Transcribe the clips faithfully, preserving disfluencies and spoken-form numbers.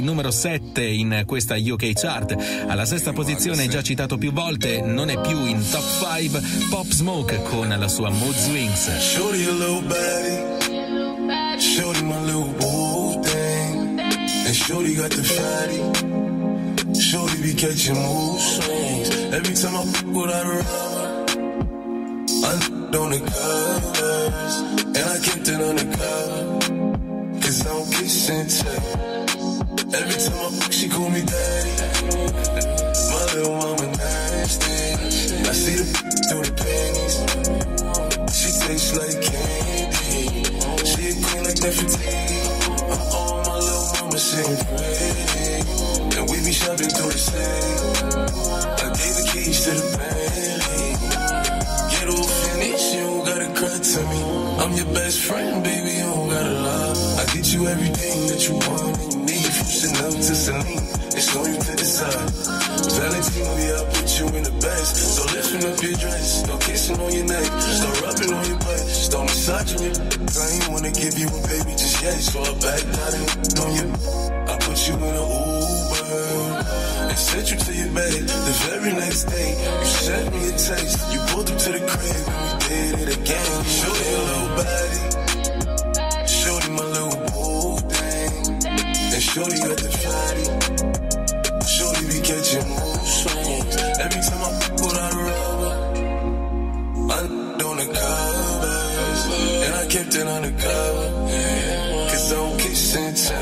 numero sette in questa U K chart. Alla sesta posizione, già citato più volte, non è più in top cinque, Pop Smoke con la sua Mood Swings. Shorty a little baddie, shorty my little boo thing, and shorty got the fatty, shorty be catching mood swings. Every time I fuck without a rubber, I on the covers, and I kept it undercover, cause I don't kiss and tell. Every time I fuck, she call me daddy, my little mama nasty. I see the through the panties, she tastes like candy, she a queen like Nefertiti. Oh, my little mama, she ain't pretty, and we be shopping through the city. I gave the keys to the Bentley. Get off finish, you don't gotta cry to me. I'm your best friend, baby, you don't gotta lie. I get you everything that you want and you need, from Chanel to Celine. It's on you to decide. Valentino, yeah, I put you in the best. So lifting up your dress, start kissing on your neck, start rubbing on your butt, start massaging your. I ain't wanna give you a baby just yet, so I back out and on your. I put you in an Uber and sent you to your bed. The very next day, you sent me a text. You pulled up to the crib and we did it again. Shorty a little baddie, shorty my little boo thing, and shorty got the fatty. Shorty be catching mood swings. Every time I fuck without a rubber, I on the covers, and I kept it undercover, cause I don't kiss and tell.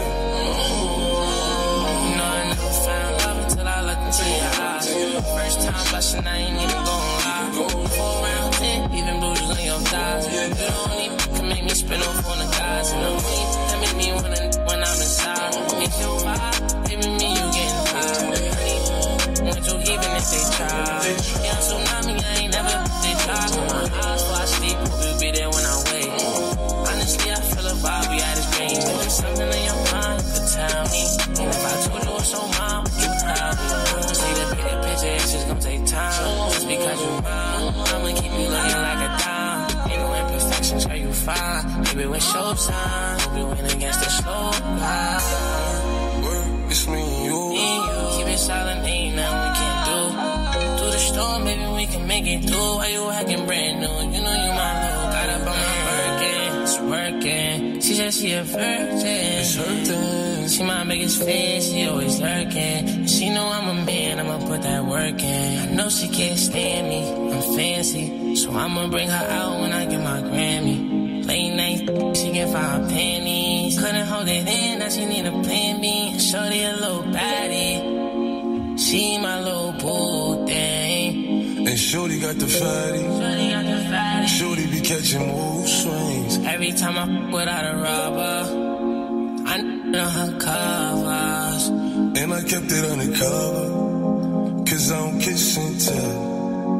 You know I never found love until I looked into your eyes. First time blushing, I ain't even gon' lie. Four round ten, even bruises on your thighs. You the only can make me spin off on the guys. And the only that make me wanna when I'm inside. It's your vibe, giving me you getting high. Want you even if they try. Yeah, I'm tsunami, I ain't never they try. My eyes while I sleep, hope you be there when I wake. Honestly, I feel a vibe, we had this dream. If there's something in your mind, you could tell me. And if I told you it's on mine, would you proud? See the bigger picture, it's just gonna take time. Just because you mine, I'ma keep you looking like a dime. Ain't no imperfections, girl, you fine. Maybe when showtime, hope you win against the slow guy. It's me and you. Me and you, keep it silent, ain't nothing we can do. Through the storm, maybe we can make it through. Why you acting brand new? You know you my little. Got up on my Birkin, it's working. She said she a virgin. It's her thing. She my biggest fan, she always lurking. She know I'm a man, I'ma put that work in. I know she can't stand me, I'm fancy, so I'ma bring her out when I get my Grammy. Late night, she can find panties. Couldn't hold it in, now she need a plan B. Shorty a little baddie, she my little boo thing. And shorty got the fatty, Shorty got the fatty. Shorty be catching mood swings. Every time I f without a rubber, I know her covers, and I kept it undercover, cause I don't kiss and tell.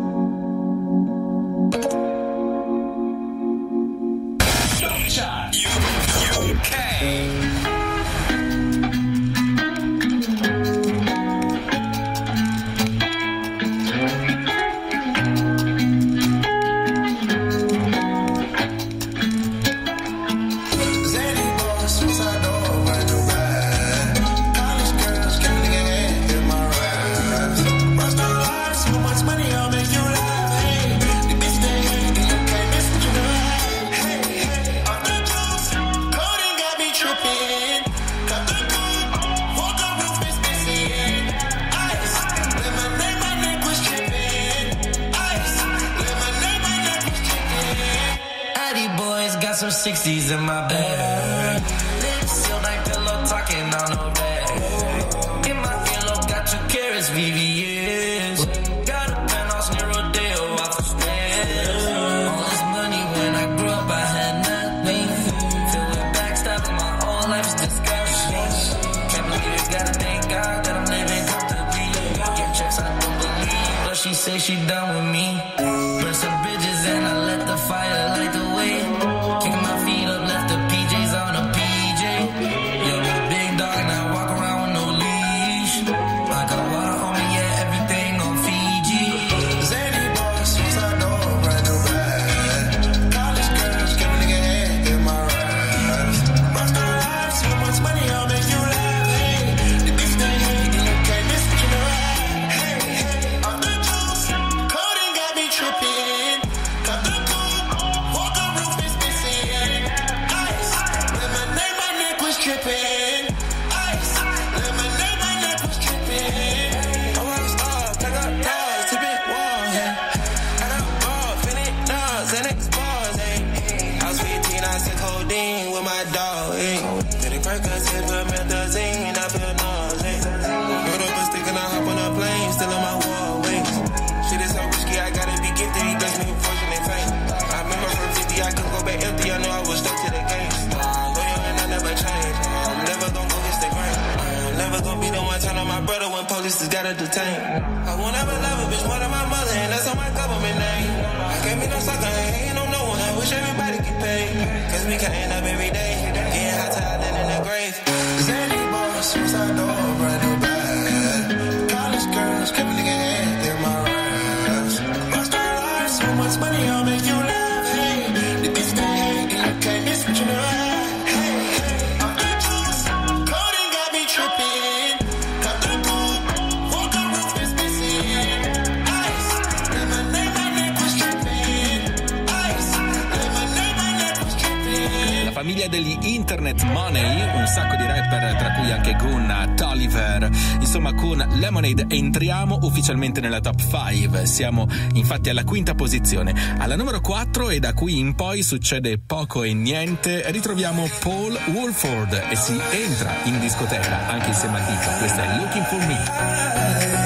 U K. sixties in my bag. Lips sealed like pillow talking on no bag. In my earlobe got two carrots, V V S. Got a penthouse near Rodeo off the stairs. All this money when I grew up I had nothing. Filled with backstabbing, my whole life's disgusting. Can't believe it, gotta thank God that I'm living comfortably. Get checks I don't believe, but she say she done with me. Burn some bridges and I let the fire light the way. Kick my feet up, left the P Js on a P J. Yo, the big dog and I walk around with no leash. I got water on me, yeah, everything on Fiji. Zany boy, suicide door, brand new bag. College girls, give a nigga head in my raps. Rockstar life, so much money, I'll make you laugh. Hey, be the one telling my brother when police just gotta detain. I won't ever love a bitch more than my mother, and that's on my government name. I can't be no sucker, I ain't hating on no one. I wish everybody get paid, cause we can end up every day getting hot till I land in the grave. Zany boss, suicide door, brand new bag. College girls, kept a nigga head in my raps. Rockstar life, so much money, I'll make you laugh. Hey, the bitch they hate, and you can't miss what you know. Hey, hey, off the juice, coding got me tripping. Cut the coupe, walk the roof is missing. Ice, lemonade, my neck was tripping. Ice, lemonade, my neck was tripping. La famiglia degli Internet Money, un sacco di rapper tra cui anche Gunna, Tolliver, insomma con Lemonade entriamo ufficialmente nella top cinque, siamo infatti alla quinta posizione. Alla numero quattro e da qui in poi succede poco e niente, ritroviamo Paul Woolford e si entra in discoteca anche insieme a Dito, questa è Looking For Me.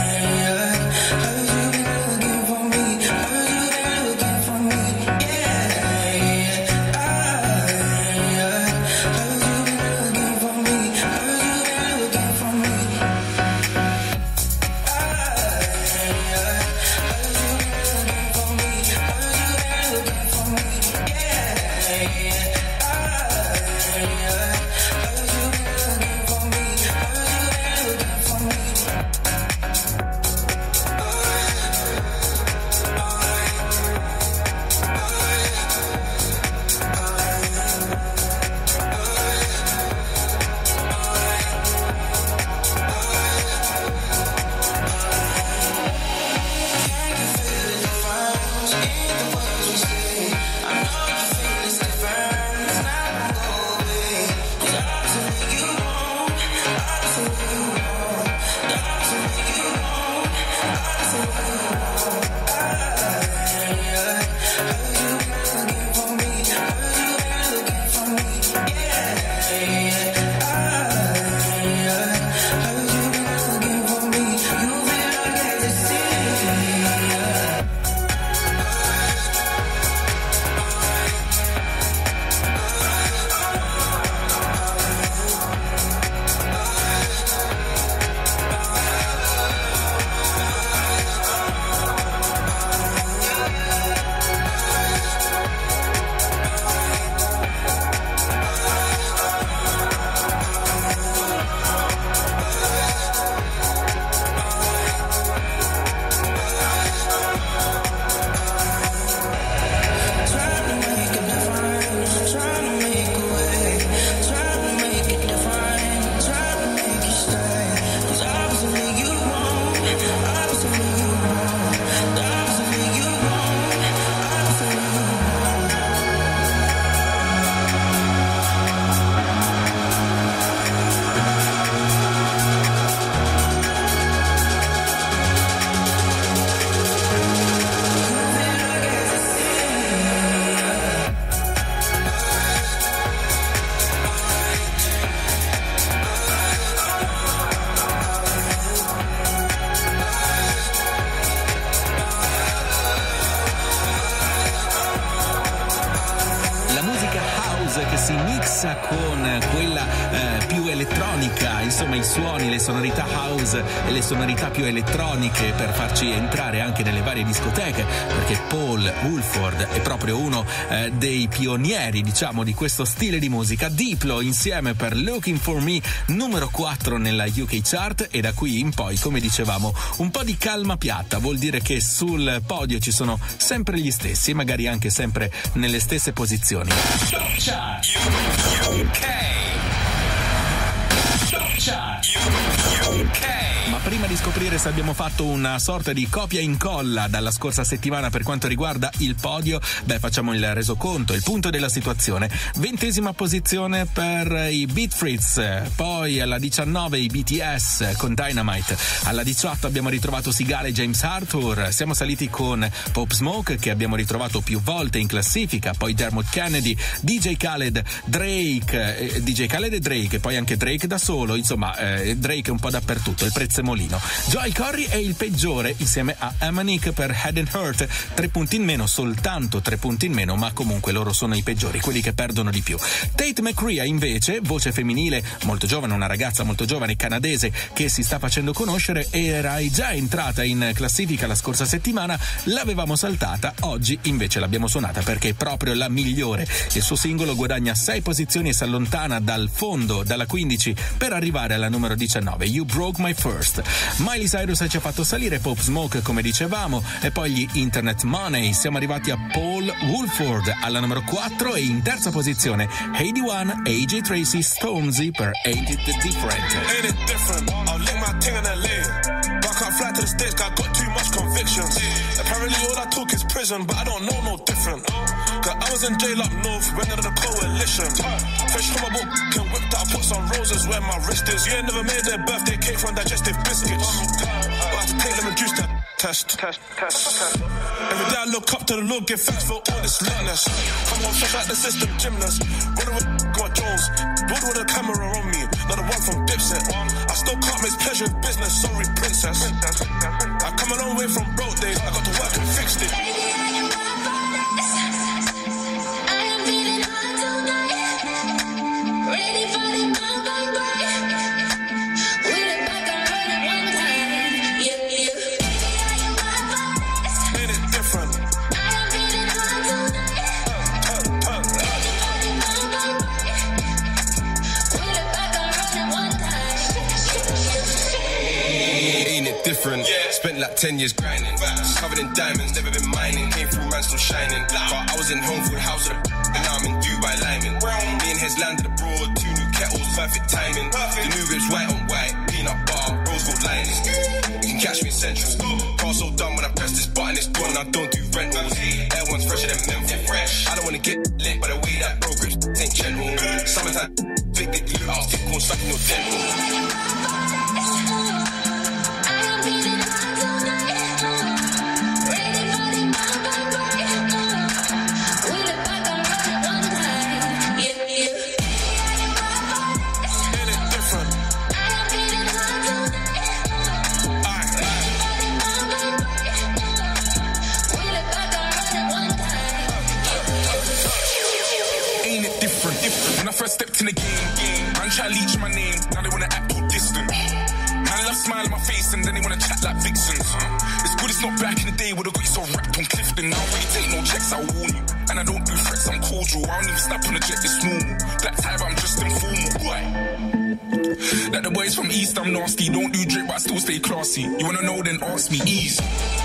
Con quella eh, più elettronica, insomma i suoni, le sonorità house e le sonorità più elettroniche per farci entrare anche nelle varie discoteche, perché Paul Woolford è proprio uno eh, dei pionieri, diciamo, di questo stile di musica. Diplo insieme per Looking For Me, numero quattro nella U K chart, e da qui in poi, come dicevamo, un po' di calma piatta, vuol dire che sul podio ci sono sempre gli stessi, magari anche sempre nelle stesse posizioni. Top Chart U K. Top Chart U K. Ma prima di scoprire se abbiamo fatto una sorta di copia e incolla dalla scorsa settimana per quanto riguarda il podio, beh, facciamo il resoconto, il punto della situazione. Ventesima posizione per i Beat Fritz, poi alla diciannove i B T S con Dynamite, alla diciotto abbiamo ritrovato Sigala e James Arthur, siamo saliti con Pop Smoke che abbiamo ritrovato più volte in classifica, poi Dermot Kennedy, D J Khaled, Drake, eh, D J Khaled e Drake, e poi anche Drake da solo, insomma eh, Drake un po' dappertutto. Il prezzo prezzemolino. Joel Corry è il peggiore insieme a Emma Nick per Head and Heart, tre punti in meno, soltanto tre punti in meno, ma comunque loro sono i peggiori, quelli che perdono di più. Tate McCrea invece, voce femminile molto giovane, una ragazza molto giovane canadese che si sta facendo conoscere, era già entrata in classifica la scorsa settimana, l'avevamo saltata, oggi invece l'abbiamo suonata perché è proprio la migliore. Il suo singolo guadagna sei posizioni e si allontana dal fondo, dalla quindici, per arrivare alla numero diciannove, You Broke My First. Miley Cyrus ci ha fatto salire, Pop Smoke come dicevamo, e poi gli Internet Money. Siamo arrivati a Paul Woolford alla numero quattro e in terza posizione Heidi One, A J Tracy, Stormzy per Ain't It Different. Ain't it different? I'll link my thing in L A. But I can't fly to the States, I got too much convictions. Apparently all I talk is prison, but I don't know no different. Cause I was in jail up north, went under the coalition. Fresh from my book, can whipped out, put some roses where my wrist is. You ain't never made their birthday cake from digestive biscuits. But I have to take them and juice that test, test, test, test. Every day I look up to the Lord, give thanks for all this litness. I'm on fresh like the system gymnast. Running with God Jones, blood with a camera on me, not the one from Dipset. I still can't make pleasure of business, sorry princess. I come a long way from broke days, I got to work and fixed it. Different, yeah. Spent like ten years grinding, covered in diamonds, never been mining. Came through, man, still shining. But I was in home food house with a and now I'm in Dubai Lyman. Me and his landed abroad, two new kettles, perfect timing. The new whip's white on white, peanut butter, rose gold lining. You can catch me in Central. Car so done when I press this button, it's gone. I don't do rentals. Everyone's fresher than Memphis. Fresh. I don't wanna get lit by the way that bro grips ain't gentle. Summertime, big dick glue, I'll stick on stuck in your dental. Stepped in the game, man try to leech my name, now they wanna act all distant. Man love smile on my face and then they wanna chat like vixens. It's good it's not back in the day would've got you so wrapped on Clifton. I don't really take no checks, I'll warn you. And I don't do threats, I'm cordial. I don't even snap on a jet, it's normal. Black tie, but I'm just informal. Why? Like the boys from East, I'm nasty. Don't do drip, but I still stay classy. You wanna know, then ask me, easy.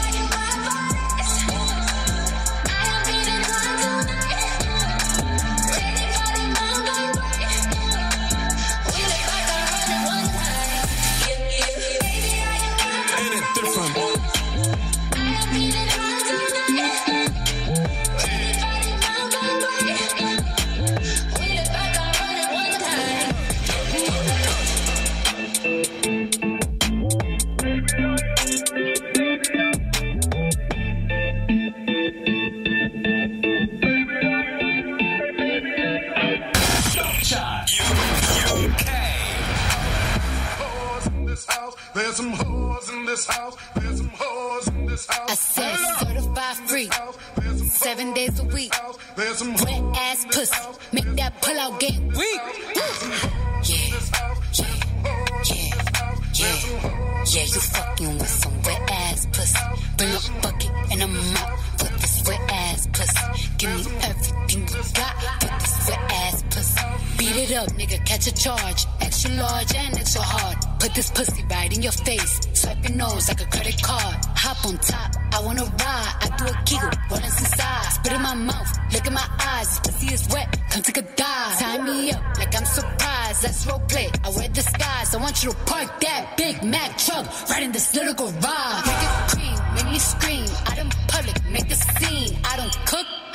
There's some whores in this house. There's some whores in this house. I said certified free, seven days a week. There's some wet ass pussy, make that pull out get weak. Yeah, yeah, yeah, yeah, yeah. You fucking with some wet ass pussy. Bring a bucket and a mop for this wet ass pussy. Give me everything you got for this wet ass pussy. Beat it up, nigga, catch a charge. Extra large and extra hard. Put this pussy right in your face. Swipe your nose like a credit card. Hop on top, I wanna ride. I do a giggle, roll inside. Spit in my mouth, look in my eyes. This pussy is wet, come take a dive. Tie me up like I'm surprised. Let's role play, I wear disguise. I want you to park that Big Mac truck right in this little garage. Make it cream, make me scream. Out in public, make a scene. I don't cook, I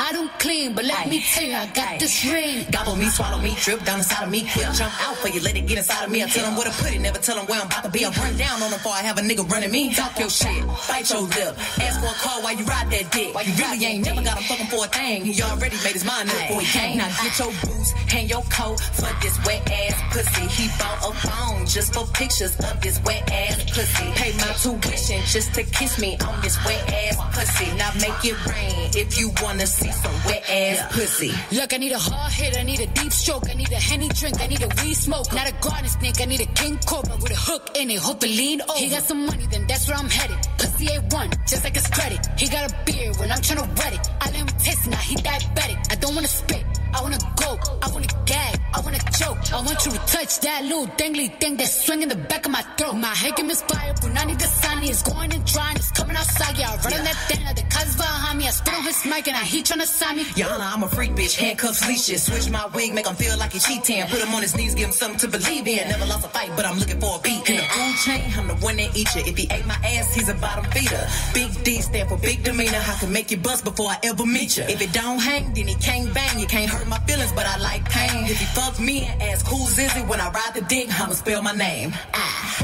I don't clean, but let Aye. me tell you, I got Aye. this ring. Gobble me, swallow me, drip down inside of me. Quick jump out for you, let it get inside of me. I tell them where to put it, never tell them where I'm about to be. I run down on them before I have a nigga running me. Talk your shit, bite your lip. Ask for a call while you ride that dick. You really ain't never got him fucking for a thing. He already made his mind up before he came. Now get your boots, hang your coat for this wet ass pussy. He bought a phone just for pictures of this wet ass pussy. Pay my tuition just to kiss me on this wet ass pussy. Now make it rain if you wanna see some wet ass yeah. pussy. Look, I need a hard hit, I need a deep stroke, I need a Henny drink, I need a weed smoke. Not a garden snake, I need a king cobra with a hook in it, hope it lean over. He got some money, then that's where I'm headed. Pussy A one, just like his credit. He got a beard when I'm tryna wet it. I let him taste it, now he diabetic. I don't wanna spit, I wanna go, I wanna gag, I wanna choke. I want you to touch that little dangly thing that's swinging the back of my throat. My head can misfire, Punani the sunny is going and drying, it's coming outside. Yeah, I run yeah. on that thing, the cuz behind me. I spit on his mic and I he tryna sign me. Yana, I'm a freak bitch, handcuffs, leashes. Switch my wig, make him feel like he cheating. Put him on his knees, give him something to believe in. Never lost a fight, but I'm looking for a beat. In the food chain, I'm the one that eat you. If he ate my ass, he's a bottom feeder. Big D stand for big demeanor. I can make you bust before I ever meet you. If it don't hang, then he can't bang. You can't hurt my feelings, but I like pain. If he fuck me and ask who's is it when I ride the dick, I'ma spell my name. Ah.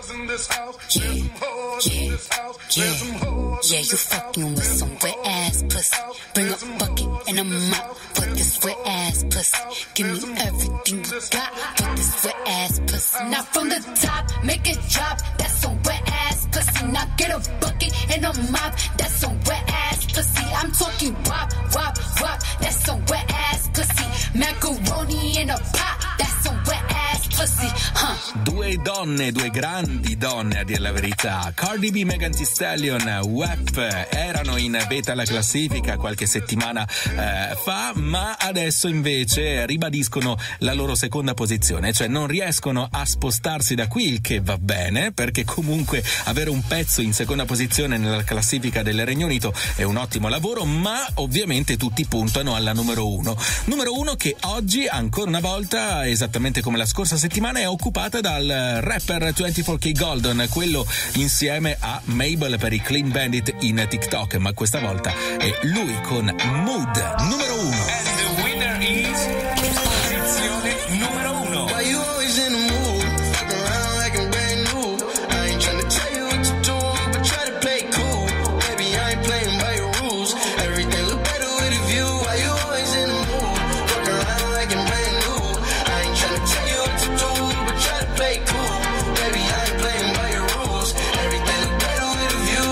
Yeah, yeah, yeah, yeah, you fucking with some wet ass pussy. Bring a bucket and a mop for this wet ass pussy. Give me everything you got for this wet ass pussy. Now from the top, make it drop. That's some wet ass pussy. Now get a bucket and a mop. That's some wet ass pussy. I'm talking wop, wop, wop. That's some wet ass pussy. Macaroni in a pot. That's some wet ass pussy. Huh. Due donne, due grandi donne a dire la verità. Cardi B, Megan Thee Stallion, W A P erano in vetta alla classifica qualche settimana eh, fa, ma adesso invece ribadiscono la loro seconda posizione, cioè non riescono a spostarsi da qui, il che va bene, perché comunque avere un pezzo in seconda posizione nella classifica del Regno Unito è un ottimo lavoro, ma ovviamente tutti puntano alla numero uno. Numero uno che oggi, ancora una volta, esattamente come la scorsa settimana, è occupata dal rapper ventiquattro K Golden, quello insieme a Mabel per i Clean Bandit in TikTok, ma questa volta è lui con Mood, numero uno. And the winner is posizione numero uno. Why you always in the mood? Fuck around like I'm brand new. I ain't tryna tell you what to do, but try to play cool. Baby, I ain't playing by your rules. Everything look better with a view. Why you always in the mood? Fuck around like I'm brand new. I ain't tryna tell you what to do, but try to play cool. Baby, I ain't playing by your rules. Everything look better with a view.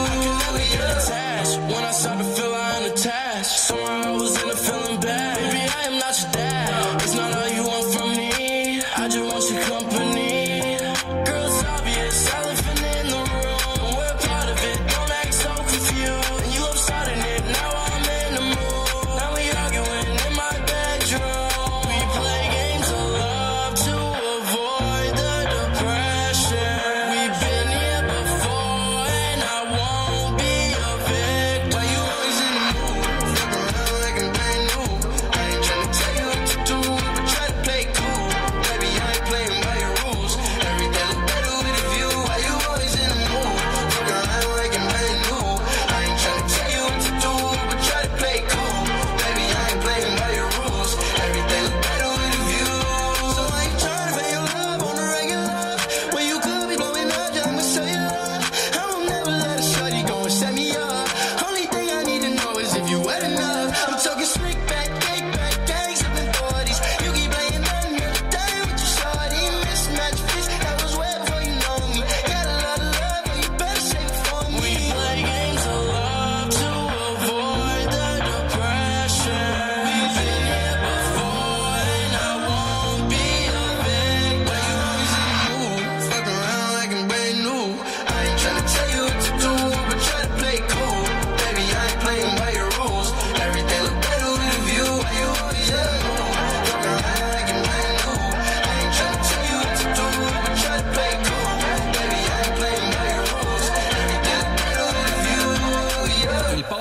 Yeah. When I start to feel I'm attached, somehow I was in a feeling bad. Baby, I am not your dad. It's not all you want from me. I just want your company. Girl, it's obvious, elephant in the room. We're part of it, don't act so confused. You love starting it, now I'm in the mood. Now we arguing in my bedroom. We play games of love to avoid the depression. We've been here before and I won't be a victim. Why you always in the mood? Fuck around like I'm brand new. I ain't tryna tell you what to do, but try to play cool. Baby, I ain't playing by your rules. Everything look better with a view. Why you always in the mood? Fuck around like I'm brand new. I ain't tryna tell you what to do, but try to play cool. Baby, I ain't playing by your rules. Everything look better with a view. So I ain't tryna pay your love on the regular. When you could be blowing up, yeah, I'ma show you love. I will never let a shorty go and set me up. Only thing I need to know is if you wet enough. I'm talking slick back, cake back, gang sipping forties. You keep playing nothing at a time with your shorty. Mismatch fish, that was wet before you know me. Got a lot of love, but you better save it for me. We play games of love to avoid the depression. We've been here before and I won't be a victim. Why you always in the mood? Fuck around like I'm brand new. I ain't tryna tell you what to do, but try to play cool. Baby, I ain't playing by your rules. Everything look better with a view. Why you always in the mood? Fuck around like I'm brand new. I ain't tryna tell you what to do, but try to play cool. Baby, I ain't playing by your rules. Everything look better with a view. Yeah. Il podio dunque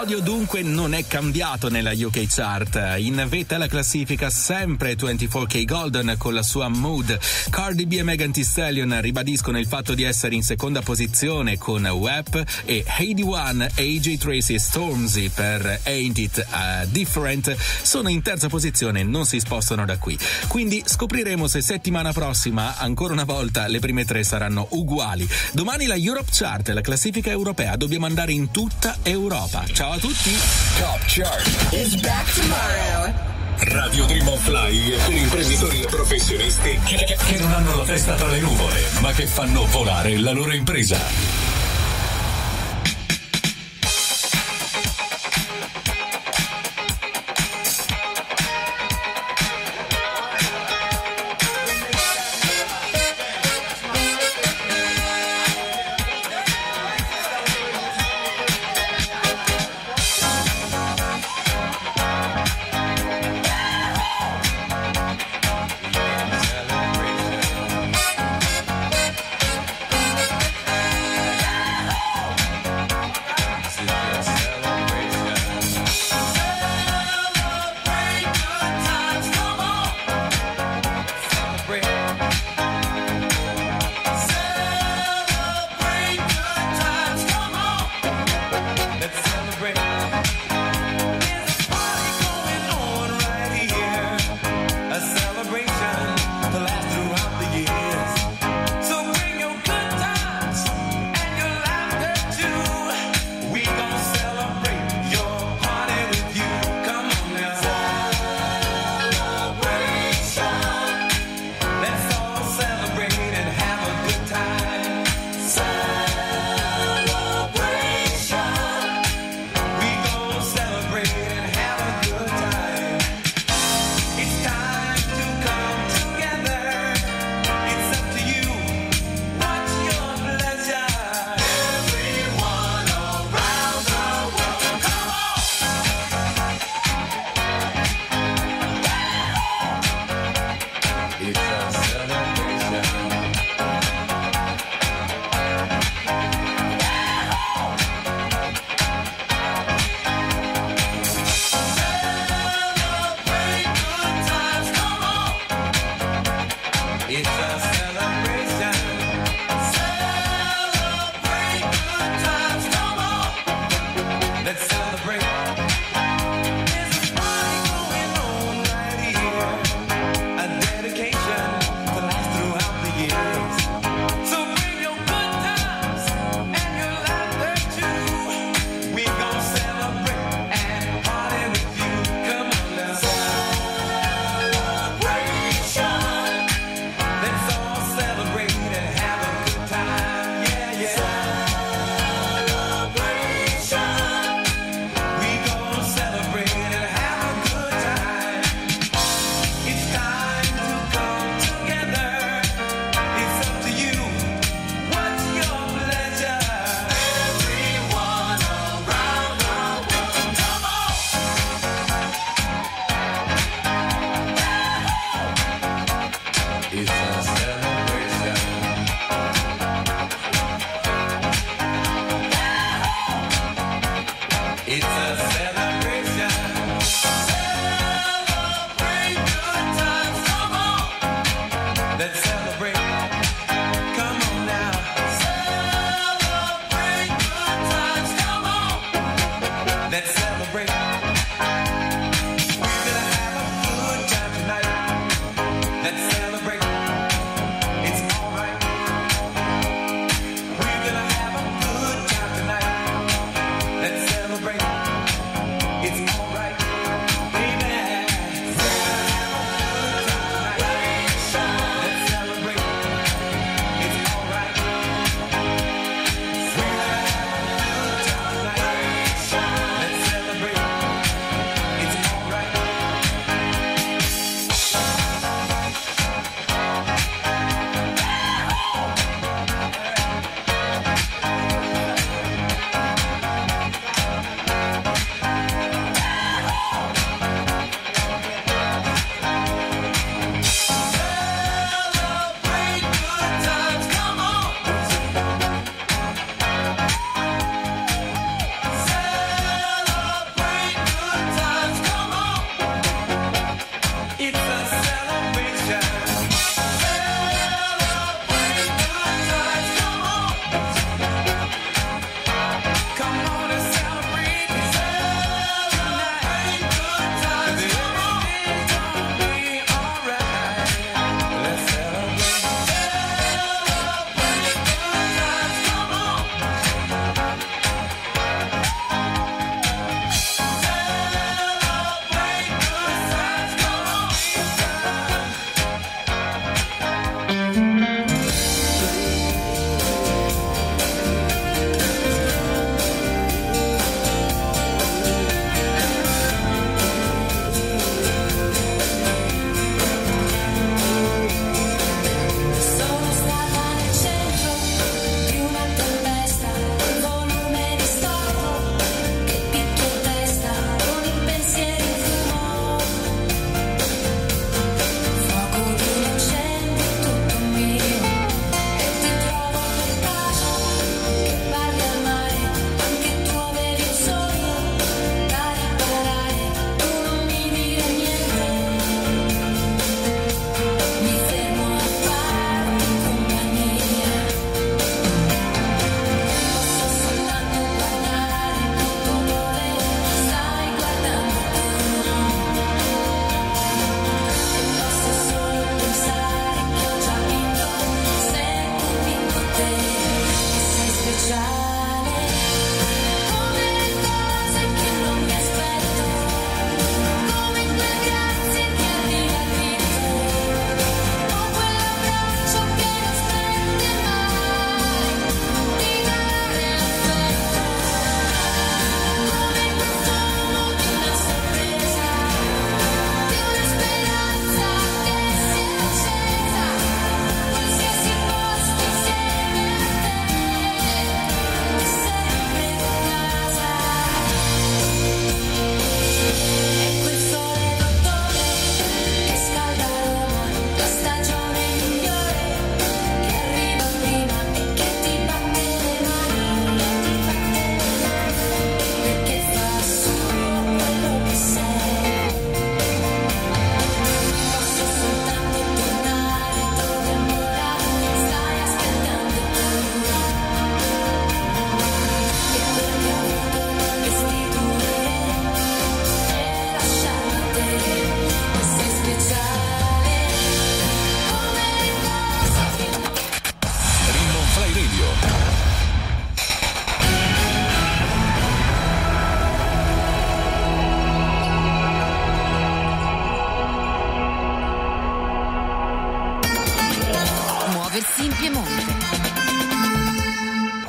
comunque non è cambiato nella U K chart. In vetta alla classifica sempre ventiquattro K Golden con la sua Mood. Cardi B e Megan Thee Stallion ribadiscono il fatto di essere in seconda posizione con W E P, e Heidi One, A J Tracy e Stormzy per Ain't It uh, Different sono in terza posizione, non si spostano da qui. Quindi scopriremo se settimana prossima ancora una volta le prime tre saranno uguali. Domani la Europe Chart, la classifica europea, dobbiamo andare in tutta Europa. Ciao a tutti. Top Chart is back tomorrow. Radio Dream on Fly è per imprenditori e professionisti che, che non hanno la testa tra le nuvole, ma che fanno volare la loro impresa.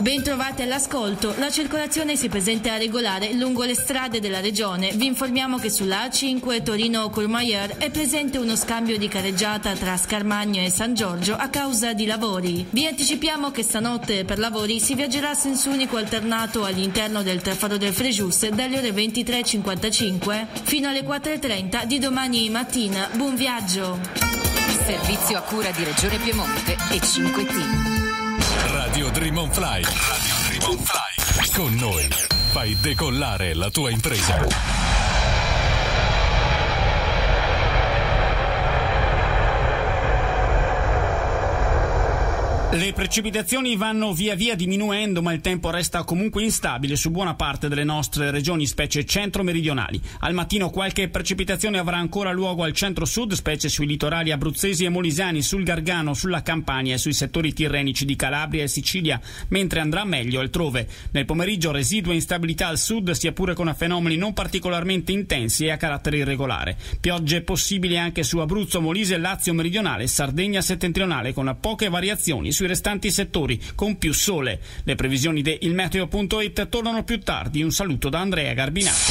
Bentrovati all'ascolto. La circolazione si presenta regolare lungo le strade della regione. Vi informiamo che sulla A cinque Torino-Courmayeur è presente uno scambio di carreggiata tra Scarmagno e San Giorgio a causa di lavori. Vi anticipiamo che stanotte per lavori si viaggerà a senso unico alternato all'interno del traforo del Frejus dalle ore ventitré e cinquantacinque fino alle quattro e trenta di domani mattina. Buon viaggio! Servizio a cura di Regione Piemonte e cinque T. Radio Dream on Fly. Radio Dream on Fly. Con noi fai decollare la tua impresa. Le precipitazioni vanno via via diminuendo, ma il tempo resta comunque instabile su buona parte delle nostre regioni, specie centro-meridionali. Al mattino qualche precipitazione avrà ancora luogo al centro-sud, specie sui litorali abruzzesi e molisani, sul Gargano, sulla Campania e sui settori tirrenici di Calabria e Sicilia, mentre andrà meglio altrove. Nel pomeriggio residua instabilità al sud, sia pure con fenomeni non particolarmente intensi e a carattere irregolare. Piogge possibili anche su Abruzzo, Molise, Lazio meridionale e Sardegna settentrionale, con poche variazioni sui restanti settori, con più sole. Le previsioni di ilmeteo punto it tornano più tardi. Un saluto da Andrea Garbinato.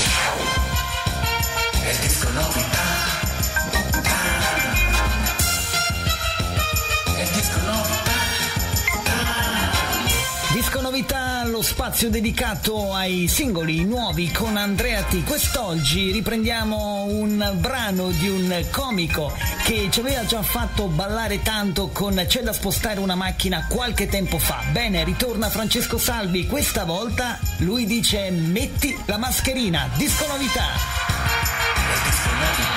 Disco novità, lo spazio dedicato ai singoli nuovi con Andrea T. Quest'oggi riprendiamo un brano di un comico che ci aveva già fatto ballare tanto con C'è da spostare una macchina qualche tempo fa. Bene, ritorna Francesco Salvi, questa volta lui dice metti la mascherina. Disco novità. Disco novità.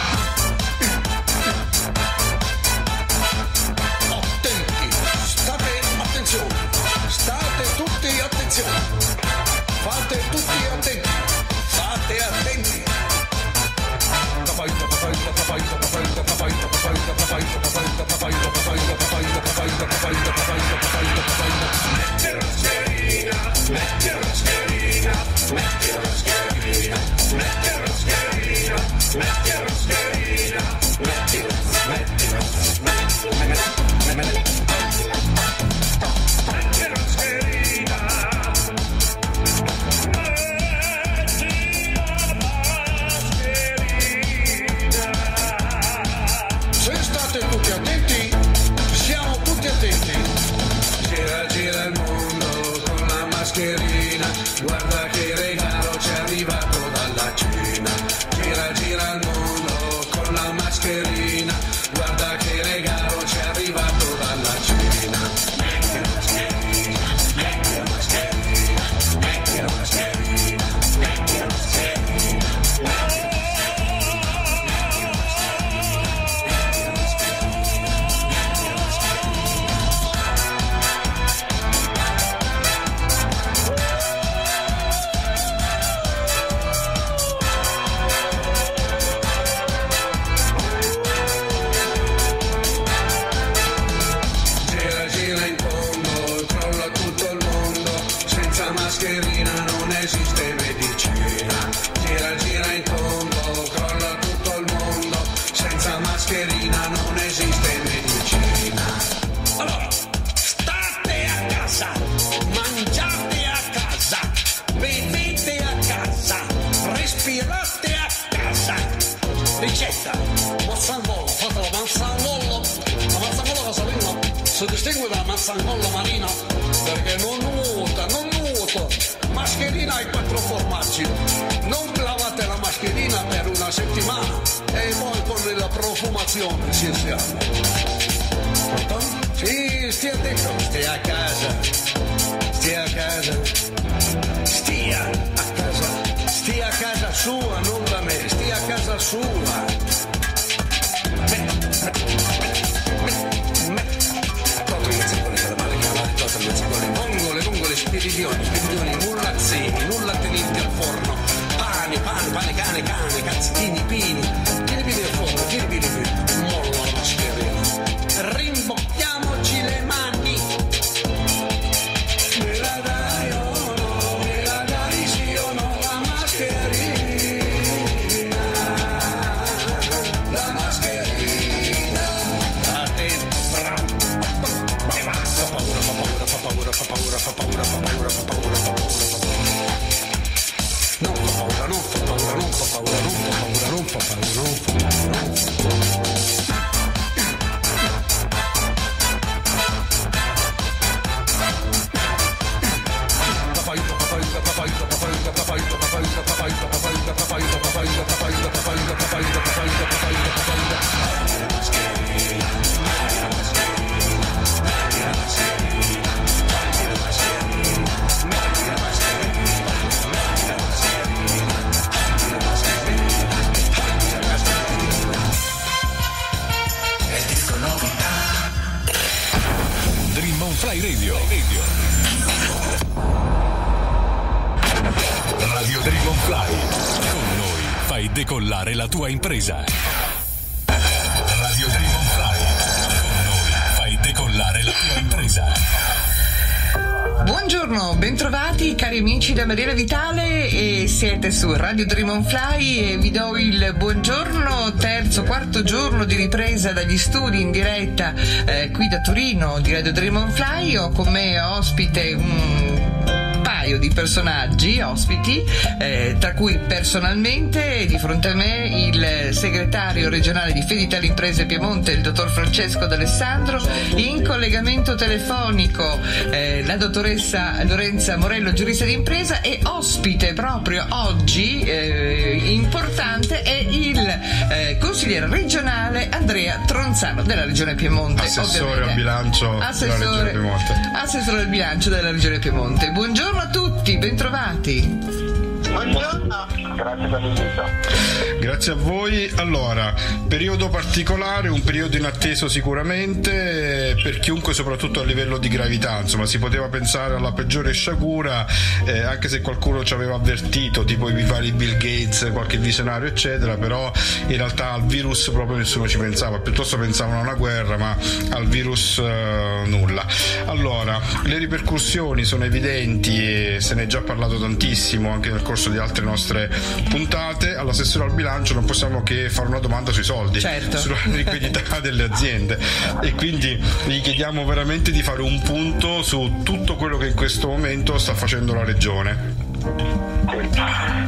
State tutti attenzione, fate tutti attenti, fate attenti. Metti la mascherina, metti la mascherina, metti la mascherina, metti la mascherina, metti la mascherina, metti la, metti la, metti la. Tutti attenti, siamo tutti attenti. Gira gira il mondo con la mascherina, guarda che regalo ci è arrivato dalla Cina. Gira gira il mondo con la mascherina, guarda che regalo ci è arrivato dalla Cina. Metti la mascherina, metti la mascherina, metti la mascherina, metti la mascherina, metti la mascherina. Mascherina non esiste medicina, gira gira in tondo, crolla tutto il mondo, senza mascherina non esiste medicina. Allora, state a casa, mangiate a casa, bevete a casa, respirate a casa. Ricetta, mazzangolo, fate la mazzangolo, la mazzangolo casalina si distingue dalla mazzangolo marina perché non nuota, non nuota. Mascherina e quattro formaggi, non lavate la mascherina per una settimana e poi con la profumazione ci siamo. Pronto? Sì, stia attento, stia a casa, stia a casa, stia a casa, stia a casa sua, non da me, stia a casa sua. Vongole, vongole, spiridioni, spiridioni, mullazzini, nulla tenenti al forno, pane, pane, pane, cane, cane, cazzettini, pini, tieni pini al forno, tieni pini, pini, molla la mascherina, rimbocchiamoci le mani, me la dai o no, me la dai sì o no, la mascherina, la mascherina, a te, bravo, fa paura, fa paura, fa paura, fa paura, fa paura. paura, fa paura, fa paura, fa paura, fa paura. Non fa paura, non fa paura, non fa paura, non fa paura, non fa paura, non fa paura, non fa paura. Dream on Fly Radio. Radio Dream on Fly. Con noi fai decollare la tua impresa. Radio Dream on Fly. Con noi fai decollare la tua impresa. Buongiorno, bentrovati cari amici da Mariella Vitale, e siete su Radio Dream on Fly e vi do il buongiorno, terzo, quarto giorno di ripresa dagli studi in diretta eh, qui da Torino di Radio Dream on Fly. Ho con me ospite un paio di personaggi ospiti, eh, tra cui personalmente di fronte a me il segretario regionale di Feditalia Imprese Piemonte, il dottor Francesco D'Alessandro, in collegamento telefonico eh, la dottoressa Lorenza Morello, giurista di impresa, e ospite proprio oggi eh, importante è il eh, consigliere regionale Andrea Tronzano della Regione Piemonte, assessore al bilancio assessore, della Regione Piemonte. Assessore al bilancio della Regione Piemonte. Buongiorno a tutti, bentrovati. Buongiorno, grazie per l'invito. Grazie a voi. Allora, periodo particolare, un periodo inatteso sicuramente per chiunque, soprattutto a livello di gravità. Insomma, si poteva pensare alla peggiore sciagura, eh, anche se qualcuno ci aveva avvertito, tipo i vari Bill Gates, qualche visionario eccetera, però in realtà al virus proprio nessuno ci pensava, piuttosto pensavano a una guerra, ma al virus eh, nulla. Allora, le ripercussioni sono evidenti e se ne è già parlato tantissimo anche nel corso di altre nostre puntate. All'assessore al bilancio non possiamo che fare una domanda sui soldi, certo, sulla liquidità delle aziende, e quindi gli chiediamo veramente di fare un punto su tutto quello che in questo momento sta facendo la regione. Sì.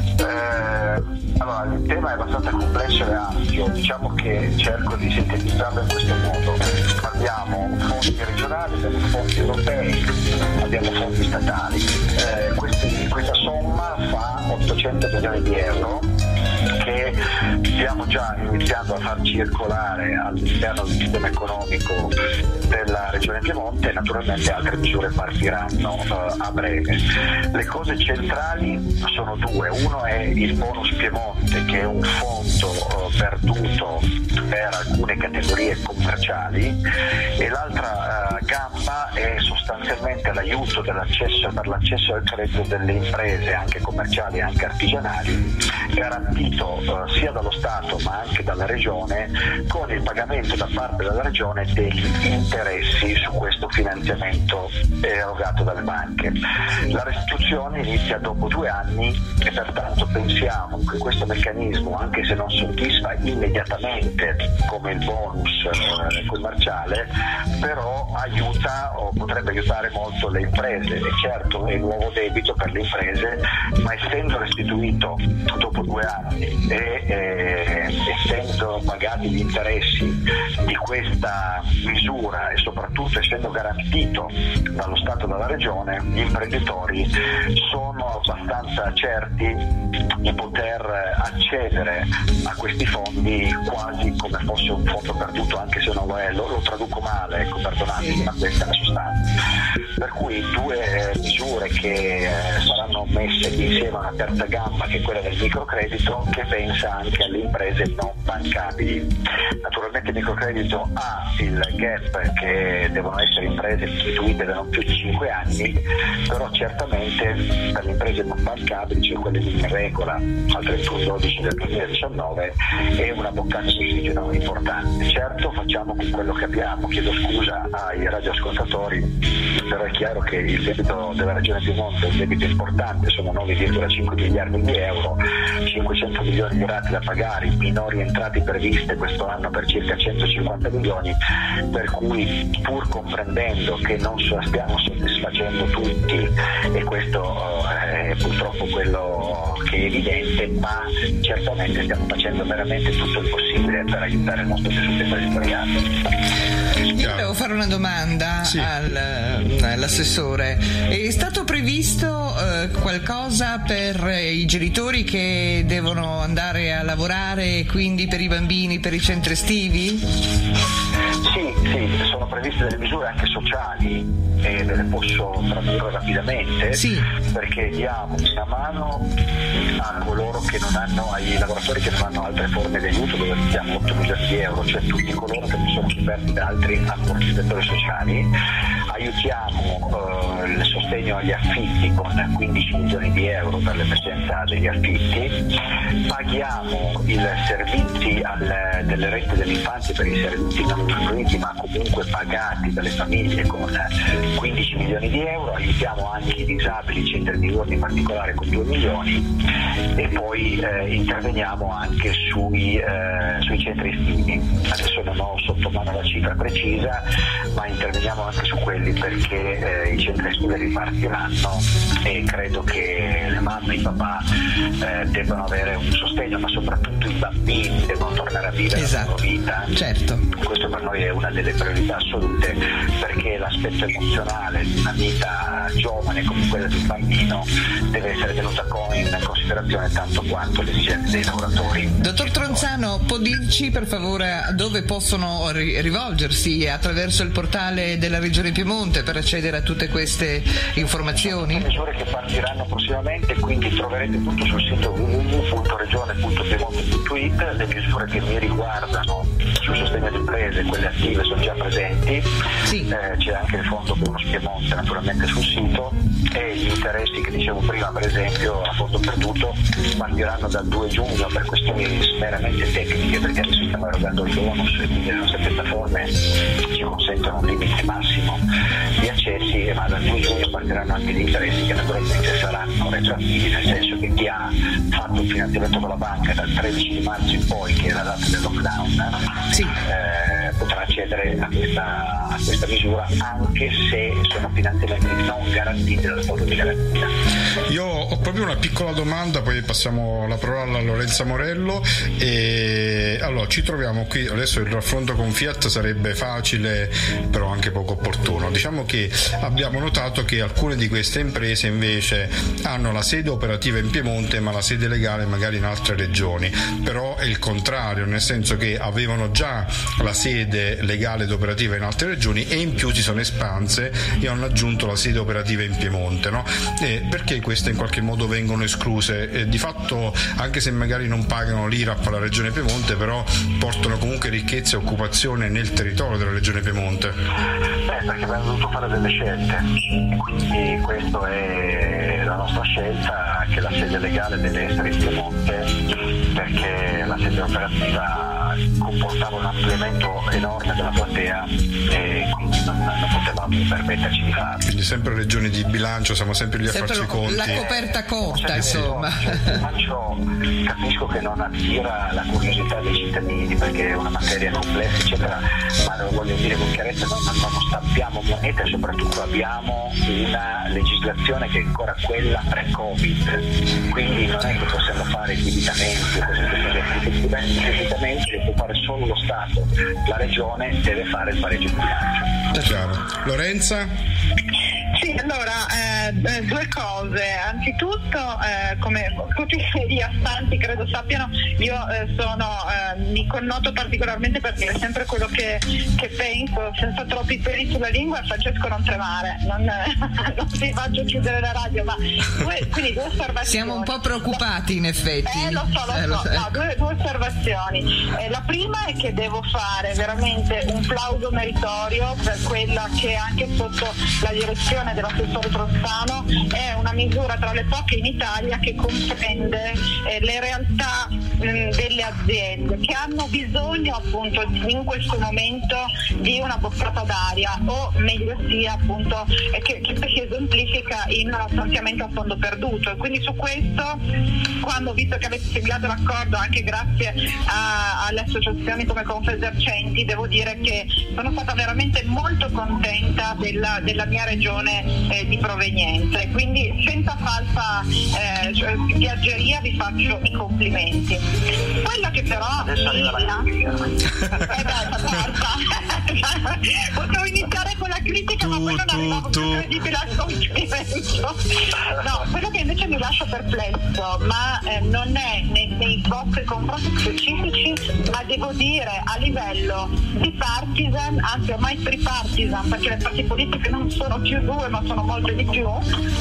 Eh, allora, il tema è abbastanza complesso e ampio, diciamo che cerco di sintetizzarlo in questo modo. Abbiamo fondi regionali, abbiamo fondi europei, abbiamo fondi statali. Eh, questi, questa somma fa ottocento milioni di euro che stiamo già iniziando a far circolare all'interno del sistema economico della Regione Piemonte, e naturalmente altre misure partiranno uh, a breve. Le cose centrali sono due: uno è il bonus Piemonte, che è un fondo uh, perduto per alcune categorie commerciali, e l'altra uh, gamba è sostanzialmente l'aiuto dell'accesso, per l'accesso al credito delle imprese anche commerciali e anche artigianali, garantito uh, sia dallo Stato ma anche dalla Regione, con il pagamento da parte della Regione degli interessi su questo finanziamento erogato dalle banche. La restituzione inizia dopo due anni e pertanto pensiamo che questo meccanismo, anche se non soddisfa immediatamente come il bonus eh, commerciale, però aiuta o potrebbe aiutare molto le imprese. E certo è nuovo debito per le imprese, ma essendo restituito dopo due anni e eh, essendo pagati gli interessi di questa misura, e soprattutto essendo garantito dallo Stato e dalla Regione, gli imprenditori sono abbastanza certi di poter accedere a questi fondi quasi come fosse un fondo perduto, anche se non lo è. Lo, lo traduco male, ecco, perdonatemi, ma questa è la sostanza. Per cui due eh, misure che eh, saranno messe insieme a una terza gamba, che è quella del microcredito, che pensa anche alle imprese non bancabili. Naturalmente il microcredito ha il gap che devono essere imprese istituite da non più di cinque anni, però certamente per le imprese non bancabili, cioè quelle in regola al trentuno dodici del duemiladiciannove, è una boccata di ossigeno importante. Certo, facciamo con quello che abbiamo. Chiedo scusa ai radioascoltatori, però è chiaro che il debito della Regione Piemonte è un debito importante, importante, sono nove virgola cinque miliardi di euro, cinquecento milioni di rate da pagare, minori entrate previste questo anno per circa centocinquanta milioni, per cui pur comprendendo che non stiamo soddisfacendo tutti, e questo è purtroppo quello che è evidente, ma certamente stiamo facendo veramente tutto il possibile per aiutare il nostro tessuto imprenditoriale. Io volevo fare una domanda sì. al, all'assessore. È stato previsto eh, qualcosa per i genitori che devono andare a lavorare, quindi per i bambini, per i centri estivi? Sì, sì, sono previste delle misure anche sociali e ve le posso tradurre rapidamente, sì. Perché diamo una mano a coloro che non hanno, ai lavoratori che non hanno altre forme di aiuto, dove diamo otto milioni di euro, cioè tutti coloro che non sono coperti da altri ammortizzatori sociali. Aiutiamo eh, il sostegno agli affitti con quindici milioni di euro per l'emergenza degli affitti, paghiamo i servizi al, delle rette dell'infanzia per i servizi non gratuiti ma comunque pagati dalle famiglie con quindici milioni di euro, aiutiamo anche i disabili, i centri di ordine in particolare con due milioni, e poi eh, interveniamo anche sui, eh, sui centri estivi. Adesso non ho sotto mano la cifra precisa, ma interveniamo anche su quelli perché eh, i centri estivi ripartiranno e credo che le mamme e i papà eh, debbano avere un sostegno, ma soprattutto i bambini devono tornare a vivere esatto. la loro vita. Certo. Questo per noi è una delle priorità assolute, perché l'aspetto emozionale di una vita giovane come quella di un bambino deve essere tenuta in considerazione tanto quanto le esigenze dei lavoratori. Dottor Tronzano, può dirci per favore dove possono rivolgersi attraverso il portale della Regione Piemonte per accedere a tutte queste informazioni? Sono misure che partiranno prossimamente, quindi troverete tutto sul sito w w w punto regione punto piemonte punto i t. Le misure che mi riguardano sul sostegno alle imprese, quelle attive, sono già presenti. Sì. Eh, c'è anche il fondo Bonus Piemonte naturalmente sul sito, e gli interessi che dicevo prima, per esempio a fondo perduto, partiranno dal due giugno per questioni meramente tecniche, perché adesso stiamo erogando il bonus e quindi le nostre piattaforme ci consentono un limite massimo di accessi, ma dal due giugno partiranno anche gli interessi che naturalmente saranno retroattivi, nel senso che chi ha fatto un finanziamento con la banca dal tredici di marzo in poi, che è la data del lockdown, sì. eh, potrà accedere a questa, a questa misura, anche se sono finanziamenti non garantiti dal fondo di garanzia. Io ho proprio una piccola domanda, poi passiamo la parola a Lorenza Morello. E allora ci troviamo qui adesso, il raffronto con Fiat sarebbe facile però anche poco opportuno. Diciamo che abbiamo notato che alcune di queste imprese invece hanno la sede operativa in Piemonte ma la sede legale magari in altre regioni, però è il contrario, nel senso che avevano già la sede legale ed operativa in altre regioni e in più si sono espanse e hanno aggiunto la sede operativa in Piemonte, no? E perché queste in qualche modo vengono escluse? E di fatto, anche se magari non pagano l'I R A P alla regione Piemonte, però portano comunque ricchezza e occupazione nel territorio della regione Piemonte. Beh, perché abbiamo dovuto fare delle scelte, quindi questa è la nostra scelta, che la sede legale deve essere in Piemonte, perché la sede operativa comportava un ampliamento enorme della platea e quindi non, non potevamo permetterci di farlo. Quindi sempre regioni di bilancio, siamo sempre lì a sempre farci i conti. La coperta corta, insomma. Il bilancio capisco che non attira la curiosità dei cittadini perché è una materia complessa, eccetera, ma lo voglio dire con chiarezza, non, non stampiamo moneta e soprattutto abbiamo una legislazione che è ancora quella pre-Covid, quindi non è che possiamo fare indebitamenti o cose così. Indebitamenti li può fare solo lo Stato, la Regione deve fare il pareggio di bilancio. Chiaro. Lorenza? Sì, allora, eh, due cose. Anzitutto, eh, come tutti gli astanti credo sappiano, io eh, sono, eh, mi connoto particolarmente per dire sempre quello che, che penso, senza troppi peli sulla lingua, Francesco non tremare, non, non ti faccio chiudere la radio, ma due, quindi due osservazioni. Siamo un po' preoccupati in effetti. Eh, lo so, lo eh, so, lo so. No, due, due osservazioni. Eh, la prima è che devo fare veramente un plauso meritorio per quella che anche sotto la direzione dell'assessore Trozzano è una misura tra le poche in Italia che comprende eh, le realtà mh, delle aziende che hanno bisogno appunto in questo momento di una boccata d'aria, o meglio sia appunto eh, che, che si esemplifica in uno stanziamento a fondo perduto. E quindi su questo, quando ho visto che avete siglato l'accordo anche grazie a, alle associazioni come Confesercenti, devo dire che sono stata veramente molto contenta della, della mia regione eh, di provenienza, e quindi senza falsa eh, cioè, piaggeria vi faccio i complimenti. Quello che però adesso arriva la critica. Eh beh, potevo iniziare con la critica, ma poi non arrivavo più credibile al complimento. No, quello che invece mi lascia perplesso, ma eh, non è nei, nei vostri confronti specifici, ma devo dire a livello di partisan, anzi ormai tripartisan, perché le parti politiche non sono più due ma sono molte di più,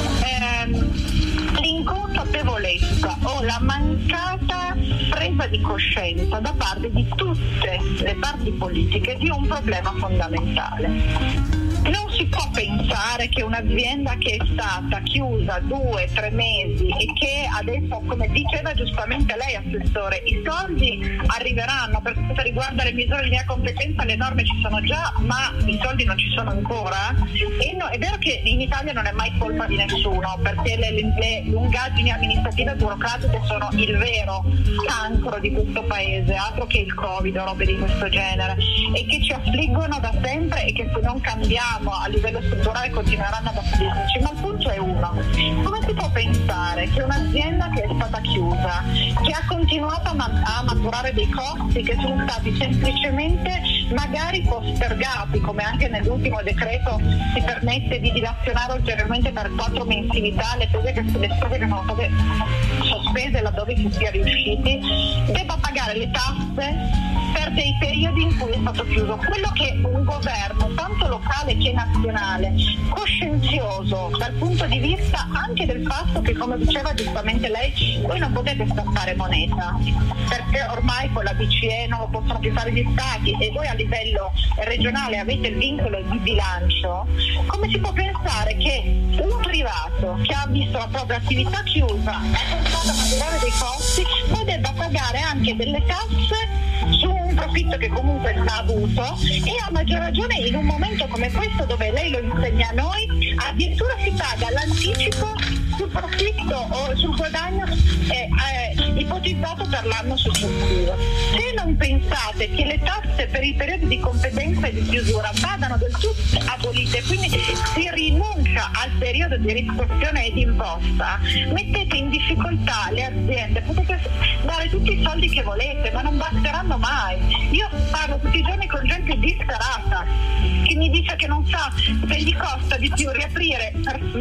ehm, l'inconsapevolezza o la mancata presa di coscienza da parte di tutte le parti politiche di un problema fondamentale. Non si può pensare che un'azienda che è stata chiusa due, tre mesi e che adesso, come diceva giustamente lei, assessore, i soldi arriveranno. Per quanto riguarda le misure di mia competenza, le norme ci sono già, ma i soldi non ci sono ancora. E no, è vero che in Italia non è mai colpa di nessuno, perché le, le, le lungaggini amministrative e burocratiche sono il vero cancro di questo paese, altro che il Covid o robe di questo genere, e che ci affliggono da sempre e che se non cambiamo a livello strutturale continueranno ad affliggerci. Ma il punto è uno: come si può pensare che un'azienda che è stata chiusa, che ha continuato a, ma- a maturare dei costi che sono stati semplicemente magari postergati, come anche nell'ultimo decreto si permette di dilazionare ulteriormente per quattro mensilità le spese che, le spese che sono state sospese laddove si sia riusciti, debba pagare le tasse per dei periodi in cui è stato chiuso? Quello che un governo, tanto locale che nazionale, coscienzioso dal punto di vista anche del fatto che, come diceva giustamente lei, voi non potete stampare moneta, perché ormai con la B C E non lo possono più fare gli stati e voi a livello regionale avete il vincolo di bilancio, come si può pensare che un privato che ha visto la propria attività chiusa, è portato a maturare dei costi, poi debba pagare anche delle tasse su un profitto che comunque non ha avuto, e a maggior ragione in un momento come questo dove lei lo insegna a noi, addirittura si paga l'anticipo sul profitto o sul guadagno eh, eh, ipotizzato per l'anno successivo. Se non pensate che le tasse per i periodi di competenza e di chiusura vadano del tutto abolite, quindi si rinuncia al periodo di riscossione e di imposta, mettete in difficoltà le aziende. Potete dare tutti i soldi che volete, ma non basteranno mai. Io parlo tutti i giorni con gente disperata che mi dice che non sa se gli costa di più riaprire,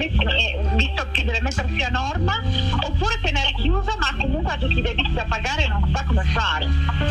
visto che deve mettersi a norma, oppure tenere chiusa, ma comunque ha tutti i debiti da pagare e non sa come fare.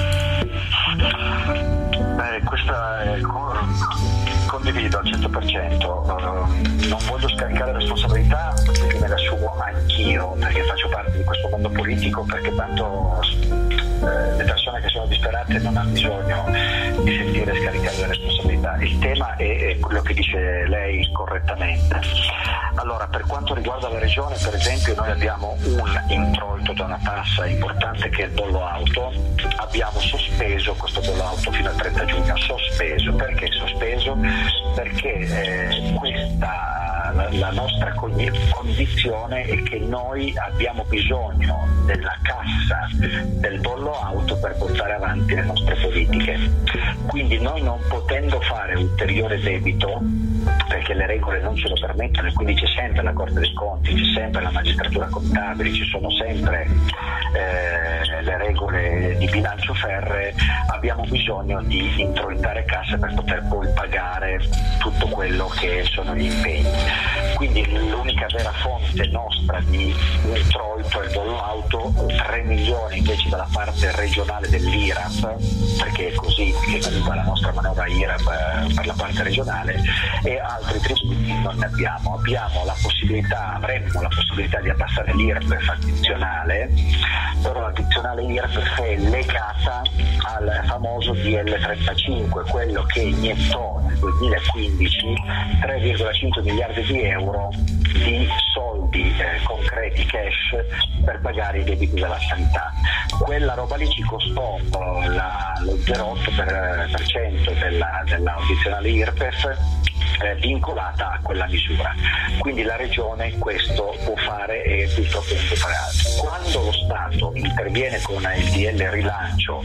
Beh, questa è condivido al cento per cento, uh, non voglio scaricare responsabilità, quindi me la assumo anch'io perché faccio parte di questo mondo politico, perché tanto eh, le persone che sono disperate non hanno bisogno di sentire scaricare le responsabilità. Il tema è, è quello che dice lei correttamente. Allora, per quanto riguarda la regione, per esempio, noi abbiamo un introito da una tassa importante che è il bollo auto. Abbiamo sospeso questo bollo auto fino al trenta giugno, sospeso. Perché sospeso? Perché eh, questa la, la nostra condizione è che noi abbiamo bisogno della cassa del bollo auto per portare avanti le nostre politiche. Quindi noi, non potendo fare ulteriore debito, perché le regole non ce lo permettono, e quindi c'è sempre la Corte dei Conti, c'è sempre la magistratura contabile, ci sono sempre eh, le regole di bilancio ferree, abbiamo bisogno di introitare cassa per poter poi pagare tutto quello che sono gli impegni. Quindi l'unica vera fonte nostra di introito è il bollo auto, tre milioni invece dalla parte regionale dell'I R A P, perché è così che comunque la nostra manovra I R A P per la parte regionale, e perché altri tributi non ne abbiamo. Abbiamo la possibilità, avremmo la possibilità di abbassare l'I R P E F addizionale, però l'addizionale I R P E F è legata al famoso D L trentacinque, quello che iniettò nel duemilaquindici tre virgola cinque miliardi di euro di soldi eh, concreti, cash, per pagare i debiti della sanità. Quella roba lì ci costò oh, la, lo zero virgola otto per cento della, dell'addizionale I R P E F eh, vincolata a quella misura. Quindi la regione questo può fare e purtroppo non può fare altro. Quando lo Stato interviene con il D L rilancio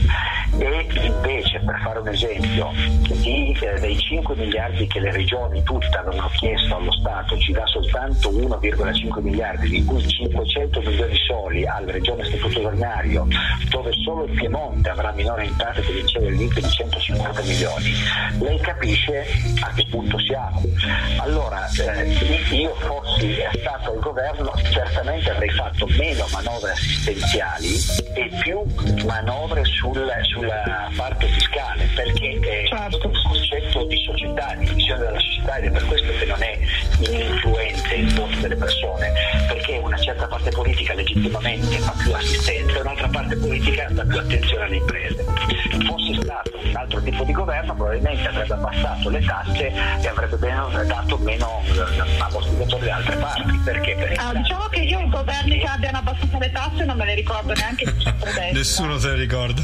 e invece, per fare un esempio, di, eh, dei cinque miliardi che le regioni tutte avevano chiesto allo Stato ci dà soltanto uno virgola cinque miliardi, di cui cinquecento milioni soli alla regione statuto ordinario, dove solo il Piemonte avrà minore entrate che riceve il link di centocinquanta milioni, lei capisce a che punto siamo. Allora eh, io fossi stato al governo certamente avrei fatto meno manovre assistenziali e più manovre sul, sulla parte fiscale, perché è certo. un concetto di società, di visione della società, ed è per questo che non è ininfluente il voto delle persone, perché una certa parte politica legittimamente fa più assistenza e un'altra parte politica dà più attenzione alle imprese. Fosse stato un altro tipo di governo probabilmente avrebbe abbassato le tasse e avrebbe meno, dato meno ammortizzatori da altre parti. Perché? Perché ah, diciamo che io i governi che abbiano abbassato le tasse non me le ricordo neanche di centrodestra. Nessuno se le ricorda.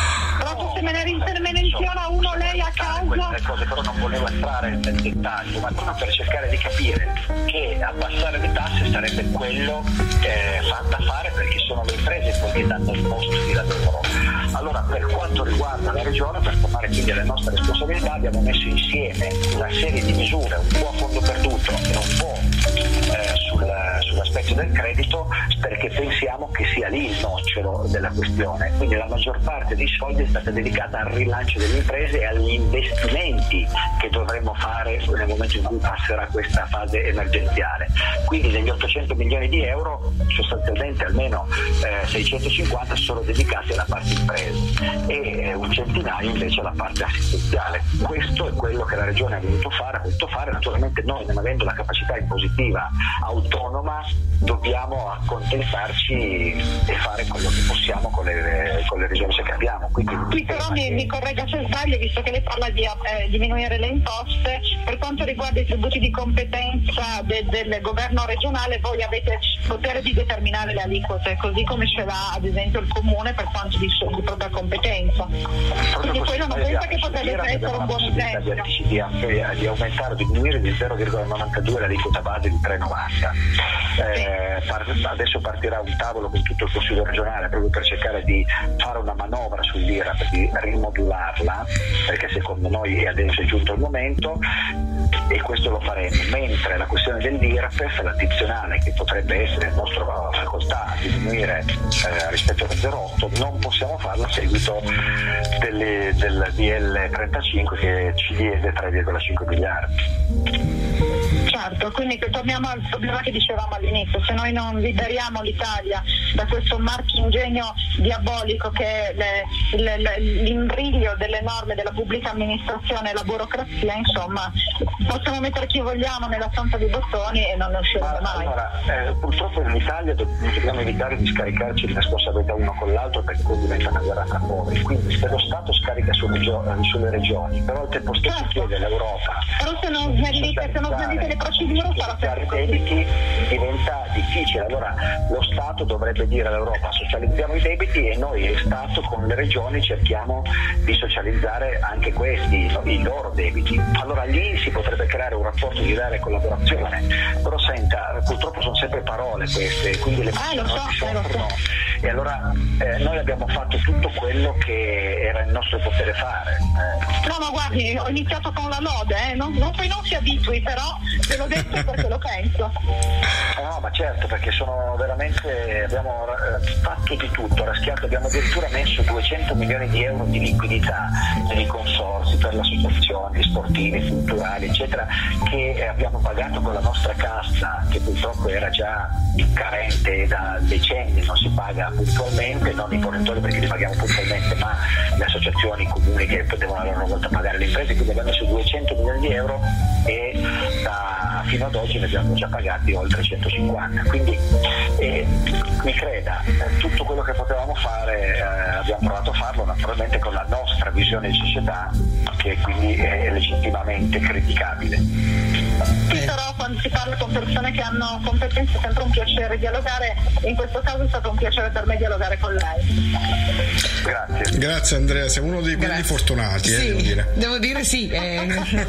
Però se me ne, se me ne menziona uno lei a caso. Queste cose però non volevo entrare nel dettaglio, ma proprio per cercare di capire che abbassare le tasse sarebbe quello eh, da fare, perché sono le imprese poi che danno il posto di lavoro. Allora, per quanto riguarda la regione, per tornare quindi alle nostre responsabilità, abbiamo messo insieme una serie di misure, un po' a fondo perduto e un po' eh, sul, sull'aspetto del credito, perché pensiamo che sia lì il nocciolo della questione. Quindi la maggior parte dei soldi è stata dedicata al rilancio delle imprese e agli investimenti che dovremmo fare nel momento in cui passerà questa fase emergenziale. Quindi degli ottocento milioni di euro sostanzialmente almeno eh, seicentocinquanta sono dedicati alla parte imprese e un centinaio invece alla parte assistenziale. Questo è quello che la regione ha voluto fare, ha voluto fare. Naturalmente noi, non avendo la capacità impositiva autonoma, dobbiamo accontentarci e fare quello che possiamo con le, con le risorse che abbiamo. Quindi, Qui però mi, che... mi corregga se sbaglio, visto che lei parla di eh, diminuire le imposte, per quanto riguarda i tributi di competenza de, del governo regionale, voi avete potere di determinare le aliquote, così come ce l'ha ad esempio il comune per quanto di, di propria competenza. Quindi quello non pensa che potrebbe essere un buon esempio di, di, di aumentare o diminuire di zero virgola novantadue l'aliquota base di tre virgola novanta. Eh, par- adesso partirà un tavolo con tutto il Consiglio regionale proprio per cercare di fare una manovra sull'I R A P, di rimodularla, perché secondo noi adesso è giunto il momento e questo lo faremo, mentre la questione dell'I R P E F, l'addizionale che potrebbe essere in nostra facoltà a diminuire eh, rispetto al zero virgola otto, non possiamo farlo a seguito delle, del D L trentacinque che ci diede tre virgola cinque miliardi. Certo, quindi torniamo al problema che dicevamo all'inizio: se noi non liberiamo l'Italia da questo marchingegno diabolico che è le, le, l'imbriglio delle norme della pubblica amministrazione e la burocrazia, insomma, possiamo mettere chi vogliamo nella stanza dei bottoni e non ne usciremo mai. Allora, eh, purtroppo in Italia dobbiamo evitare di scaricarci le responsabilità uno con l'altro, perché poi diventa una guerra tra poveri. Quindi se lo Stato scarica sulle, sulle regioni, però al tempo stesso certo. chiede all'Europa, però se non snellite, se non snellite le procedure sarà sempre così. Debiti diventa difficile. Allora lo Stato dovrebbe dire all'Europa: socializziamo i debiti, e noi Stato con le regioni cerchiamo di socializzare anche questi, i loro debiti. Allora lì si potrebbe creare un rapporto di vera collaborazione, però senta, purtroppo sono sempre parole queste, quindi le ah, lo so, eh, lo so. E allora eh, noi abbiamo fatto tutto quello che era il nostro potere fare. Eh. No, ma guardi, ho iniziato con la lode, eh. non, non, poi non si abitui, però ve l'ho detto perché lo penso. No, ma certo, perché sono veramente, abbiamo fatto di tutto, raschiato, abbiamo addirittura messo duecento milioni di euro di liquidità nei consorzi per le associazioni sportive, culturali, eccetera, che abbiamo pagato con la nostra cassa, che purtroppo era già carente da decenni, non si paga puntualmente, non i fornitori perché li paghiamo puntualmente, ma le associazioni, i comuni che devono a loro volta pagare le imprese, quindi abbiamo messo duecento milioni di euro e da, fino ad oggi ne abbiamo già pagati oltre centocinquanta, quindi eh, mi creda, eh, tutto quello che potevamo fare eh, abbiamo provato a farlo, naturalmente con la nostra visione di società, che quindi è legittimamente criticabile. Sì, però quando si parla con persone che hanno competenze è sempre un piacere dialogare, e in questo caso è stato un piacere per me dialogare con lei. Grazie. Grazie Andrea, sei uno dei quelli fortunati, sì, eh, devo dire. Devo dire sì. Eh.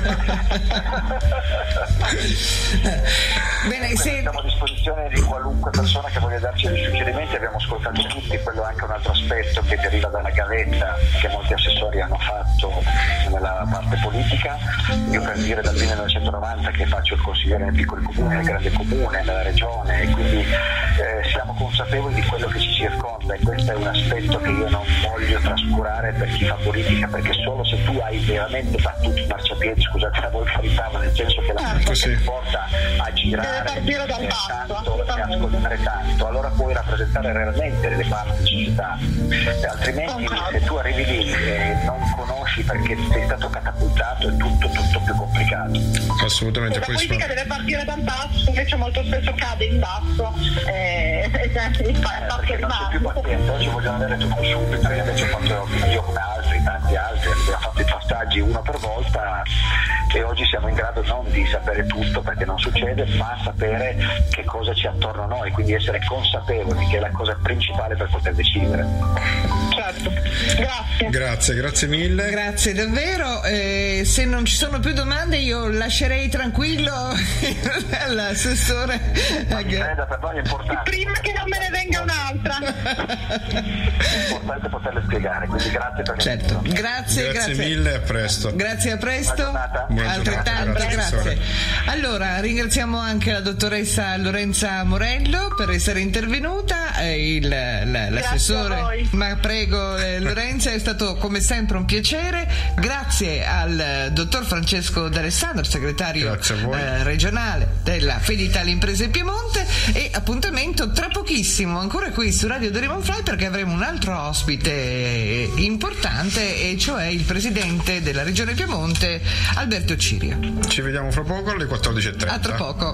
Bene, se... siamo a disposizione di qualunque persona che voglia darci dei suggerimenti, abbiamo ascoltato tutti, quello è anche un altro aspetto che deriva dalla gavetta che molti assessori hanno fatto nella parte politica. Io per dire dal millenovecentonovanta che faccio il consigliere nei piccoli comuni, nel grande comune, nella regione, e quindi eh, siamo consapevoli di quello che ci circonda, e questo è un aspetto che io non voglio trascurare per chi fa politica, perché solo se tu hai veramente battuto i marciapiedi, scusate la volgarità, ma nel senso che la cosa ti porta a girare eh, tanto e ascoltare tanto, allora puoi rappresentare realmente delle parti di società, e altrimenti se tu arrivi lì e non conosci perché sei stato catapultato è tutto tutto più complicato. Assolutamente. La politica deve partire dal basso, invece molto spesso cade in basso e eh, fa parte di basso. Più paziente, oggi vogliono avere tutto subito, io invece ho fatto io come altri, tanti altri, abbiamo fatto i passaggi uno per volta, e oggi siamo in grado non di sapere tutto perché non succede, ma sapere che cosa c'è attorno a noi, quindi essere consapevoli, che è la cosa principale per poter decidere. Certo, grazie. Grazie, grazie mille. Grazie davvero. Eh, se non ci sono più domande io lascerei tranquillo l'assessore. Creda, per noi è importante. Prima che non me ne venga un'altra. È importante poterle spiegare, quindi grazie per certo. Grazie, grazie, grazie mille, a presto. Grazie, a presto. Altrettanto, grazie. grazie. Allora, ringraziamo anche la dottoressa Lorenza Morello per essere intervenuta, eh, il, la, l'assessore. Ma prego, eh, Lorenza, è stato come sempre un piacere. Grazie al dottor Francesco D'Alessandro, segretario eh, regionale della Feditalia Imprese Piemonte, e appuntamento tra pochissimo ancora qui su Radio Dream Fly, perché avremo un altro ospite importante, e cioè il presidente della regione Piemonte Alberto Cirio. Ci vediamo fra poco alle quattordici e trenta. A tra poco.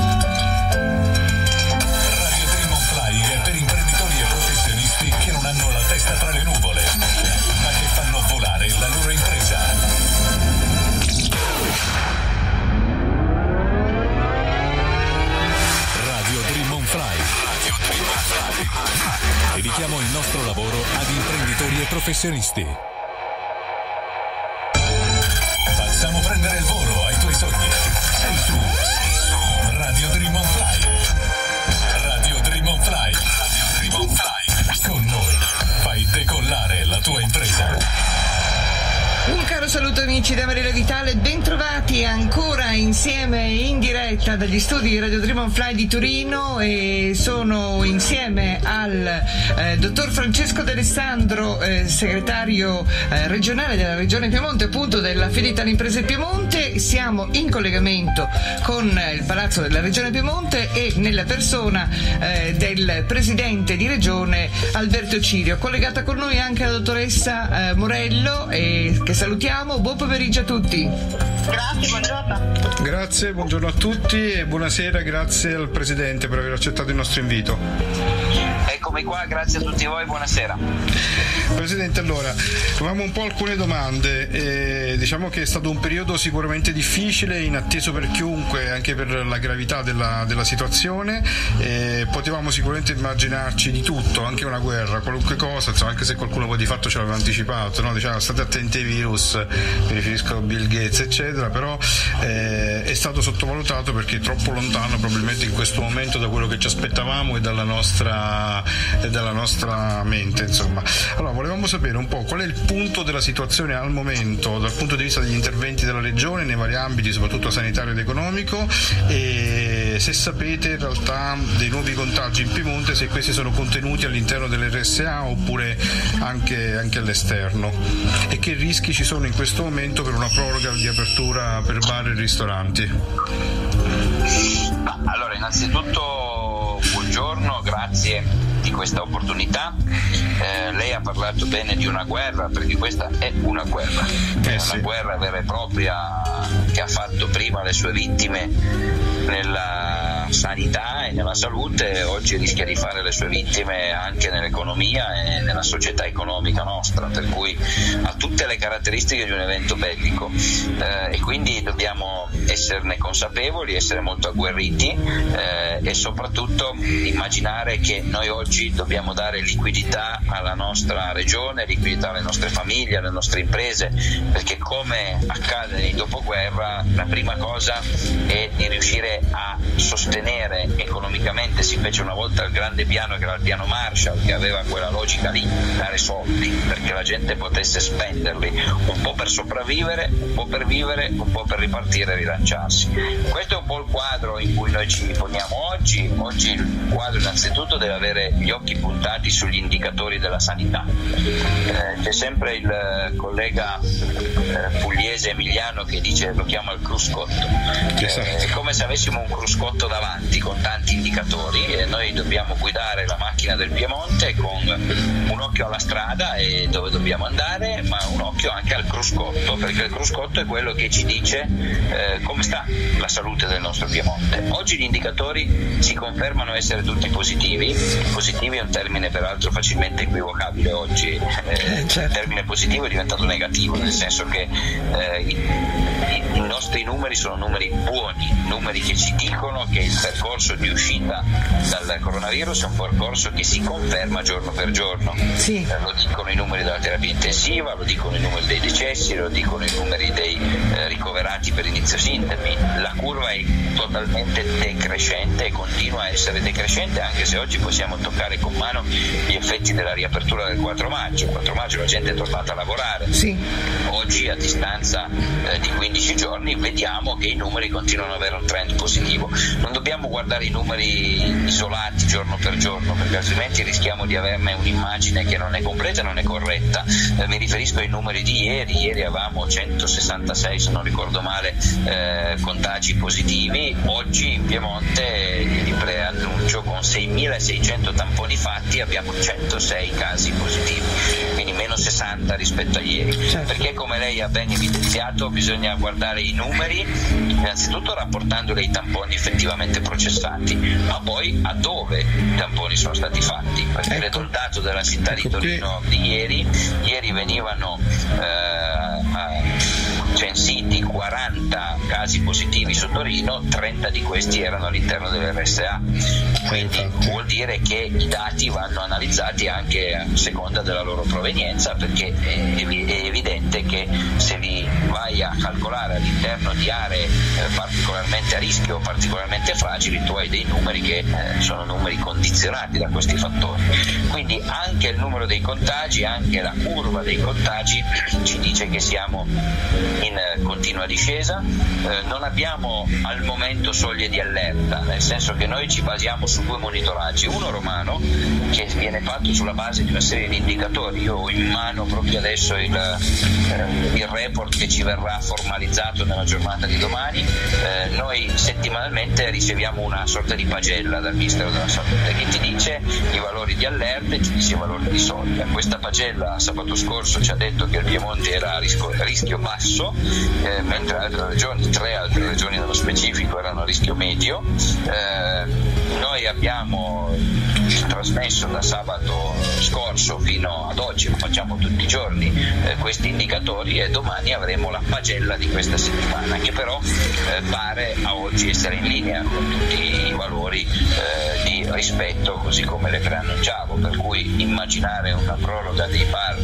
Radio Dream Fly è per imprenditori e professionisti che non hanno la testa tra le nuvole, ma che fanno volare la loro impresa. Radio Dream on Fly. Radio Dream on Fly. Dedichiamo il nostro lavoro ad imprenditori e professionisti. Facciamo prendere il volo ai tuoi sogni. Sei su, sei su. Radio Dream on Fly. Radio Dream on Fly. Radio Dream on Fly. Con noi fai decollare la tua impresa. Un caro saluto amici da Mariella Vitale, bentrovati ancora insieme in diretta dagli studi di Radio Dream on Fly di Torino, e sono insieme al eh, dottor Francesco D'Alessandro, eh, segretario eh, regionale della regione Piemonte, appunto della Feditalia Imprese Piemonte. Siamo in collegamento con il Palazzo della Regione Piemonte e nella persona eh, del presidente di regione Alberto Cirio. Collegata con noi anche la dottoressa eh, Morello, e che salutiamo. Buon pomeriggio a tutti. Grazie, buongiorno. Grazie, buongiorno a tutti e buonasera, grazie al Presidente per aver accettato il nostro invito. Eccomi qua, grazie a tutti voi, buonasera. Presidente, allora, avevamo un po' alcune domande. Eh, diciamo che è stato un periodo sicuramente difficile, inatteso per chiunque, anche per la gravità della, della situazione. Eh, potevamo sicuramente immaginarci di tutto, anche una guerra, qualunque cosa, insomma, anche se qualcuno poi di fatto ce l'aveva anticipato, no? Diciamo, state attenti ai virus, mi riferisco a Bill Gates, eccetera, però eh, eh, è stato sottovalutato perché è troppo lontano probabilmente in questo momento da quello che ci aspettavamo e dalla nostra, e dalla nostra mente, insomma. Allora, volevamo sapere un po' qual è il punto della situazione al momento dal punto di vista degli interventi della Regione nei vari ambiti, soprattutto sanitario ed economico, e se sapete in realtà dei nuovi contagi in Piemonte, se questi sono contenuti all'interno dell'R S A oppure anche, anche all'esterno, e che rischi ci sono in questo momento per una proroga di apertura per bar e ristoranti. Allora, innanzitutto buongiorno, grazie di questa opportunità. Eh, lei ha parlato bene di una guerra, perché questa è una guerra, è una guerra vera e propria che ha fatto prima le sue vittime nella sanità e nella salute, oggi rischia di fare le sue vittime anche nell'economia e nella società economica nostra, per cui ha tutte le caratteristiche di un evento bellico, eh, e quindi dobbiamo esserne consapevoli, essere molto agguerriti, eh, e soprattutto immaginare che noi oggi dobbiamo dare liquidità alla nostra regione, liquidità alle nostre famiglie, alle nostre imprese, perché come accade nei dopoguerra la prima cosa è di riuscire a sostenere economicamente. Si fece una volta il grande piano che era il piano Marshall, che aveva quella logica lì, dare soldi perché la gente potesse spenderli, un po' per sopravvivere, un po' per vivere, un po' per ripartire e rilanciarsi. Questo è un po' il quadro in cui noi ci poniamo oggi. Oggi il quadro innanzitutto deve avere gli occhi puntati sugli indicatori della sanità. Eh, c'è sempre il collega eh, pugliese Emiliano che dice, lo chiama il cruscotto, eh, è come se avessimo un cruscotto davanti con tanti indicatori e noi dobbiamo guidare la macchina del Piemonte con un occhio alla strada e dove dobbiamo andare, ma un occhio anche al cruscotto, perché il cruscotto è quello che ci dice eh, come sta la salute del nostro Piemonte. Oggi gli indicatori si confermano essere tutti positivi. Positivi è un termine peraltro facilmente equivocabile oggi, eh, certo. Il termine positivo è diventato negativo, nel senso che eh, i, i, i nostri numeri sono numeri buoni, numeri che ci dicono che il percorso di uscita dal coronavirus è un percorso che si conferma giorno per giorno. Sì. Eh, lo dicono i numeri della terapia intensiva, lo dicono i numeri dei decessi, lo dicono i numeri dei eh, ricoverati per inizio sintomi. La curva è totalmente decrescente e continua a essere decrescente, anche se oggi possiamo toccare con mano gli effetti della riapertura del quattro maggio. Il quattro maggio la gente è tornata a lavorare. Sì. Oggi, a distanza eh, di quindici giorni, vediamo che i numeri continuano ad avere un trend positivo. Non dobbiamo guardare i numeri isolati giorno per giorno, perché altrimenti rischiamo di averne un'immagine che non è completa e non è corretta. Eh, mi riferisco ai numeri di ieri. Ieri avevamo centosessantasei, se non ricordo male, eh, contagi positivi. Oggi in Piemonte, vi preannuncio, con seimilaseicento tamponi fatti abbiamo centosei casi positivi, quindi meno sessanta rispetto a ieri. Certo. Perché, come lei ha ben evidenziato, bisogna guardare i numeri innanzitutto rapportandoli ai tamponi effettivamente processati, ma poi a dove i tamponi sono stati fatti, perché ecco. Il dato della città di Torino di ieri ieri venivano eh, censiti quaranta casi positivi su Torino, trenta di questi erano all'interno dell'R S A, quindi vuol dire che i dati vanno analizzati anche a seconda della loro provenienza, perché è evidente che se li vai a calcolare all'interno di aree particolarmente a rischio, particolarmente fragili, tu hai dei numeri che sono numeri condizionati da questi fattori. Quindi anche il numero dei contagi, anche la curva dei contagi ci dice che siamo in continua discesa. Eh, non abbiamo al momento soglie di allerta, nel senso che noi ci basiamo su due monitoraggi, uno romano che viene fatto sulla base di una serie di indicatori. Io ho in mano proprio adesso il, eh, il report che ci verrà formalizzato nella giornata di domani. Eh, noi settimanalmente riceviamo una sorta di pagella dal Ministero della Salute che ti dice i valori di allerta e ti dice i valori di soglia. Questa pagella sabato scorso ci ha detto che il Piemonte era a rischio, a rischio basso, eh, mentre altre regioni, tre altre regioni nello specifico, erano a rischio medio. Eh, noi abbiamo trasmesso da sabato scorso fino ad oggi, lo facciamo tutti i giorni, eh, questi indicatori, e domani avremo la pagella di questa settimana, che però eh, pare a oggi essere in linea con tutti i valori eh, di rispetto, così come le preannunciavo, per cui immaginare una proroga dei bar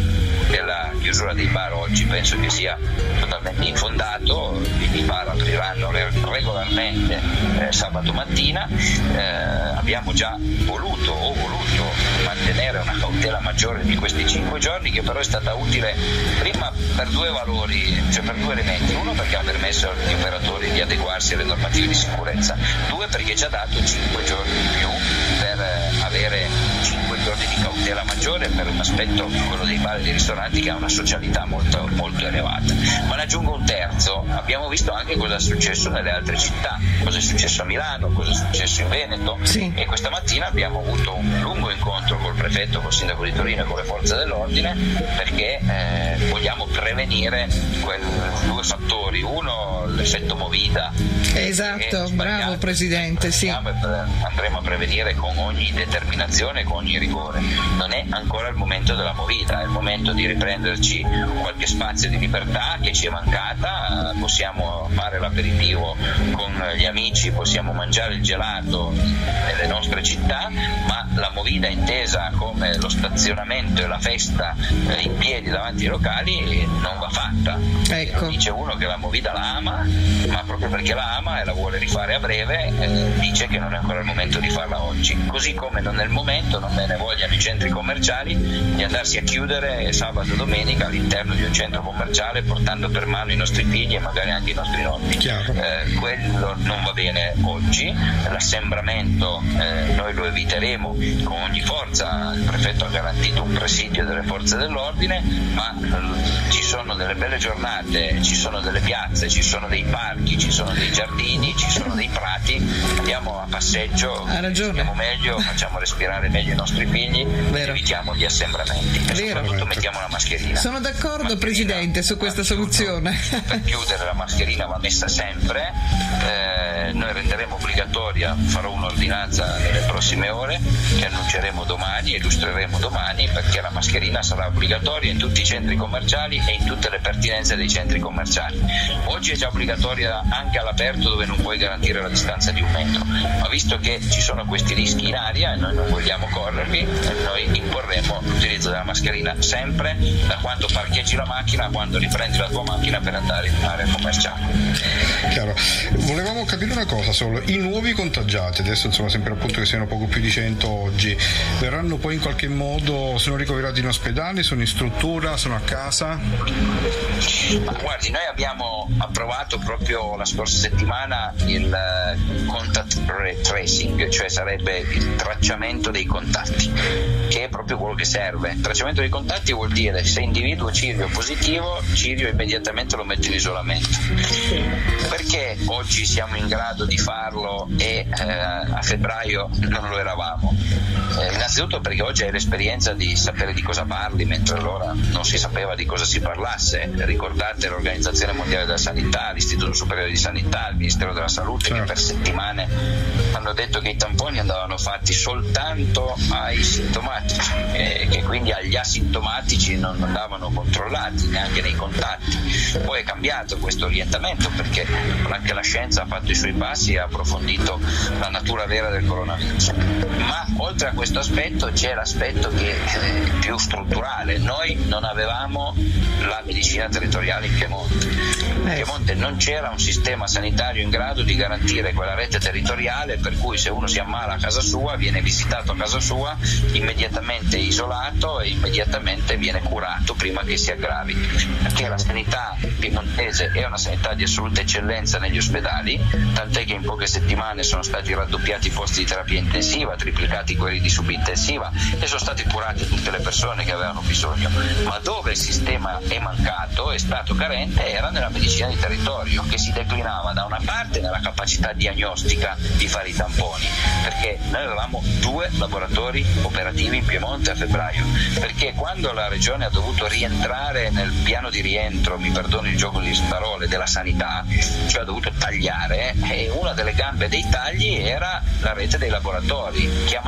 della chiusura dei bar oggi penso che sia totalmente infondato. I bar apriranno regolarmente eh, sabato mattina. Eh, abbiamo già voluto o voluto mantenere una cautela maggiore di questi cinque giorni, che però è stata utile prima per due valori, cioè per due elementi: uno perché ha permesso agli operatori di adeguarsi alle normative di sicurezza, due perché ci ha dato cinque giorni in più per eh, avere cinque giorni di cautela maggiore per un aspetto, quello dei bar e dei ristoranti, che ha una socialità molto, molto elevata. Ma ne aggiungo un terzo: abbiamo visto anche cosa è successo nelle altre città, cosa è successo a Milano, cosa è successo in Veneto, sì. E questa mattina abbiamo avuto un lungo incontro col prefetto, col sindaco di Torino e con le forze dell'ordine, perché eh, vogliamo prevenire quei due fattori: uno l'effetto movida, esatto, bravo Presidente, sì. Andremo a prevenire con ogni determinazione, con ogni rigore. Non è ancora il momento della movida, è il momento di riprenderci qualche spazio di libertà che ci è mancata. Possiamo fare l'aperitivo con gli amici, possiamo mangiare il gelato nelle nostre città, ma la movida intesa come lo stazionamento e la festa eh, in piedi davanti ai locali non va fatta. Ecco. Dice uno che la movida la ama, ma proprio perché la ama e la vuole rifare a breve, eh, dice che non è ancora il momento di farla oggi. Così come non è il momento, non me ne vogliano i centri commerciali, di andarsi a chiudere sabato e domenica all'interno di un centro commerciale portando per mano i nostri figli e magari anche i nostri nonni. Eh, quello non va bene oggi. L'assembramento eh, noi lo eviteremo con ogni forza. Il prefetto ha garantito un presidio delle forze dell'ordine, ma eh, ci sono delle belle giornate, ci sono delle piazze, ci sono dei parchi, ci sono dei giardini, ci sono dei prati. Andiamo a passeggio, stiamo meglio, facciamo respirare meglio i nostri figli, Vero. evitiamo gli assembramenti e Vero. soprattutto mettiamo la mascherina. Sono d'accordo mascherina, Presidente su questa soluzione. Per chiudere, la mascherina va messa sempre. Eh, noi renderemo obbligatoria, farò un'ordinanza nelle prossime ore che annunceremo domani, illustreremo domani, perché la mascherina sarà obbligatoria in tutti i centri commerciali e in tutte le pertinenze dei centri commerciali. Oggi è già obbligatoria anche all'aperto, dove non puoi garantire la distanza di un metro, ma visto che ci sono questi rischi in aria e noi non vogliamo correrli, noi imporremo l'utilizzo della mascherina sempre, da quando parcheggi la macchina a quando riprendi la tua macchina per andare in un'area commerciale. Chiaro. Volevamo capire una cosa solo: i nuovi contagiati, adesso insomma sembra appunto che siano poco più di cento oggi, verranno poi in qualche modo, sono ricoverati in ospedale, sono in struttura, sono a casa? Ma guardi, noi abbiamo approvato proprio la scorsa settimana il contact tracing, cioè sarebbe il tracciamento dei contatti, che è proprio quello che serve. Il tracciamento dei contatti vuol dire: se individuo Cirio positivo, Cirio immediatamente lo metto in isolamento. Perché oggi siamo in grado di farlo e eh, a febbraio non lo eravamo? Eh, innanzitutto perché oggi hai l'esperienza di sapere di cosa parli, mentre allora non si sapeva di cosa si parlasse. Ricordate l'Organizzazione Mondiale della Sanità, l'Istituto Superiore di Sanità, il Ministero della Salute, certo, che per settimane hanno detto che i tamponi andavano fatti soltanto ai sintomatici e che quindi agli asintomatici non andavano controllati neanche nei contatti. Poi è cambiato questo orientamento, perché anche la scienza ha fatto i suoi passi e ha approfondito la natura vera del coronavirus. Ma oltre a questo aspetto c'è l'aspetto che è più strutturale. Noi non avevamo la medicina territoriale in Piemonte. In Piemonte non c'era un sistema sanitario in grado di garantire quella rete territoriale per cui se uno si ammala a casa sua viene visitato a casa sua, immediatamente isolato e immediatamente viene curato prima che si aggravi, perché la sanità piemontese è una sanità di assoluta eccellenza negli ospedali, tant'è che in poche settimane sono stati raddoppiati i posti di terapia intensiva, triplicati quelli di subintensiva e sono state curate tutte le persone che avevano bisogno. Ma dove il sistema è mancato, è stato carente, era nella medicina di territorio, che si declinava da una parte nella capacità diagnostica di fare i tamponi, perché noi avevamo due laboratori operativi in Piemonte a febbraio, perché quando la regione ha dovuto rientrare nel piano di rientro, mi perdoni il gioco di parole, della sanità, cioè ha dovuto tagliare, e una delle gambe dei tagli era la rete dei laboratori, chiamata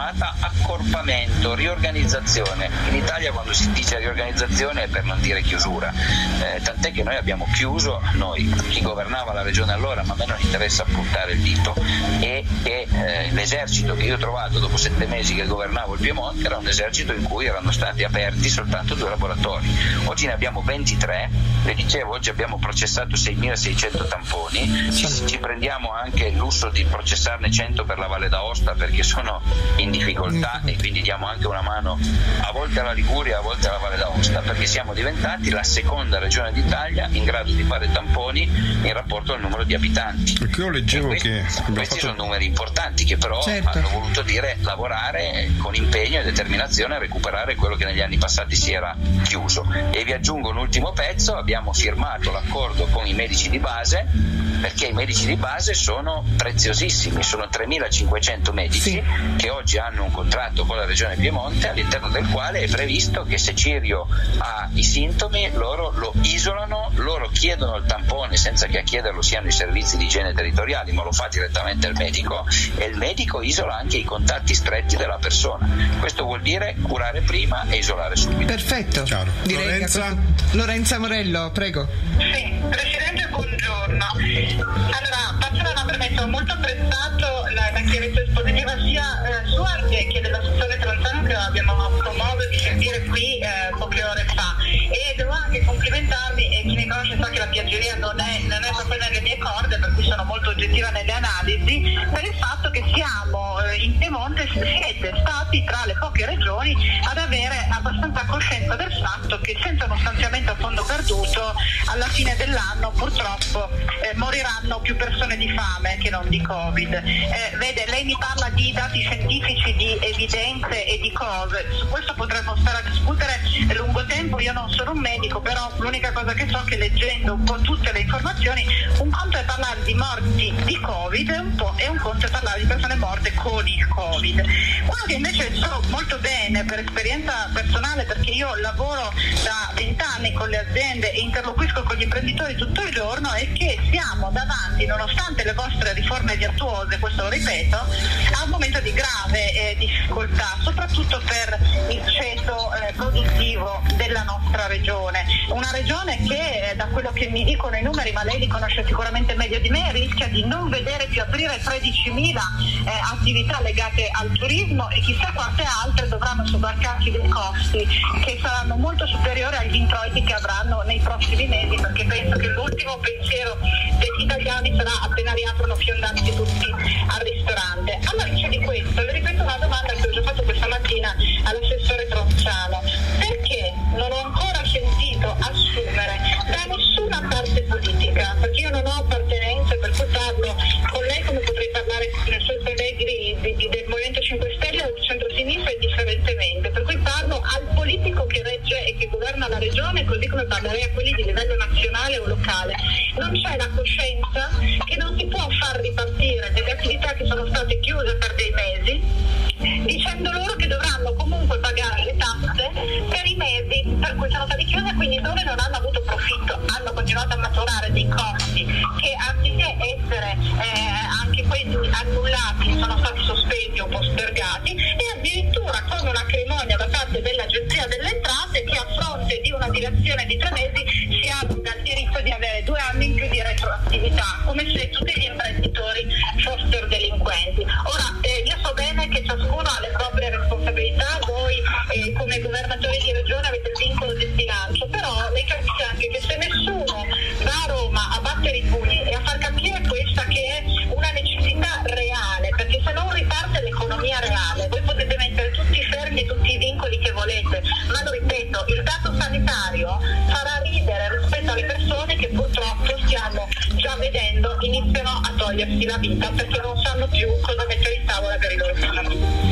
chiamata accorpamento, riorganizzazione. In Italia quando si dice riorganizzazione è per non dire chiusura, eh, tant'è che noi abbiamo chiuso, noi, chi governava la regione allora, ma a me non interessa puntare il dito, e, e eh, l'esercito che io ho trovato dopo sette mesi che governavo il Piemonte era un esercito in cui erano stati aperti soltanto due laboratori. Oggi ne abbiamo ventitré, le dicevo, oggi abbiamo processato seimilaseicento tamponi, ci, ci prendiamo anche il lusso di processarne cento per la Valle d'Aosta perché sono in difficoltà e quindi diamo anche una mano a volte alla Liguria, a volte alla Valle d'Aosta, perché siamo diventati la seconda regione d'Italia in grado di fare tamponi in rapporto al numero di abitanti. Perché io leggevo questi, che questi fatto... sono numeri importanti che però certo. hanno voluto dire lavorare con impegno e determinazione a recuperare quello che negli anni passati si era chiuso. E vi aggiungo un ultimo pezzo: abbiamo firmato l'accordo con i medici di base, perché i medici di base sono preziosissimi, sono tremilacinquecento medici sì. che oggi hanno un contratto con la regione Piemonte, all'interno del quale è previsto che se Cirio ha i sintomi loro lo isolano, loro chiedono il tampone senza che a chiederlo siano i servizi di igiene territoriali, ma lo fa direttamente il medico, e il medico isola anche i contatti stretti della persona. Questo vuol dire curare prima e isolare subito. Perfetto. Ciao. Direi Lorenza? Che... Lorenza Morello, prego. Sì, Presidente, buongiorno. Allora, faccio una premessa, ho molto apprezzato la, la chiarezza espositiva sia eh, sua che dell'assessore Tranzano che abbiamo avuto modo di sentire qui eh, poche ore fa, e devo anche complimentarmi, e chi mi conosce sa che la piaggeria non è, non è proprio nelle mie corde, per cui sono molto oggettiva nelle analisi, per il fatto che siamo eh, in Piemonte, siete stati tra le poche regioni ad avere abbastanza coscienza del fatto che senza uno stanziamento a fondo perduto alla fine dell'anno purtroppo eh, moriranno più persone di fame che non di Covid. Eh, vede, lei mi parla di dati scientifici, di evidenze e di cose, su questo potremmo stare a discutere a lungo tempo. Io non sono un medico, però l'unica cosa che so è che leggendo un po' tutte le informazioni, un conto è parlare di morti di Covid e un, po', e un conto è parlare di persone morte con il Covid. Quello che invece so molto bene per esperienza personale, perché io lavoro da vent'anni con le aziende e interloquisco con gli imprenditori tutto il giorno, è che siamo davanti, nonostante le vostre riforme virtuose, questo lo ripeto, a un momento di grave eh, difficoltà, soprattutto per il ceto eh, produttivo della nostra regione. Una regione che, eh, da quello che mi dicono i numeri, ma lei li conosce sicuramente meglio di me, rischia di non vedere più aprire tredicimila eh, attività legate al turismo, e chissà quante altre dovranno sobbarcarsi dei costi che saranno molto superiori agli introiti che avranno nei prossimi mesi, perché penso che l'ultimo pensiero degli italiani sarà appena riaprono fiondanti tutti al ristorante. Alla luce di questo le ripeto una domanda che ho già fatto questa mattina all'assessore Tronzano: perché non ho ancora sentito assumere da nessuna parte politica, perché io non ho appartenenze, per cui parlo con lei come potrei parlare con i suoi colleghi di, di, del Movimento cinque Stelle o del centro-sinistra indifferentemente, per cui parlo al politico che regge e che governa la regione, così come parlerei a quelli di livello nazionale o locale. Non c'è la coscienza che non si può far ripartire delle attività che sono state chiuse per dei mesi, dicendo loro che dovranno comunque pagare le tasse per i mesi per cui sono stati chiuse, quindi dove non hanno avuto profitto hanno continuato a maturare dei costi che, anziché essere eh, anche questi annullati, sono stati sospesi o postergati, e addirittura con una acrimonia da parte dell'Agenzia delle Entrate che, a fronte di una dilazione di tre mesi, si abroga il diritto di avere due anni in più di retroattività, come se tutti gli imprenditori fossero delinquenti. Ora, eh, io so bene che ciascuno ha le proprie responsabilità, voi eh, come governatori di regione avete il vincolo del bilancio, però lei capisce anche che se nessuno va a Roma a battere i pugni e a far capire questa che è una necessità reale, perché se non riparte l'economia reale, voi potete mettere tutti i fermi e tutti i vincoli che volete, ma lo ripeto, il dato sanitario farà ridere rispetto alle persone che purtroppo stiamo già vedendo iniziano a togliersi la vita perché non sanno più cosa mettere in tavola per i loro figli.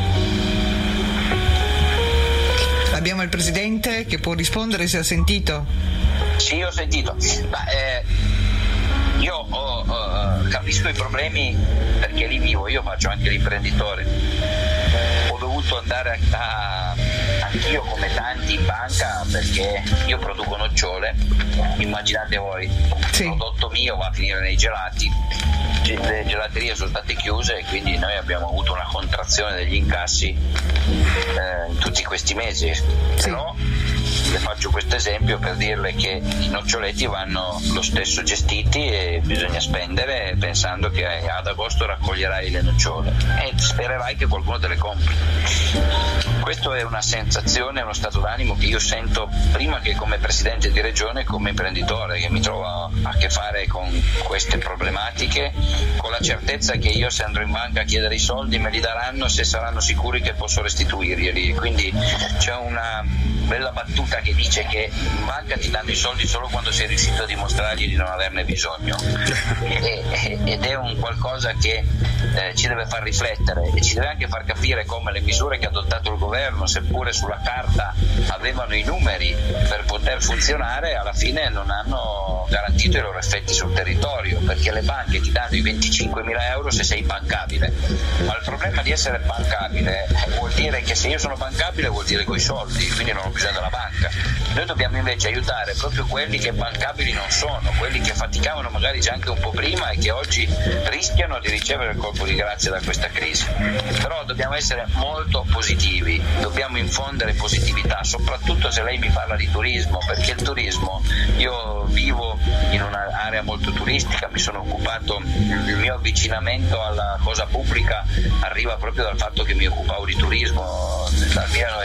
Abbiamo il Presidente che può rispondere, se ha sentito. Sì, ho sentito. Ma, eh, io ho, uh, capisco i problemi perché li vivo, io faccio anche l'imprenditore. Ho dovuto andare a, a anch'io come tanti in banca, perché io produco nocciole, immaginate voi, sì. Il prodotto mio va a finire nei gelati, le gelaterie sono state chiuse e quindi noi abbiamo avuto una contrazione degli incassi eh, in tutti questi mesi, sì. Però le faccio questo esempio per dirle che i noccioletti vanno lo stesso gestiti e bisogna spendere pensando che ad agosto raccoglierai le nocciole e spererai che qualcuno te le compri. Questo è una sensazione, uno stato d'animo che io sento prima che come presidente di regione, come imprenditore che mi trovo a che fare con queste problematiche, con la certezza che io se andrò in banca a chiedere i soldi me li daranno se saranno sicuri che posso restituirli. Quindi c'è una bella battuta che dice che in banca ti danno i soldi solo quando sei riuscito a dimostrargli di non averne bisogno e, ed è un qualcosa che eh, ci deve far riflettere e ci deve anche far capire come le misure che ha adottato il governo, seppure sulla carta avevano i numeri per poter funzionare, alla fine non hanno garantito i loro effetti sul territorio, perché le banche ti danno i venticinquemila euro se sei bancabile, ma il problema di essere bancabile vuol dire che se io sono bancabile vuol dire coi soldi, quindi non ho bisogno della banca. Noi dobbiamo invece aiutare proprio quelli che bancabili non sono, quelli che faticavano magari già anche un po' prima e che oggi rischiano di ricevere il colpo di grazia da questa crisi. Però dobbiamo essere molto positivi, dobbiamo infondere positività, soprattutto se lei mi parla di turismo, perché il turismo, io vivo in un'area molto turistica, mi sono occupato, il mio avvicinamento alla cosa pubblica arriva proprio dal fatto che mi occupavo di turismo dal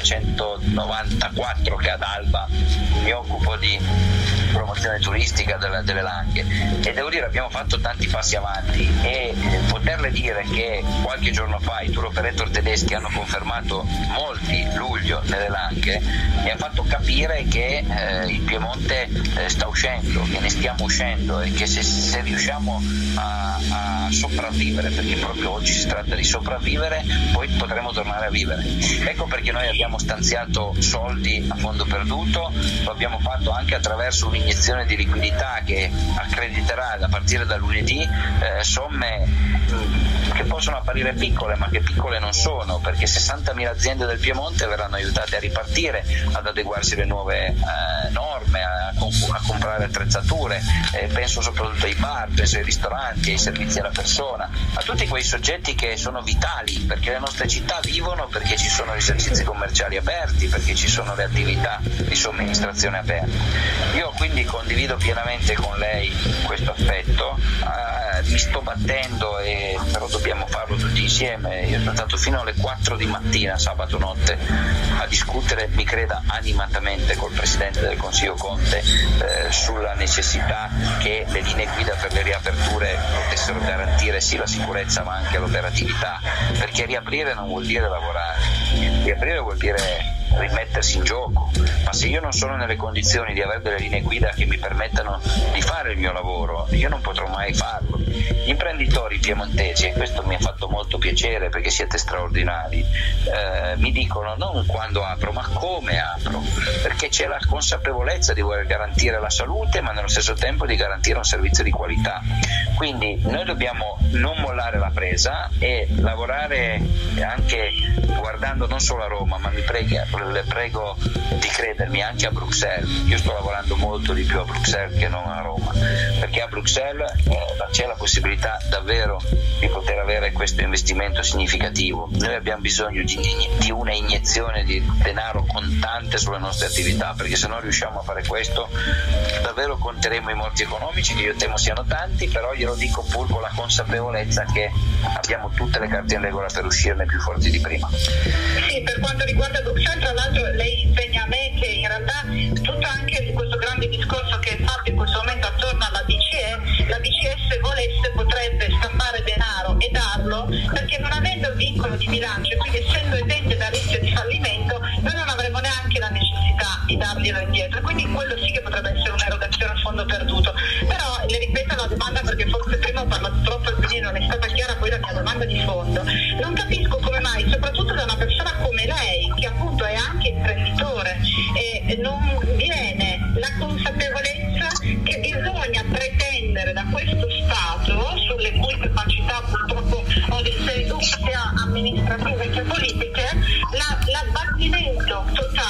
millenovecentonovantaquattro, che ad Alba mi occupo di promozione turistica delle, delle Langhe, e devo dire abbiamo fatto tanti passi avanti e poterle dire che qualche giorno fa i tour operator tedeschi hanno confermato molti luglio nelle Langhe mi ha fatto capire che eh, il Piemonte eh, sta uscendo, che ne stiamo uscendo e che se, se riusciamo a, a sopravvivere, perché proprio oggi si tratta di sopravvivere, poi potremo tornare a vivere. Ecco perché noi abbiamo stanziato soldi a fondo perduto, lo abbiamo fatto anche attraverso un'iniezione di liquidità che accrediterà a partire da lunedì eh, somme mh, che possono apparire piccole ma che piccole non sono, perché sessantamila aziende del Piemonte verranno aiutate a ripartire, ad adeguarsi alle nuove eh, norme, a, a comprare attrezzature, eh, penso soprattutto ai bar, penso ai ristoranti, ai servizi alla persona, a tutti quei soggetti che sono vitali, perché le nostre città vivono perché ci sono gli esercizi commerciali aperti, perché ci sono le attività di somministrazione aperte. Io quindi condivido pienamente con lei questo aspetto, eh, mi sto battendo e però dobbiamo farlo tutti insieme. Io sono stato fino alle quattro di mattina sabato notte a discutere, mi creda, animatamente col Presidente del Consiglio Conte eh, sulla necessità che le linee guida per le riaperture potessero garantire sì la sicurezza ma anche l'operatività, perché riaprire non vuol dire lavorare, riaprire vuol dire rimettersi in gioco, ma se io non sono nelle condizioni di avere delle linee guida che mi permettano di fare il mio lavoro, io non potrò mai farlo. Gli imprenditori piemontesi, e questo mi ha fatto molto piacere perché siete straordinari, eh, mi dicono non quando apro ma come apro, perché c'è la consapevolezza di voler garantire la salute ma nello stesso tempo di garantire un servizio di qualità. Quindi noi dobbiamo non mollare la presa e lavorare anche guardando non solo a Roma, ma mi prega, le prego di credermi, anche a Bruxelles. Io sto lavorando molto di più a Bruxelles che non a Roma, perché a Bruxelles eh, c'è la possibilità davvero di poter avere questo investimento significativo. Noi abbiamo bisogno di, di una iniezione di denaro contante sulle nostre attività, perché se non riusciamo a fare questo davvero conteremo i morti economici, che io temo siano tanti, però glielo dico pur con la consapevolezza che abbiamo tutte le carte in regola per uscirne più forti di prima. Sì, per quanto riguarda Bruxelles, tra l'altro lei insegna a me che in realtà tutto anche questo grande discorso che è fatto in questo momento attorno alla B C E, la B C E se volesse potrebbe stampare denaro e darlo, perché non avendo il vincolo di bilancio e quindi essendo esente dal rischio di fallimento, noi non avremo neanche la necessità di darglielo indietro, quindi quello sì che potrebbe essere un'erogazione a fondo perduto. Però le ripeto la domanda perché forse prima ho parlato troppo e quindi non è stata chiara poi la mia domanda di fondo. Non capisco come mai, soprattutto da una persona come lei, che appunto è anche imprenditore, e non viene la consapevolezza che bisogna pretendere da questo Stato, sulle cui capacità purtroppo ho dei seri dubbi sia amministrative che politiche, la, l'abbattimento totale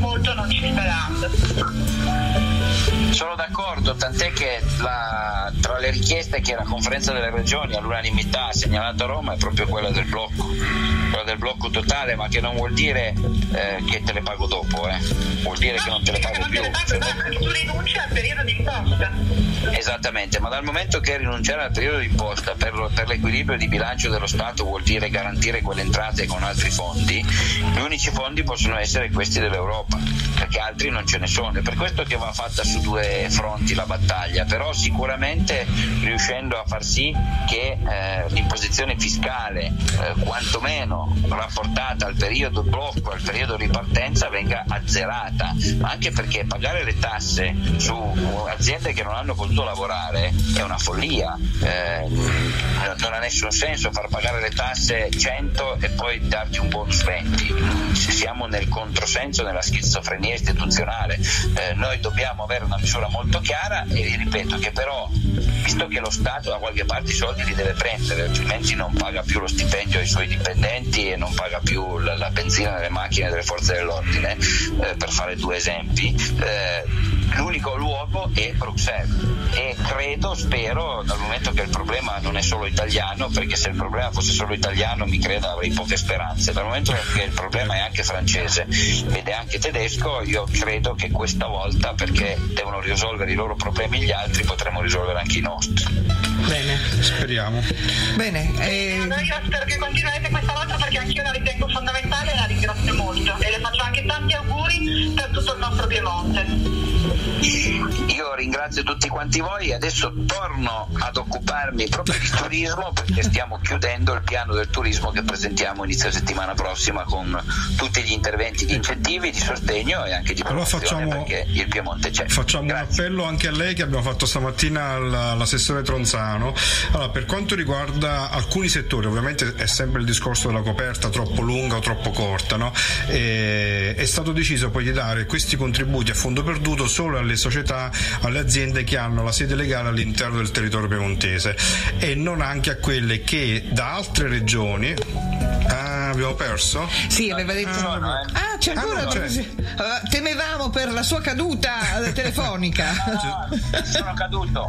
molto non ci sta dando. Sono d'accordo, tant'è che la, tra le richieste che la conferenza delle regioni all'unanimità ha segnalato a Roma è proprio quella del blocco, quella del blocco totale, ma che non vuol dire eh, che te le pago dopo, eh. vuol dire che non te le pago più. Tu rinunci al periodo di imposta. Esattamente, ma dal momento che rinunciare al periodo di imposta per, per l'equilibrio di bilancio dello Stato vuol dire garantire quelle entrate con altri fondi, gli unici fondi possono essere questi dell'Europa, perché altri non ce ne sono. È per questo che va fatta su due fronti la battaglia, però sicuramente riuscendo a far sì che eh, l'imposizione fiscale eh, quantomeno rapportata al periodo blocco, al periodo ripartenza, venga azzerata, ma anche perché pagare le tasse su aziende che non hanno potuto lavorare è una follia, eh, non ha nessun senso far pagare le tasse cento e poi darti un bonus venti. Siamo nel controsenso, nella schizofrenia istituzionale. Eh, noi dobbiamo avere una misura molto chiara e vi ripeto che però, visto che lo Stato da qualche parte i soldi li deve prendere, altrimenti non paga più lo stipendio ai suoi dipendenti e non paga più la, la benzina nelle macchine delle forze dell'ordine, eh, per fare due esempi, eh, l'unico luogo è Bruxelles e credo, spero, dal momento che il problema non è solo italiano, perché se il problema fosse solo italiano mi credo avrei poche speranze, dal momento che il problema è anche francese ed è anche tedesco, io credo che questa volta, perché devono risolvere i loro problemi gli altri, potremo risolvere anche i nostri. Bene, speriamo. Bene, eh... no, io spero che continuerete questa volta, perché anch'io la ritengo fondamentale e la ringrazio molto e le faccio anche tanti auguri per tutto il nostro Piemonte. Io ringrazio tutti quanti voi e adesso torno ad occuparmi proprio di turismo, perché stiamo chiudendo il piano del turismo che presentiamo inizio settimana prossima con tutti gli interventi di incentivi, di sostegno e anche di promozione, allora facciamo, perché il Piemonte c'è. Facciamo Grazie. un appello anche a lei che abbiamo fatto stamattina all'assessore Tronzano. Allora, per quanto riguarda alcuni settori, ovviamente è sempre il discorso della coperta troppo lunga o troppo corta, no? E, è stato deciso poi di dare questi contributi a fondo perduto solo alle società, alle aziende che hanno la sede legale all'interno del territorio piemontese e non anche a quelle che da altre regioni. Ah, abbiamo perso? Sì, aveva detto. No, no, eh. Ah, c'è ancora. Ah, no, c'è. Uh, temevamo per la sua caduta telefonica. No, sono caduto.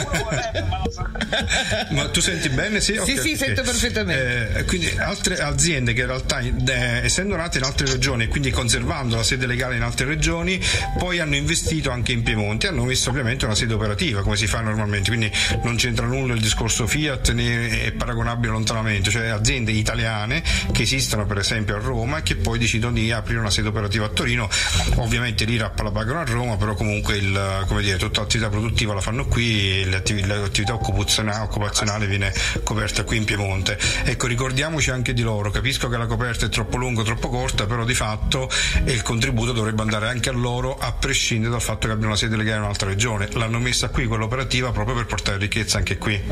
Ma tu senti bene? Sì, okay, sì, sì, okay. sento perfettamente. Eh, quindi altre aziende che in realtà, eh, essendo nate in altre regioni e quindi conservando la sede legale in altre regioni, poi hanno investito anche in Piemonte, hanno messo ovviamente una sede operativa come si fa normalmente, quindi non c'entra nulla il discorso Fiat né è paragonabile lontanamente, cioè aziende italiane che esistono per esempio a Roma e che poi decidono di aprire una sede operativa a Torino. Ovviamente l'I R A P la pagano a Roma, però comunque il, come dire, tutta l'attività produttiva la fanno qui, l'attività occupazionale, occupazionale viene coperta qui in Piemonte. Ecco, ricordiamoci anche di loro. Capisco che la coperta è troppo lunga, troppo corta, però di fatto il contributo dovrebbe andare anche a loro, a prescindere dal fatto che abbiano una sede legale in un'altra regione. L'hanno messa qui quella operativa proprio per portare ricchezza anche qui.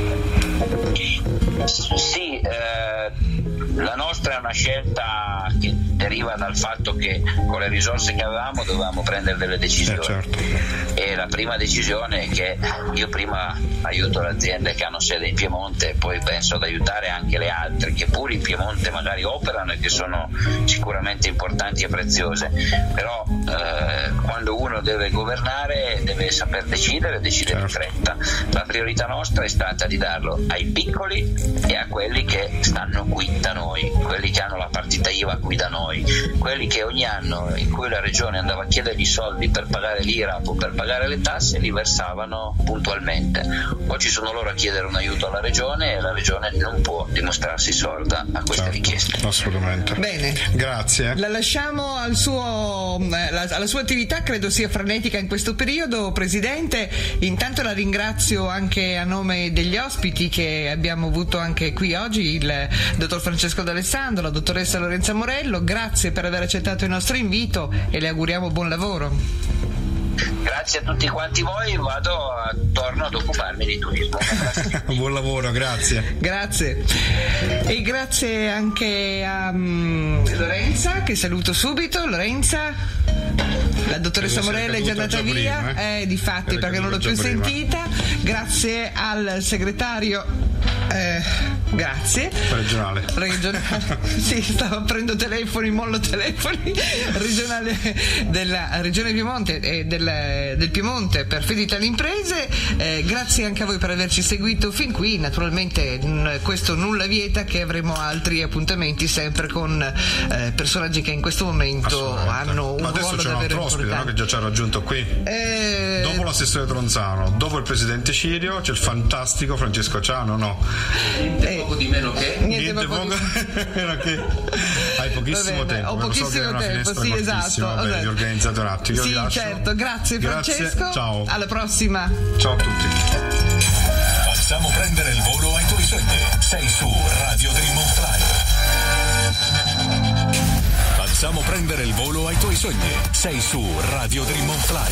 Sì, eh, la nostra è una scelta che deriva dal fatto che con le risorse che avevamo dovevamo prendere delle decisioni, eh, certo. E la prima decisione è che io prima aiuto le aziende che hanno sede in Piemonte, poi penso ad aiutare anche le altre che pure in Piemonte magari operano e che sono sicuramente importanti e preziose, però eh, quando uno deve governare deve saper decidere, decidere certo. in fretta. La priorità nostra è stata di darlo ai piccoli e a quelli che stanno qui da noi, quelli che hanno la partita I V A qui da noi, quelli che ogni anno in cui la regione andava a chiedergli soldi per pagare l'I R A P o per pagare le tasse li versavano puntualmente. Oggi sono loro a chiedere un aiuto alla regione e la regione non può dimostrarsi sorda a queste certo, richieste. Assolutamente. Bene, grazie. La lasciamo al suo, alla sua attività, credo sia frenetica in questo periodo, Presidente. Intanto la ringrazio anche a nome degli ospiti che abbiamo avuto anche qui oggi, il dottor Francesco D'Alessandro, la dottoressa Lorenza Morello. Grazie per aver accettato il nostro invito e le auguriamo buon lavoro. Grazie a tutti quanti voi, vado a, torno ad occuparmi di turismo. Buon lavoro, grazie. Grazie. E grazie anche a um, Lorenza, che saluto subito. Lorenza, la dottoressa Morello è già andata via, prima, eh? Eh, difatti perché non l'ho più prima. sentita. Grazie al segretario eh, Grazie. Regionale. Regionale. Sì, stavo prendo telefoni, mollo telefoni. Regionale della Regione Piemonte e del, del Piemonte per Fede Italia Imprese. Eh, grazie anche a voi per averci seguito fin qui. Naturalmente n- questo nulla vieta che avremo altri appuntamenti sempre con eh, personaggi che in questo momento hanno un Ma adesso ruolo c'è un davvero altro ospite, importante. no, che già ci ha raggiunto qui. Eh... Dopo l'assessore Tronzano, dopo il presidente Cirio, c'è il fantastico Francesco Ciano, no? Niente poco di meno che niente, niente poco di meno che hai pochissimo bene, tempo. ho pochissimo so tempo, sì, esatto. Vabbè, vi organizzate un attimo. Io sì, vi lascio. certo, grazie, grazie Francesco. Ciao. Alla prossima. Ciao a tutti. Facciamo prendere il volo ai tuoi sogni. Sei su Radio Dream on Fly. Facciamo prendere il volo ai tuoi sogni. Sei su Radio Dream on Fly.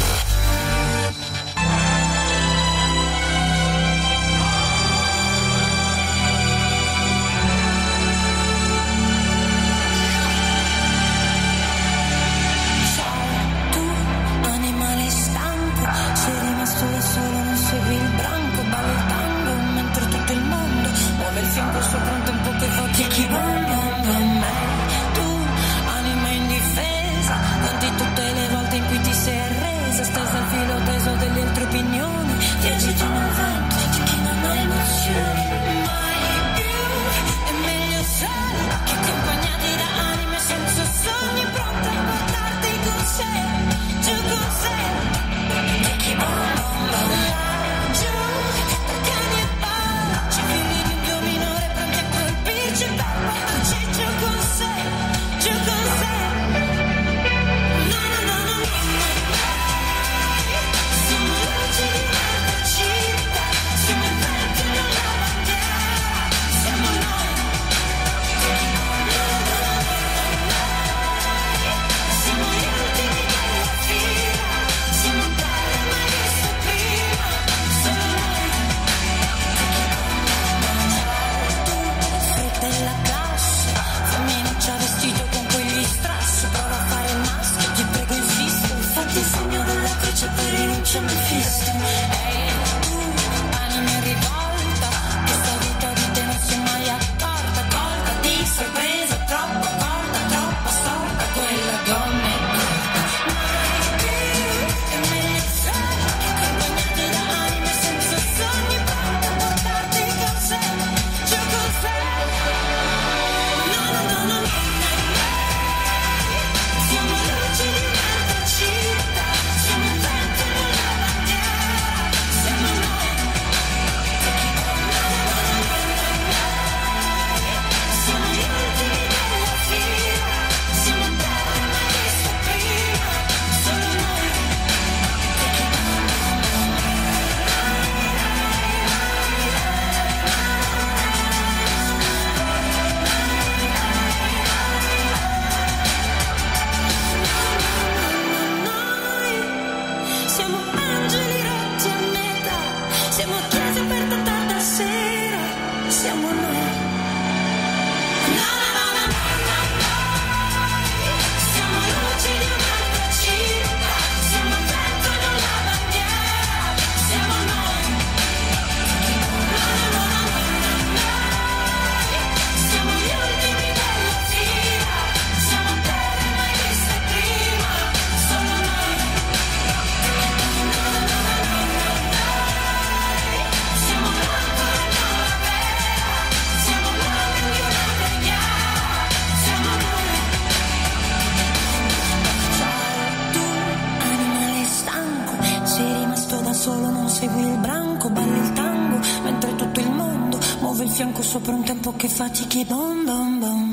Sopra un tempo che fatichi, bom bom bom.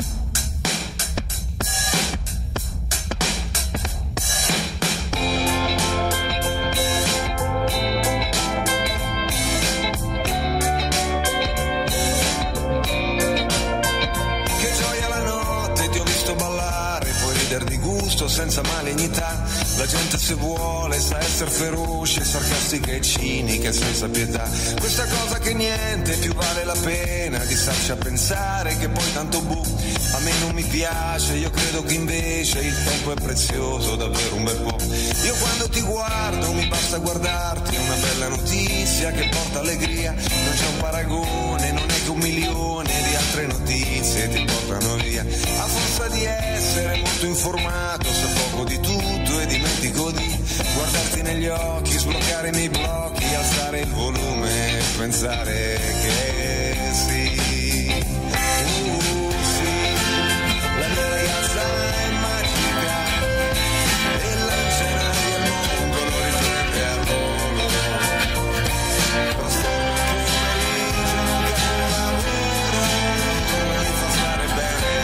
Che gioia la notte, ti ho visto ballare, puoi ridere di gusto senza maligni pietà. La gente se vuole sa essere feroce, sarcastica e cinica e senza pietà. Questa cosa che niente più vale la pena di starci a pensare che poi tanto buh, a me non mi piace, io credo che invece il tempo è prezioso, davvero un bel po'. Io quando ti guardo mi basta guardarti, una bella notizia che porta allegria, non c'è un paragone, non è che un milione di altre notizie ti portano via. A forza di essere molto informato, so poco di tutto e dimentico di guardarti negli occhi, sbloccare i miei blocchi, alzare il volume e pensare che sì, uh, sì, la mia ragazza è magica e lancia in aria il mondo, lo riprende al volo. Basta un pomeriggio, un capolavoro, mi fa stare bene.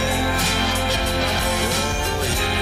Oh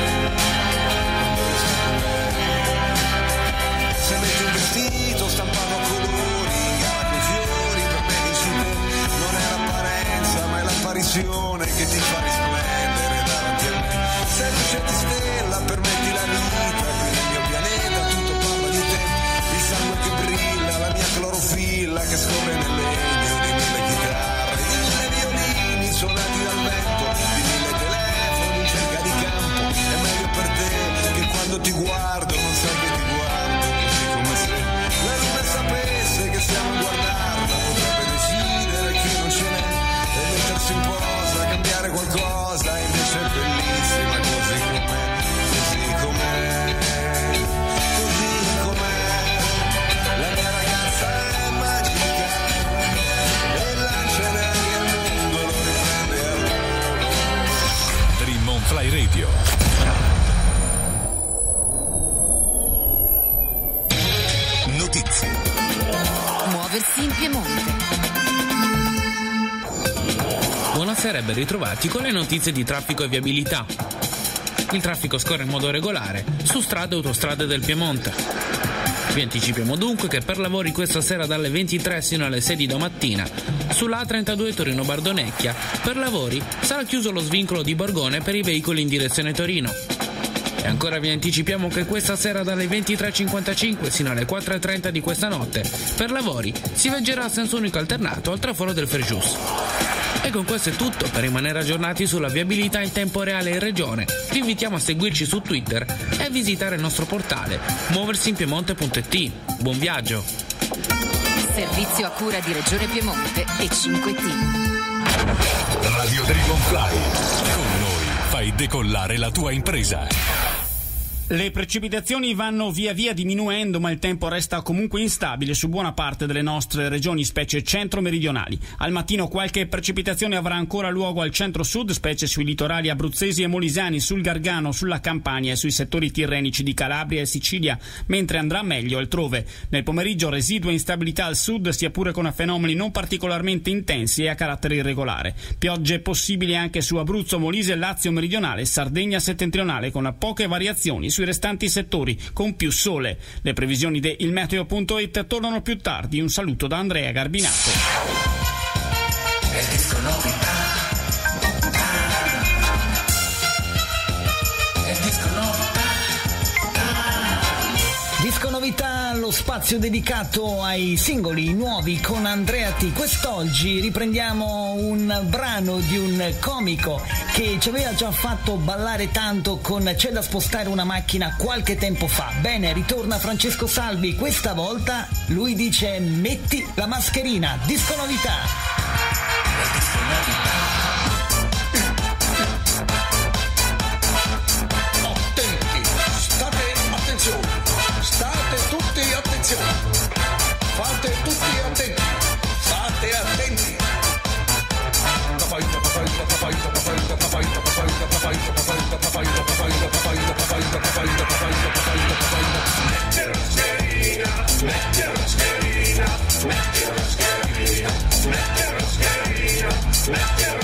yeah. Se metti un vestito stampato a colori, in gara coi fiori, per me dici te, non è l'apparenza ma è l'apparizione che ti fa risplendere davanti a me. Se luce di stella permetti la vita, qui nel mio pianeta tutto parla di te. Il sangue che brilla, la mia clorofilla che scorre nel legno di mille chitarre, di mille violini suonati dal vento, di mille telefoni in cerca di campo. È meglio per te che quando ti guardo non sai che ti guardo, così come se la luna sapesse che stiamo a guardarla, potrebbe decidere chi non ce n'è e mettersi in posa, cambiare qualcosa, invece è bellissima così com'è, così com'è, così com'è. La mia ragazza è magica e lancia in aria il mondo, lo riprende al volo. Dream on Fly Radio. Notizie. Muoversi in Piemonte. Buonasera e ben ritrovati con le notizie di traffico e viabilità. Il traffico scorre in modo regolare su strade e autostrade del Piemonte. Vi anticipiamo dunque che per lavori questa sera dalle ventitré sino alle sei di domattina sulla A trentadue Torino-Bardonecchia per lavori sarà chiuso lo svincolo di Borgone per i veicoli in direzione Torino. E ancora vi anticipiamo che questa sera dalle ventitré e cinquantacinque sino alle quattro e trenta di questa notte per lavori si viaggerà a senso unico alternato al traforo del Frejus. E con questo è tutto. Per rimanere aggiornati sulla viabilità in tempo reale in regione vi invitiamo a seguirci su Twitter e a visitare il nostro portale muoversinpiemonte punto it. Buon viaggio! Servizio a cura di Regione Piemonte e cinque T. Radio Dream on Fly. Con noi fai decollare la tua impresa. Le precipitazioni vanno via via diminuendo, ma il tempo resta comunque instabile su buona parte delle nostre regioni, specie centro-meridionali. Al mattino qualche precipitazione avrà ancora luogo al centro-sud, specie sui litorali abruzzesi e molisani, sul Gargano, sulla Campania e sui settori tirrenici di Calabria e Sicilia, mentre andrà meglio altrove. Nel pomeriggio residua instabilità al sud, sia pure con fenomeni non particolarmente intensi e a carattere irregolare. Piogge possibili anche su Abruzzo, Molise, Lazio meridionale e Sardegna settentrionale, con poche variazioni sui restanti settori, con più sole. Le previsioni di ilmeteo punto it tornano più tardi. Un saluto da Andrea Garbinato. Disco novità, lo spazio dedicato ai singoli nuovi con Andrea T. Quest'oggi riprendiamo un brano di un comico che ci aveva già fatto ballare tanto con C'è da spostare una macchina qualche tempo fa. Bene, ritorna Francesco Salvi, questa volta lui dice metti la mascherina. Disco novità. Disco novità. State tutti attenzione, fate tutti attenti, state attenti. Metti la mascherina, metti la mascherina, metti la mascherina, metti la mascherina, metti la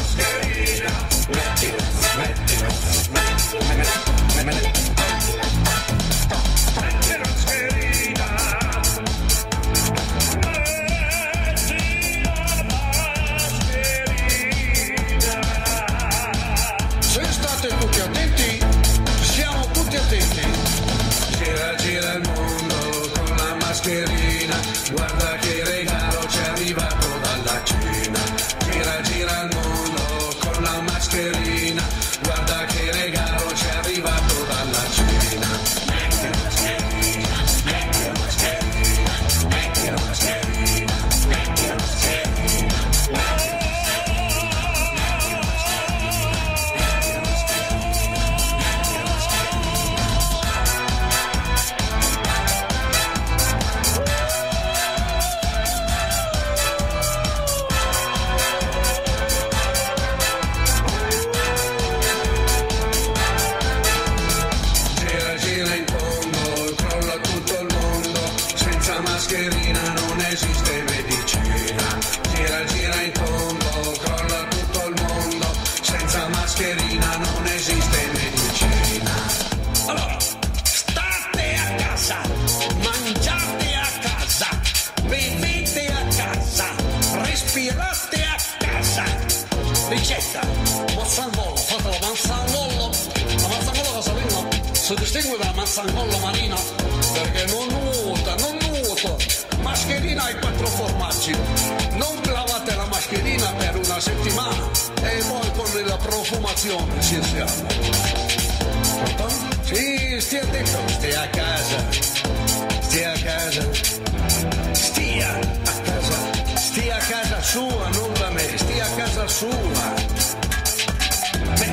gira in tondo, crolla tutto il mondo, senza mascherina non esiste medicina. Gira, gira in tondo, crolla tutto il mondo, senza mascherina non esiste medicina. Allora, state a casa, mangiate a casa, bevete a casa, respirate a casa. Ricetta, mazzangolo, fate la mazzangolo. La mazzangolo cosa prima si distingue dalla mazzangolo marina perché non nuota, non nuota. Mascherina ai quattro formaggi. Non lavate la mascherina per una settimana e poi con la profumazione ci siamo. Pronto? Sì, stia dentro, stia a casa, stia a casa, stia a casa, stia a casa sua, non da me, stia a casa sua. Me,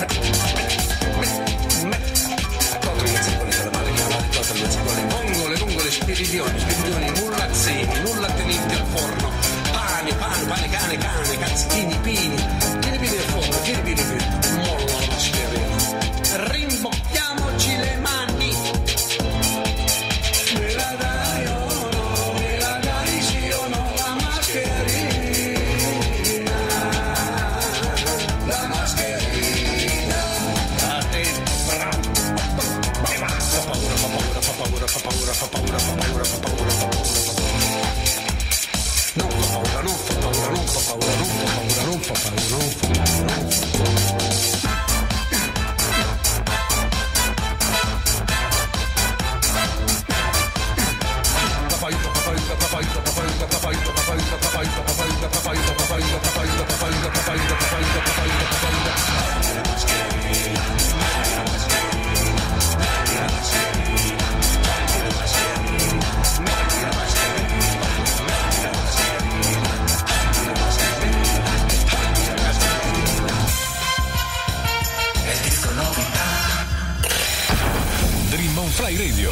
me, me. Quattro mezzicoli con la male chiamate, quattro mezzicoli, vongole, vongole, spiridioni, spiridioni, mullazzini, mullatteniti al forno, pane, pane, pane, cane, cane, cazzettini, pini, pini, pini al forno, pini, pini, pini, molla la mascherina, rimbocchiamoci le mani, me la dai o no, me la dai sì o no, la mascherina, la mascherina, a te, bravo, fa paura, fa paura, fa paura, fa paura, fa paura, fa paura, fa paura, fa paura, fa paura. Non fa paura, non fa paura, non fa paura, non fa paura, non fa paura, non fa paura, non fa paura. Dream on Fly Radio.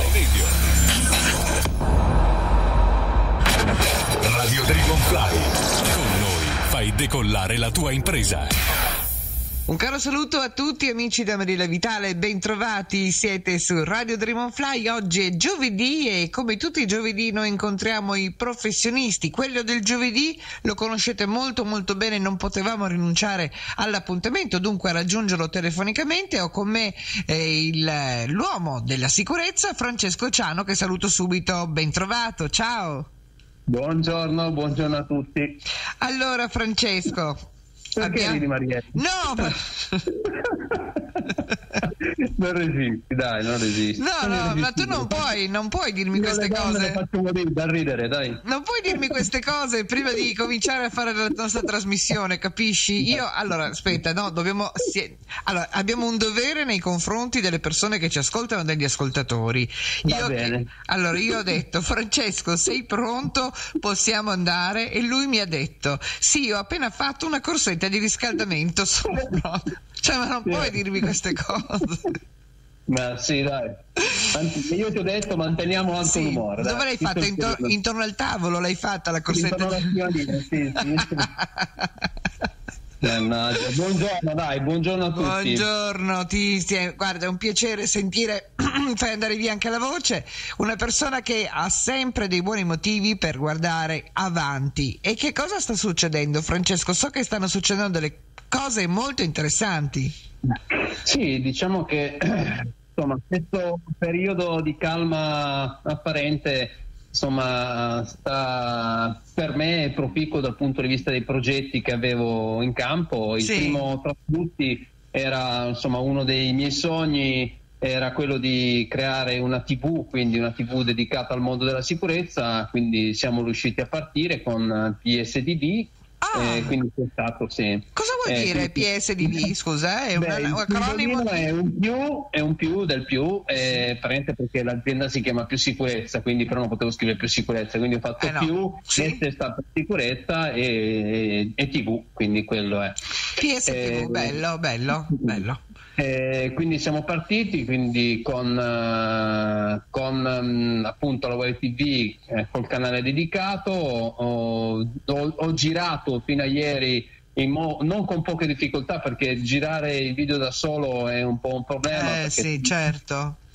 Radio Dream on Fly. Con noi fai decollare la tua impresa. Un caro saluto a tutti amici da Mariella Vitale, bentrovati, siete su Radio Dream on Fly. Oggi è giovedì e come tutti i giovedì noi incontriamo i professionisti. Quello del giovedì lo conoscete molto molto bene, non potevamo rinunciare all'appuntamento, dunque a raggiungerlo telefonicamente. Ho con me eh, il, l'uomo della sicurezza, Francesco Ciano, che saluto subito. Bentrovato, ciao. Buongiorno, buongiorno a tutti. Allora Francesco, perché abbiamo... ridi, Mariella? No, ma... non resisti, dai, non resisti. No, non no, resisti. ma tu non puoi, non puoi dirmi Io queste le donne cose. le faccio morire da ridere, dai. Non puoi dirmi queste cose prima di cominciare a fare la nostra trasmissione, capisci? Io, allora, aspetta, no, dobbiamo... Allora, abbiamo un dovere nei confronti delle persone che ci ascoltano, degli ascoltatori. Va Io, bene. Allora, io ho detto, Francesco, sei pronto? Possiamo andare? E lui mi ha detto, sì, ho appena fatto una corsetta di riscaldamento, sono pronto. Cioè, ma non Sì. puoi dirmi queste cose. Ma sì, dai. Anzi, io ti ho detto manteniamo anche Sì, l'umore. dove dai. l'hai fatta? Tutto Intor- il- intorno al tavolo l'hai fatta la corsetta? Intonazioni, sì, sì. Mannaggia. Buongiorno, dai, buongiorno a tutti. Buongiorno, ti, ti- guarda, è un piacere sentire, fai andare via anche la voce, una persona che ha sempre dei buoni motivi per guardare avanti. E che cosa sta succedendo, Francesco? So che stanno succedendo delle cose molto interessanti. Sì, diciamo che insomma questo periodo di calma apparente insomma sta per me proficuo dal punto di vista dei progetti che avevo in campo. Il Sì. primo tra tutti era insomma uno dei miei sogni, era quello di creare una tivù, quindi una tivù dedicata al mondo della sicurezza, quindi siamo riusciti a partire con P S D V. Eh, quindi c'è stato, sì. Cosa vuol Eh, dire quindi- P S D V? Scusa, è Beh, una- il un acronimo pseudonimo di... è un più, è un più del più, eh, praticamente perché l'azienda si chiama Più Sicurezza, quindi però non potevo scrivere Più Sicurezza, quindi ho fatto Eh no, più, sì. S sta per sicurezza e, e T V, quindi quello è. P S D V, Eh, bello, bello, bello. Eh, quindi siamo partiti quindi con, eh, con ehm, appunto la web T V eh, col canale dedicato. Ho, ho- ho girato fino a ieri in mo- non con poche difficoltà, perché girare il video da solo è un po' un problema, Eh perché sì, certo.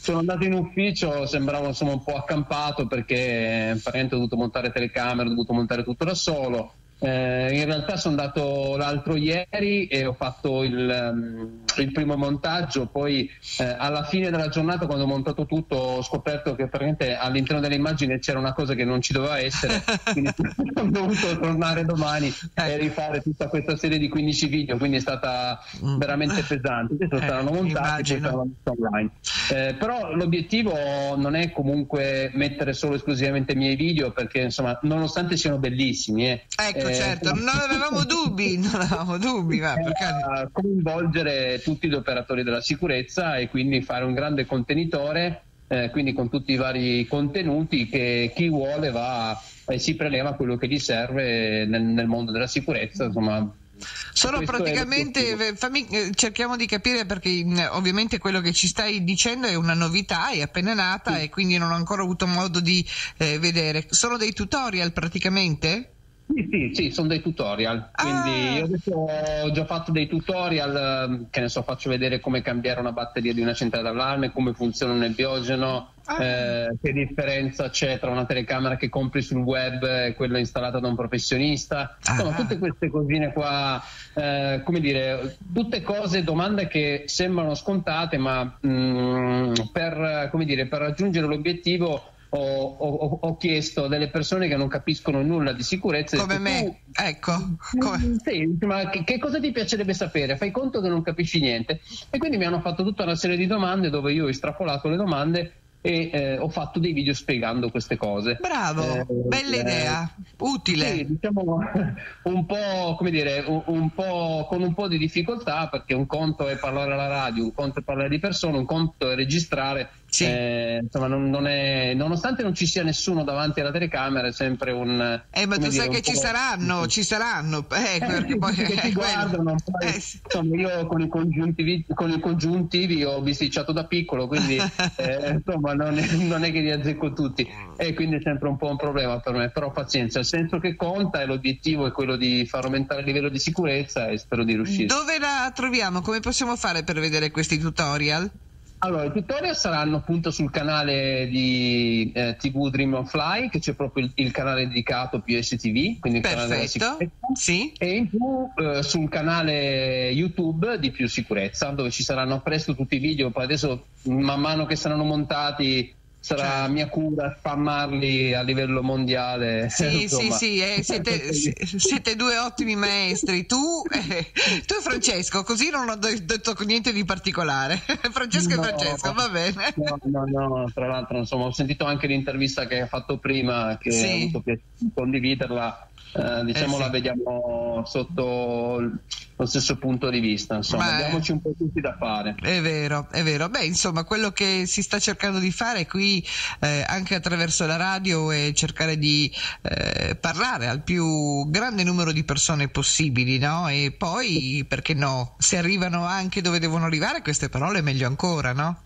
sono andato in ufficio, sembravo insomma un po' accampato perché praticamente ho dovuto montare telecamere, ho dovuto montare tutto da solo. Eh, in realtà sono andato l'altro ieri e ho fatto il, um, il primo montaggio, poi eh, alla fine della giornata, quando ho montato tutto, ho scoperto che praticamente all'interno delle immagini c'era una cosa che non ci doveva essere, quindi ho dovuto tornare domani e rifare tutta questa serie di quindici video, quindi è stata veramente pesante. Adesso Eh, saranno montati, poi immagino. saranno messi online. Eh, però l'obiettivo non è comunque mettere solo esclusivamente i miei video, perché insomma, nonostante siano bellissimi, eh, Ecco, eh, certo, non avevamo dubbi, non avevamo dubbi, ma per carità. coinvolgere tutti gli operatori della sicurezza e quindi fare un grande contenitore, eh, quindi con tutti i vari contenuti che chi vuole va e si preleva quello che gli serve nel, nel mondo della sicurezza, insomma. Sono Questo è praticamente, fammi, eh, cerchiamo di capire, perché mh, ovviamente quello che ci stai dicendo è una novità, è appena nata e quindi non ho ancora avuto modo di eh, vedere. Sono dei tutorial praticamente? Sì, sì, sì, sono dei tutorial, quindi Ah. io adesso ho già fatto dei tutorial, ehm, che ne so, faccio vedere come cambiare una batteria di una centrale d'allarme, come funziona un nebbiogeno, Ah. eh, che differenza c'è tra una telecamera che compri sul web e quella installata da un professionista, insomma, Ah. tutte queste cosine qua, eh, come dire, tutte cose, domande che sembrano scontate, ma mm, per, come dire, per raggiungere l'obiettivo Ho, ho, ho chiesto a delle persone che non capiscono nulla di sicurezza, Come detto, me, tu, ecco. mm, Come... Sì, ma che, che cosa ti piacerebbe sapere? Fai conto che non capisci niente. E quindi mi hanno fatto tutta una serie di domande dove io ho estrapolato le domande e eh, ho fatto dei video spiegando queste cose. Bravo, Eh, bella eh, idea, utile. Sì, diciamo un po', come dire, un, un po' con un po' di difficoltà, perché un conto è parlare alla radio, un conto è parlare di persone, un conto è registrare. Sì. Eh, insomma, non, non è, nonostante non ci sia nessuno davanti alla telecamera, è sempre un. Eh, ma come tu dire, sai un che ci po'- saranno, ci saranno, eh, Eh, perché sì, poi che è ti quello. guardano, poi, Eh, sì. insomma, io con i congiuntivi, con i congiuntivi ho bisticciato da piccolo, quindi eh, insomma non è, non è che li azzecco tutti, e quindi è sempre un po' un problema per me, però pazienza, il senso che conta e l'obiettivo è quello di far aumentare il livello di sicurezza e spero di riuscire. Dove la troviamo? Come possiamo fare per vedere questi tutorial? Allora, i tutorial saranno appunto sul canale di eh, T V Dream on Fly, che c'è proprio il, il canale dedicato P S T V, quindi il canale della Perfetto, sicurezza, sì. e in più eh, sul canale YouTube di Più Sicurezza, dove ci saranno presto tutti i video. Poi adesso, man mano che saranno montati, sarà mia cura spammarli a livello mondiale. Sì, Insomma. sì, sì, eh, siete, si- siete due ottimi maestri, tu, eh, tu e Francesco, così non ho de- detto niente di particolare. Francesco No, e Francesco, va bene. No, no, no, tra l'altro, insomma, ho sentito anche l'intervista che hai fatto prima, che Sì. ho avuto piacere di condividerla. Eh, diciamo Eh, sì. la vediamo sotto lo stesso punto di vista, insomma, Ma è- diamoci un po' tutti da fare. È vero, è vero. Beh, insomma, quello che si sta cercando di fare qui, eh, anche attraverso la radio, è cercare di eh, parlare al più grande numero di persone possibili, no? E poi, perché no, se arrivano anche dove devono arrivare queste parole, meglio ancora, no?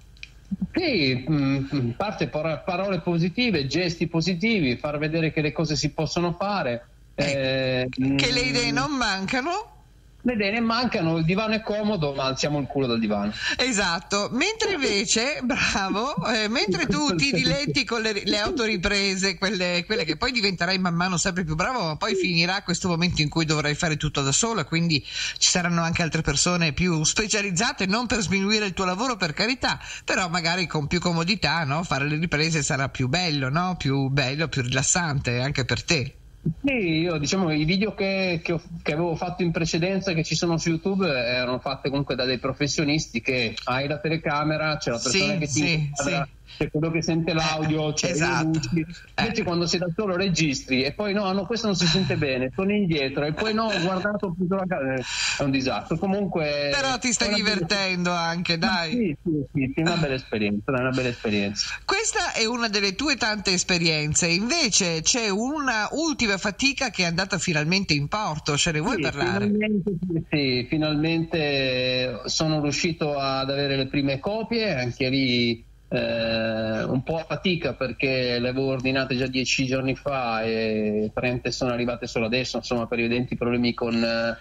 Sì, mh, parte par- parole positive, gesti positivi, far vedere che le cose si possono fare. Eh, Che le mh, idee non mancano. Le idee ne mancano, il divano è comodo, ma alziamo il culo dal divano. Esatto, mentre invece, bravo, eh, mentre tu ti diletti con le, le autoriprese, quelle, quelle che poi diventerai man mano sempre più bravo, ma poi finirà questo momento in cui dovrai fare tutto da sola, quindi ci saranno anche altre persone più specializzate, non per sminuire il tuo lavoro, per carità, però magari con più comodità, no? Fare le riprese sarà più bello, no? Più bello, più rilassante anche per te. Sì, io diciamo i video che, che, ho- che avevo fatto in precedenza, che ci sono su YouTube, erano fatte comunque da dei professionisti, che hai la telecamera, c'è la persona Sì, che ti sì, inquadra, c'è quello che sente l'audio, c'è esatto. le luci. Invece quando sei da solo registri e poi no, no, questo non si sente bene, torni indietro e poi no, ho guardato più sulla ca- eh, è un disastro. Comunque Però ti stai è una bella- divertendo anche, dai. Sì, sì, sì, sì, una bella esperienza, dai, una bella esperienza. Questa è una delle tue tante esperienze, invece c'è una ultima fatica che è andata finalmente in porto, ce ne vuoi Sì, parlare? Finalmente, sì, sì, finalmente sono riuscito ad avere le prime copie, anche lì eh, un po' a fatica perché le avevo ordinate già dieci giorni fa e praticamente sono arrivate solo adesso, insomma, per evidenti problemi con, eh,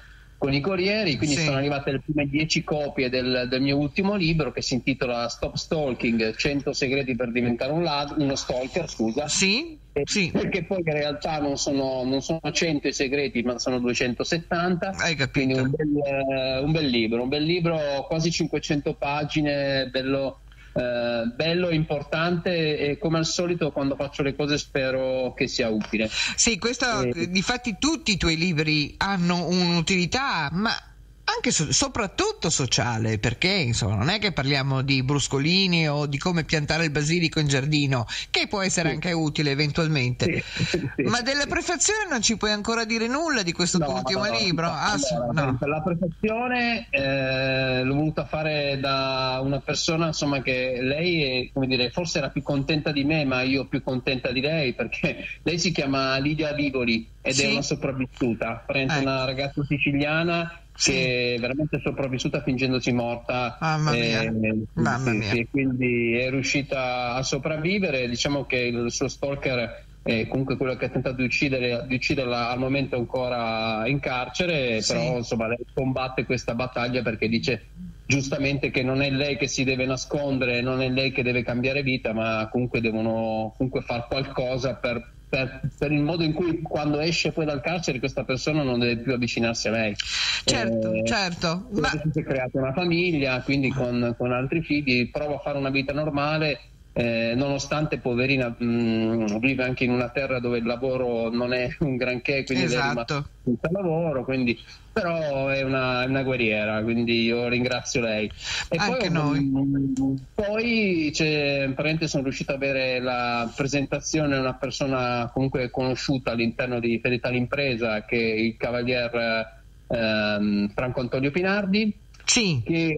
con i corrieri, quindi Sì. sono arrivate le prime dieci copie del, del mio ultimo libro, che si intitola Stop Stalking, cento segreti per diventare un lad- uno stalker, scusa. Sì? Sì. Perché poi in realtà non sono, non sono cento i segreti, ma sono duecentosettanta. Hai capito. Quindi un bel, eh, un bel libro, un bel libro, quasi cinquecento pagine, bello, eh, bello, importante, e come al solito quando faccio le cose spero che sia utile. Sì, questo, Eh, difatti tutti i tuoi libri hanno un'utilità, ma anche so- soprattutto sociale, perché insomma non è che parliamo di bruscolini o di come piantare il basilico in giardino, che può essere anche utile eventualmente, ma della prefazione non ci puoi ancora dire nulla di questo tuo No, ultimo no, no, libro? no, Ah, sì, allora, no. per la prefazione eh, l'ho voluta fare da una persona, insomma, che lei è, come dire, forse era più contenta di me, ma io più contenta di lei, perché lei si chiama Lidia Vivoli ed Sì? è una sopravvissuta, praticamente Ecco. una ragazza siciliana che è veramente sopravvissuta fingendosi morta. Mamma mia. Eh, Mamma sì, mia. sì, quindi è riuscita a sopravvivere. Diciamo che il suo stalker è comunque quello che ha tentato di, uccidere, di ucciderla, al momento ancora in carcere, Sì. però insomma lei combatte questa battaglia perché dice giustamente che non è lei che si deve nascondere, non è lei che deve cambiare vita, ma comunque devono comunque fare qualcosa per, per, per il modo in cui quando esce poi dal carcere questa persona non deve più avvicinarsi a lei. Certo, Eh, certo. Ma... si è creata una famiglia, quindi con, con altri figli, prova a fare una vita normale. Eh, nonostante poverina mh, vive anche in una terra dove il lavoro non è un granché, quindi lei è rimasta Esatto. senza lavoro, quindi, però è una, è una guerriera, quindi io ringrazio lei. E Anche poi, noi. mh, poi c'è, praticamente sono riuscito ad avere la presentazione di una persona comunque conosciuta all'interno di Fedeltà all'Impresa, che è il cavalier ehm, Franco Antonio Pinardi. Sì. Che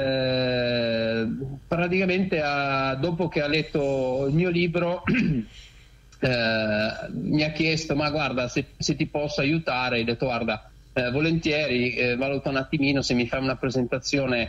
eh, praticamente ha, dopo che ha letto il mio libro eh, mi ha chiesto: ma guarda, se, se ti posso aiutare. Ho detto: guarda, eh, volentieri, eh, valuta un attimino, se mi fai una presentazione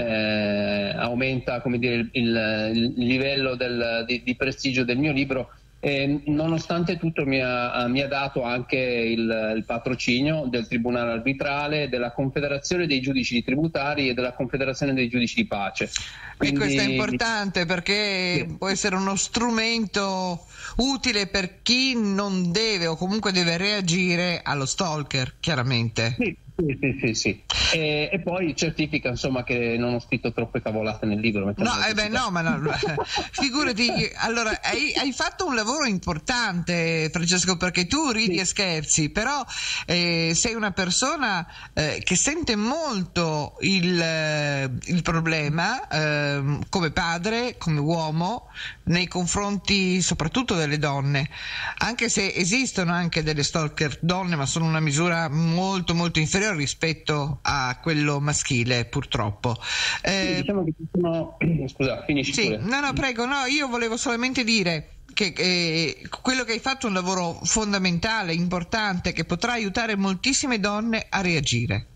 eh, aumenta, come dire, il, il, il livello del, di, di prestigio del mio libro. E nonostante tutto mi ha, mi ha dato anche il, il patrocinio del Tribunale Arbitrale, della Confederazione dei Giudici Tributari e della Confederazione dei Giudici di Pace. Quindi... E questo è importante perché Sì. può essere uno strumento utile per chi non deve o comunque deve reagire allo stalker, chiaramente. Sì, sì, sì, sì, sì. E, e poi certifica, insomma, che non ho scritto troppe cavolate nel libro. No, eh beh, no, ma no, figurati, allora hai, hai fatto un lavoro importante, Francesco, perché tu ridi Sì. e scherzi, però eh, sei una persona eh, che sente molto il, eh, il problema eh, come padre, come uomo, nei confronti soprattutto delle donne, anche se esistono anche delle stalker donne, ma sono una misura molto molto inferiore rispetto a quello maschile, purtroppo. Eh, Sì, diciamo che ci sono... Scusa, finisci sì, pure. no, no, prego, no, io volevo solamente dire che eh, quello che hai fatto è un lavoro fondamentale, importante, che potrà aiutare moltissime donne a reagire.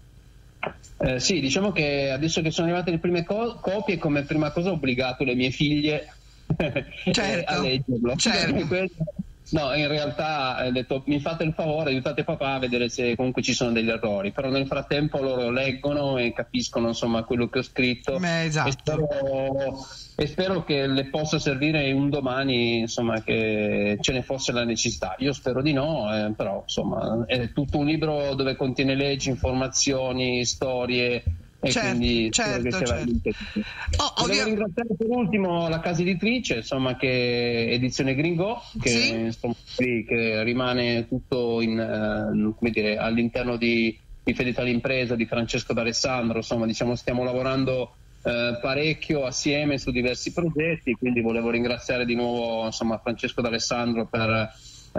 Eh, sì, diciamo che adesso che sono arrivate le prime co- copie, come prima cosa ho obbligato le mie figlie Certo, a leggerlo. certo. Questo- No, in realtà ho detto: mi fate il favore, aiutate papà a vedere se comunque ci sono degli errori, però nel frattempo loro leggono e capiscono, insomma, quello che ho scritto. Beh, esatto. E spero, e spero che le possa servire un domani, insomma, che ce ne fosse la necessità. Io spero di no, eh, però insomma è tutto un libro dove contiene leggi, informazioni, storie. E Certo, quindi spero certo, che sia certo. veramente utile. Oh, Volevo ovvio- ringraziare per ultimo la casa editrice, insomma, che è Edizione Gringo, che, Sì. insomma, qui, che rimane tutto in, eh, come dire, all'interno di, di Fedeltà all'Impresa, di Francesco D'Alessandro. Insomma, diciamo, stiamo lavorando eh, parecchio assieme su diversi progetti, quindi volevo ringraziare di nuovo, insomma, Francesco D'Alessandro per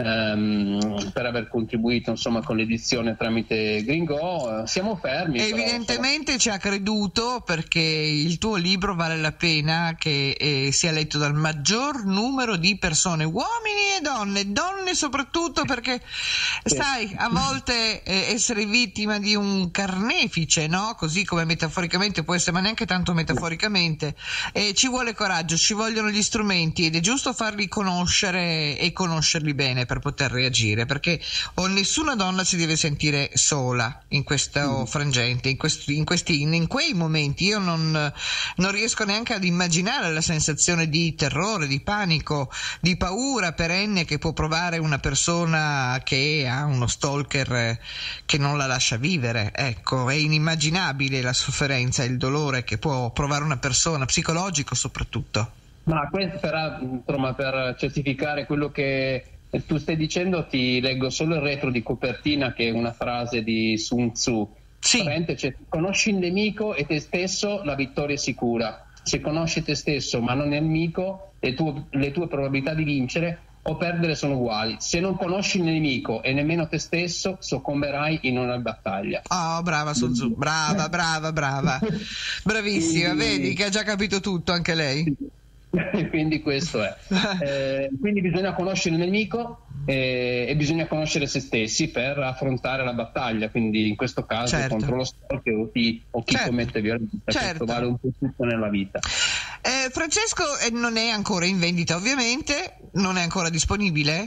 ehm, per aver contribuito, insomma, con l'edizione tramite Gringo. Siamo fermi. però, Evidentemente ci ha creduto, perché il tuo libro vale la pena che eh, sia letto dal maggior numero di persone, uomini e donne, donne soprattutto, perché sai, a volte eh, essere vittima di un carnefice, no? Così come metaforicamente può essere, ma neanche tanto metaforicamente, eh, ci vuole coraggio, ci vogliono gli strumenti ed è giusto farli conoscere e conoscerli bene, per poter reagire, perché o nessuna donna si deve sentire sola in questo mm. frangente, in questi, in questi in quei momenti. Io non, non riesco neanche ad immaginare la sensazione di terrore, di panico, di paura perenne che può provare una persona che ha uno stalker che non la lascia vivere. Ecco, è inimmaginabile la sofferenza e il dolore che può provare una persona, psicologico soprattutto. Ma questo per, insomma, per certificare quello che tu stai dicendo, ti leggo solo il retro di copertina, che è una frase di Sun Tzu. Sì. Cioè, conosci il nemico e te stesso, la vittoria è sicura. Se conosci te stesso ma non il nemico, le tue, le tue probabilità di vincere o perdere sono uguali. Se non conosci il nemico e nemmeno te stesso, soccomberai in una battaglia. Oh, brava Sun Tzu, brava, brava, brava. Bravissima, vedi che ha già capito tutto anche lei. Quindi questo è. Eh, quindi bisogna conoscere il nemico eh, e bisogna conoscere se stessi per affrontare la battaglia. Quindi in questo caso certo. contro lo stalker o chi, o chi certo. commette violenza. Certo. Questo vale un po' tutto nella vita. Eh, Francesco eh, non è ancora in vendita, ovviamente, non è ancora disponibile?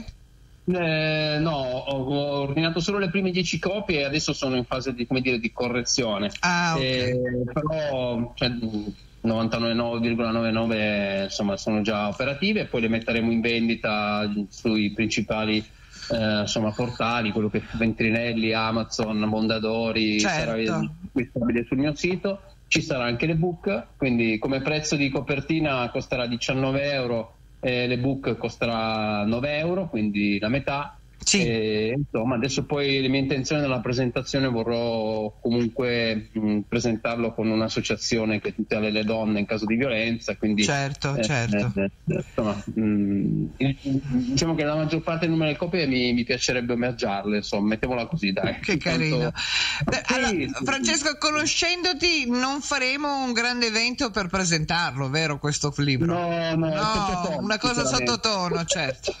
Eh, no, ho ordinato solo le prime dieci copie e adesso sono in fase di, come dire, di correzione. Ah, okay. eh, però cioè, novantanove virgola novantanove insomma sono già operative, poi le metteremo in vendita sui principali eh, insomma portali, quello che Ventrinelli, Amazon, Mondadori, certo. sarà acquistabile sul mio sito. Ci sarà anche l'ebook, quindi come prezzo di copertina costerà diciannove euro e l'ebook costerà nove euro, quindi la metà. Sì. E, insomma, adesso poi le mie intenzioni nella presentazione vorrò comunque mh, presentarlo con un'associazione che tutela le donne in caso di violenza, quindi certo, eh, certo. Eh, insomma, mh, il, diciamo che la maggior parte del numero di copie mi, mi piacerebbe omaggiarle, insomma, mettiamola così, dai. Che carino. Beh, sì, allora, sì, Francesco, sì. conoscendoti non faremo un grande evento per presentarlo, vero questo libro? No, no, no una cosa sottotono, certo.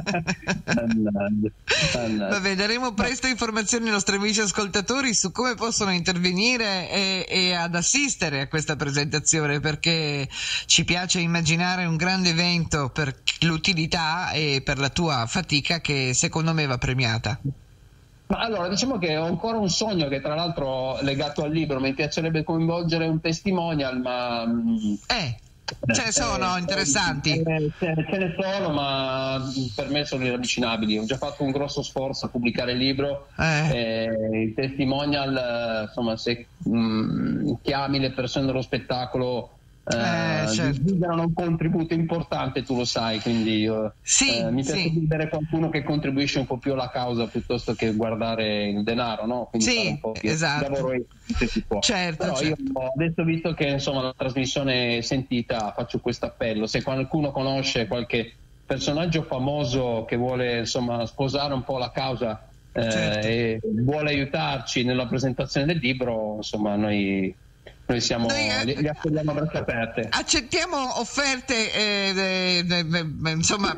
Vabbè, daremo presto informazioni ai nostri amici ascoltatori su come possono intervenire e, e ad assistere a questa presentazione, perché ci piace immaginare un grande evento per l'utilità e per la tua fatica che secondo me va premiata. Ma allora, diciamo che ho ancora un sogno che tra l'altro legato al libro, mi piacerebbe coinvolgere un testimonial, ma eh ce ne sono eh, interessanti? Eh, ce, ce ne sono, ma per me sono irravvicinabili. Ho già fatto un grosso sforzo a pubblicare il libro. Eh. Eh, il testimonial, insomma, se mh, chiami le persone dello spettacolo, eh, eh, certo. desiderano un contributo importante, tu lo sai, quindi io, sì, eh, mi piace sì. vedere qualcuno che contribuisce un po' più alla causa piuttosto che guardare il denaro, no? Quindi sì, fare un po' più esatto. lavoro se si può. Certo, Però certo. io adesso, visto che insomma la trasmissione è sentita, faccio questo appello: se qualcuno conosce qualche personaggio famoso che vuole insomma sposare un po' la causa eh, certo. e vuole aiutarci nella presentazione del libro, insomma noi Noi siamo, Noi, eh, li, li accogliamo a braccia aperte. Accettiamo offerte, eh, eh, eh, insomma,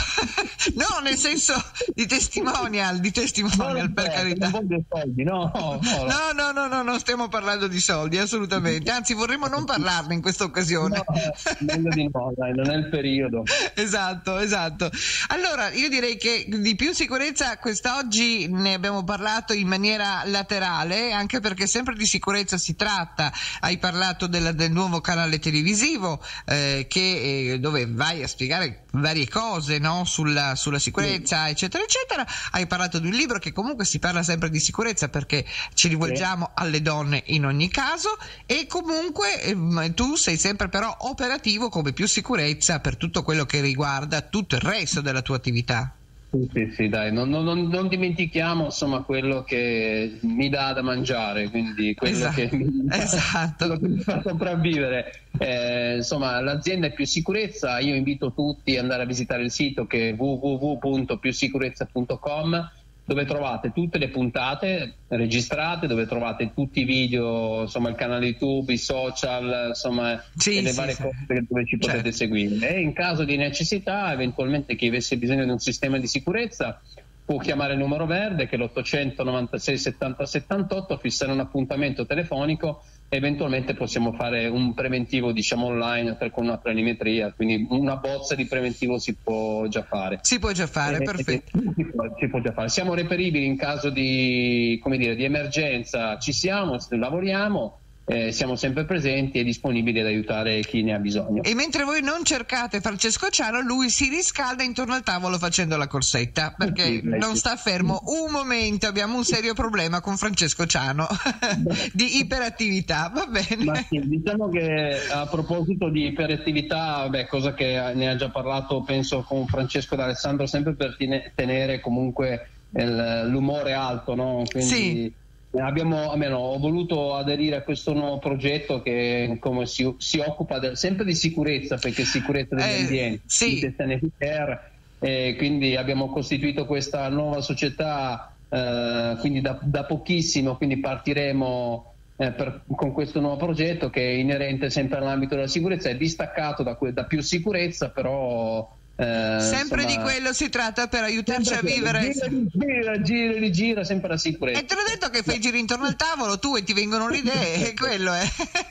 no, nel senso di testimonial, di testimonial, no, per carità. Non voglio soldi, no, no, no. No, no, no, no, non stiamo parlando di soldi, assolutamente. Anzi, vorremmo non parlarne in questa occasione. No, meglio di no, dai, non è il periodo. Esatto, esatto. Allora, io direi che di più sicurezza quest'oggi ne abbiamo parlato in maniera laterale, anche perché sempre di sicurezza si tratta. Hai parlato della, del nuovo canale televisivo eh, che, eh, dove vai a spiegare varie cose, no? sulla, sulla sicurezza, sì. eccetera, eccetera. Hai parlato di un libro che comunque si parla sempre di sicurezza perché ci rivolgiamo sì. alle donne in ogni caso, e comunque eh, tu sei sempre però operativo come Più Sicurezza per tutto quello che riguarda tutto il resto della tua attività. Sì, sì, sì, dai, non, non, non dimentichiamo insomma quello che mi dà da mangiare, quindi quello esatto, che mi, esatto. quello che mi fa sopravvivere. Eh, insomma, l'azienda è Più Sicurezza. Io invito tutti ad andare a visitare il sito che è w w w punto più sicurezza punto com, dove trovate tutte le puntate registrate, dove trovate tutti i video, insomma il canale YouTube, i social, insomma sì, e le sì, varie sì. cose dove ci potete certo. seguire. E in caso di necessità, eventualmente chi avesse bisogno di un sistema di sicurezza, può chiamare il numero verde che è l'ottocento novantasei settanta settantotto, fissare un appuntamento telefonico eventualmente possiamo fare un preventivo, diciamo, online per, con una planimetria, quindi una bozza di preventivo si può già fare. Si può già fare, eh, perfetto. Si può, si può già fare. Siamo reperibili in caso di, come dire, di emergenza, ci siamo, lavoriamo. Eh, siamo sempre presenti e disponibili ad aiutare chi ne ha bisogno. E mentre voi non cercate Francesco Ciano, lui si riscalda intorno al tavolo facendo la corsetta, perché sì, sì, non sì. sta fermo un momento. Abbiamo un serio problema con Francesco Ciano di iperattività, va bene. Ma sì, diciamo che a proposito di iperattività, beh, cosa che ne ha già parlato penso con Francesco D'Alessandro, sempre per tenere comunque il, l'umore alto, no? Quindi sì. Abbiamo, almeno, ho voluto aderire a questo nuovo progetto che come si, si occupa del, sempre di sicurezza, perché sicurezza degli eh, ambienti, sì. di Care, e quindi abbiamo costituito questa nuova società eh, quindi da, da pochissimo, quindi partiremo eh, per, con questo nuovo progetto che è inerente sempre all'ambito della sicurezza, è distaccato da, da più sicurezza, però Eh, sempre insomma, di quello si tratta, per aiutarci a vivere. Gira, gira, gira, gira, gira sempre la sicurezza. E te l'ho detto che fai giri intorno al tavolo tu e ti vengono le idee, e quello è.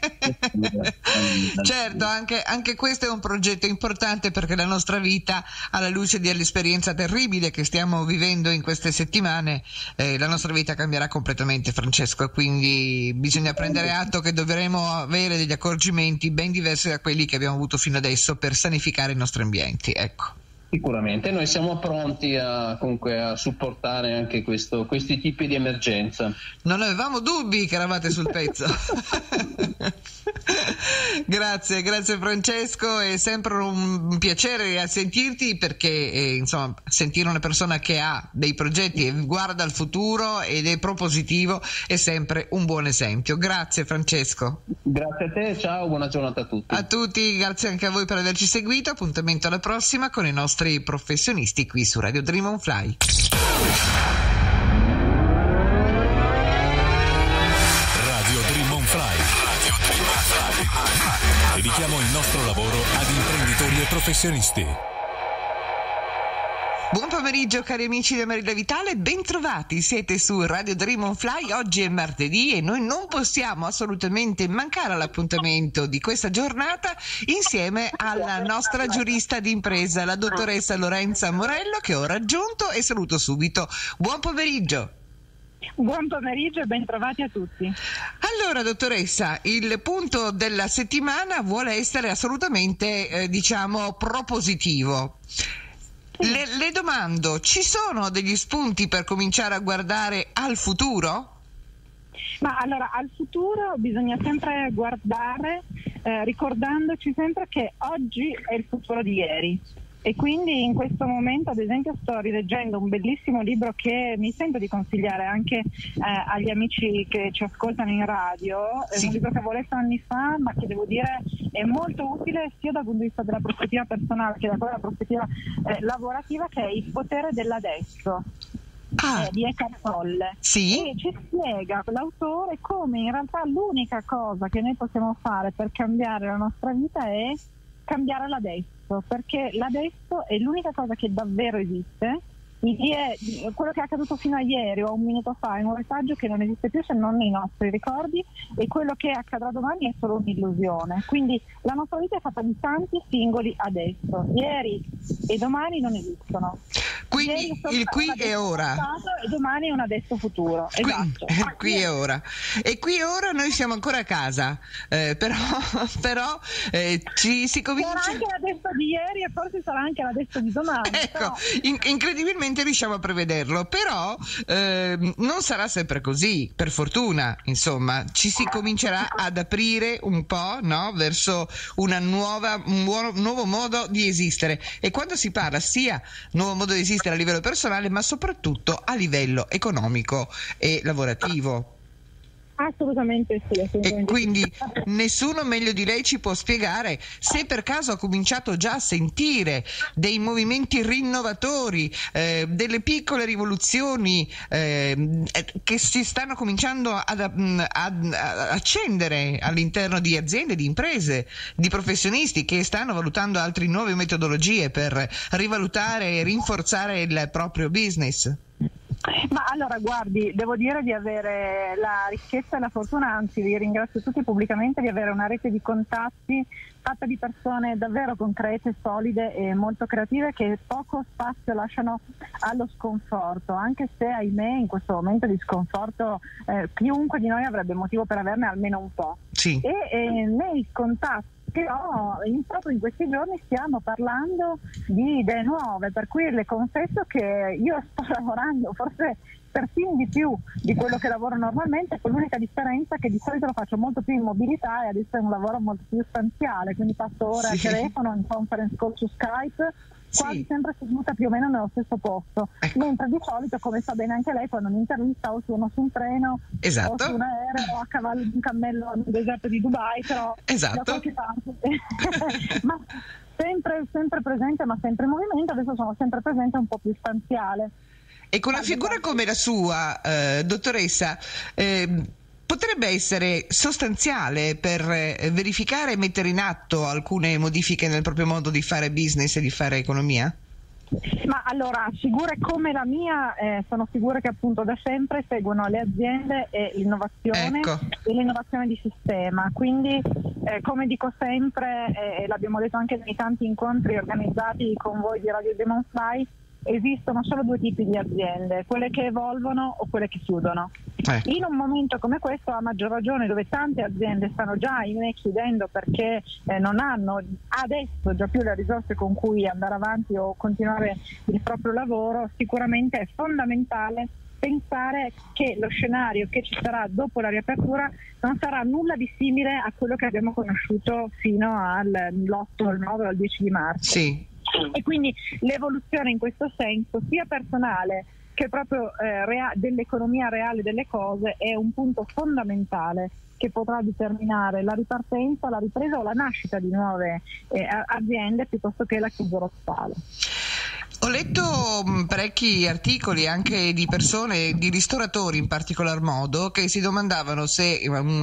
Certo, anche, anche questo è un progetto importante, perché la nostra vita, alla luce dell'esperienza terribile che stiamo vivendo in queste settimane, eh, la nostra vita cambierà completamente, Francesco, quindi bisogna prendere atto che dovremo avere degli accorgimenti ben diversi da quelli che abbiamo avuto fino adesso per sanificare i nostri ambienti, ecco. Sicuramente, noi siamo pronti a, comunque, a supportare anche questo, questi tipi di emergenza. Non avevamo dubbi che eravate sul pezzo. Grazie, grazie Francesco, è sempre un piacere a sentirti, perché eh, insomma, sentire una persona che ha dei progetti e guarda al futuro ed è propositivo è sempre un buon esempio. Grazie Francesco. Grazie a te, ciao, buona giornata a tutti. A tutti, grazie anche a voi per averci seguito. Appuntamento alla prossima con i nostri professionisti qui su Radio Dream on Fly. Radio Dream on Fly. Radio Dream on Fly. Dedichiamo il nostro lavoro ad imprenditori e professionisti. Buon pomeriggio cari amici di America Vitale, bentrovati, siete su Radio Dream on Fly. Oggi è martedì e noi non possiamo assolutamente mancare all'appuntamento di questa giornata insieme alla nostra giurista d'impresa, la dottoressa Lorenza Morello, che ho raggiunto e saluto subito. Buon pomeriggio. Buon pomeriggio e bentrovati a tutti. Allora dottoressa, il punto della settimana vuole essere assolutamente eh, diciamo propositivo. Le, le domando, ci sono degli spunti per cominciare a guardare al futuro? Ma allora, al futuro bisogna sempre guardare eh, ricordandoci sempre che oggi è il futuro di ieri. E quindi in questo momento, ad esempio, sto rileggendo un bellissimo libro che mi sento di consigliare anche eh, agli amici che ci ascoltano in radio. È sì. un libro che avevo letto anni fa, ma che devo dire è molto utile sia dal punto di vista della prospettiva personale che da quella prospettiva eh, lavorativa, che è Il potere dell'adesso. Ah. Eh, di Eckhart Tolle. Sì. E ci spiega l'autore come in realtà l'unica cosa che noi possiamo fare per cambiare la nostra vita è cambiare l'adesso, perché l'adesso è l'unica cosa che davvero esiste. Ieri, quello che è accaduto fino a ieri o un minuto fa è un retaggio che non esiste più se non nei nostri ricordi, e quello che accadrà domani è solo un'illusione. Quindi la nostra vita è fatta di tanti singoli adesso. Ieri e domani non esistono. Quindi il qui e ora. E domani è un adesso futuro. Qui, esatto. Qui e ora. E qui e ora noi siamo ancora a casa, eh, però, però eh, ci si comincia. Sarà anche l'adesso di ieri e forse sarà anche l'adesso di domani. Ecco, però... in- incredibilmente riusciamo a prevederlo, però eh, non sarà sempre così, per fortuna, insomma, ci si comincerà ad aprire un po', no, verso una nuova, un nuovo, nuovo modo di esistere. E quando si parla sia nuovo modo di esistere a livello personale, ma soprattutto a livello economico e lavorativo. Assolutamente sì, assolutamente. E quindi nessuno meglio di lei ci può spiegare se per caso ha cominciato già a sentire dei movimenti rinnovatori, eh, delle piccole rivoluzioni eh, che si stanno cominciando ad, ad, ad accendere all'interno di aziende, di imprese, di professionisti che stanno valutando altre nuove metodologie per rivalutare e rinforzare il proprio business. Ma allora guardi, devo dire di avere la ricchezza e la fortuna, anzi vi ringrazio tutti pubblicamente di avere una rete di contatti fatta di persone davvero concrete, solide e molto creative che poco spazio lasciano allo sconforto, anche se ahimè in questo momento di sconforto eh, chiunque di noi avrebbe motivo per averne almeno un po'. Sì. E eh, nei contatti che ho, in, proprio in questi giorni stiamo parlando di idee nuove, per cui le confesso che io sto lavorando forse persino di più di quello che lavoro normalmente, con l'unica differenza che di solito lo faccio molto più in mobilità e adesso è un lavoro molto più sostanziale, quindi passo ore sì. al telefono, in conference call su Skype, quasi sì. sempre seduta più o meno nello stesso posto, ecco. mentre di solito, come sa bene anche lei, quando mi intervista o sono su un treno esatto. o su un aereo o a cavallo di un cammello nel deserto di Dubai, però esatto. da qualche parte ma sempre, sempre presente, ma sempre in movimento. Adesso sono sempre presente, un po' più stanziale. E con una figura come la sua, eh, dottoressa, eh, potrebbe essere sostanziale per eh, verificare e mettere in atto alcune modifiche nel proprio modo di fare business e di fare economia? Ma allora, figure come la mia eh, sono figure che appunto da sempre seguono le aziende e l'innovazione ecco. e l'innovazione di sistema, quindi eh, come dico sempre, e eh, l'abbiamo detto anche nei tanti incontri organizzati con voi di Radio Demonfly, esistono solo due tipi di aziende, quelle che evolvono o quelle che chiudono. Eh. In un momento come questo, a maggior ragione, dove tante aziende stanno già ahimè chiudendo perché eh, non hanno adesso già più le risorse con cui andare avanti o continuare il proprio lavoro, sicuramente è fondamentale pensare che lo scenario che ci sarà dopo la riapertura non sarà nulla di simile a quello che abbiamo conosciuto fino all'otto, al nove o al dieci di marzo. Sì. E quindi l'evoluzione in questo senso, sia personale che proprio eh, rea- dell'economia reale delle cose, è un punto fondamentale che potrà determinare la ripartenza, la ripresa o la nascita di nuove eh, aziende piuttosto che la chiusura totale. Ho letto parecchi articoli anche di persone, di ristoratori in particolar modo, che si domandavano se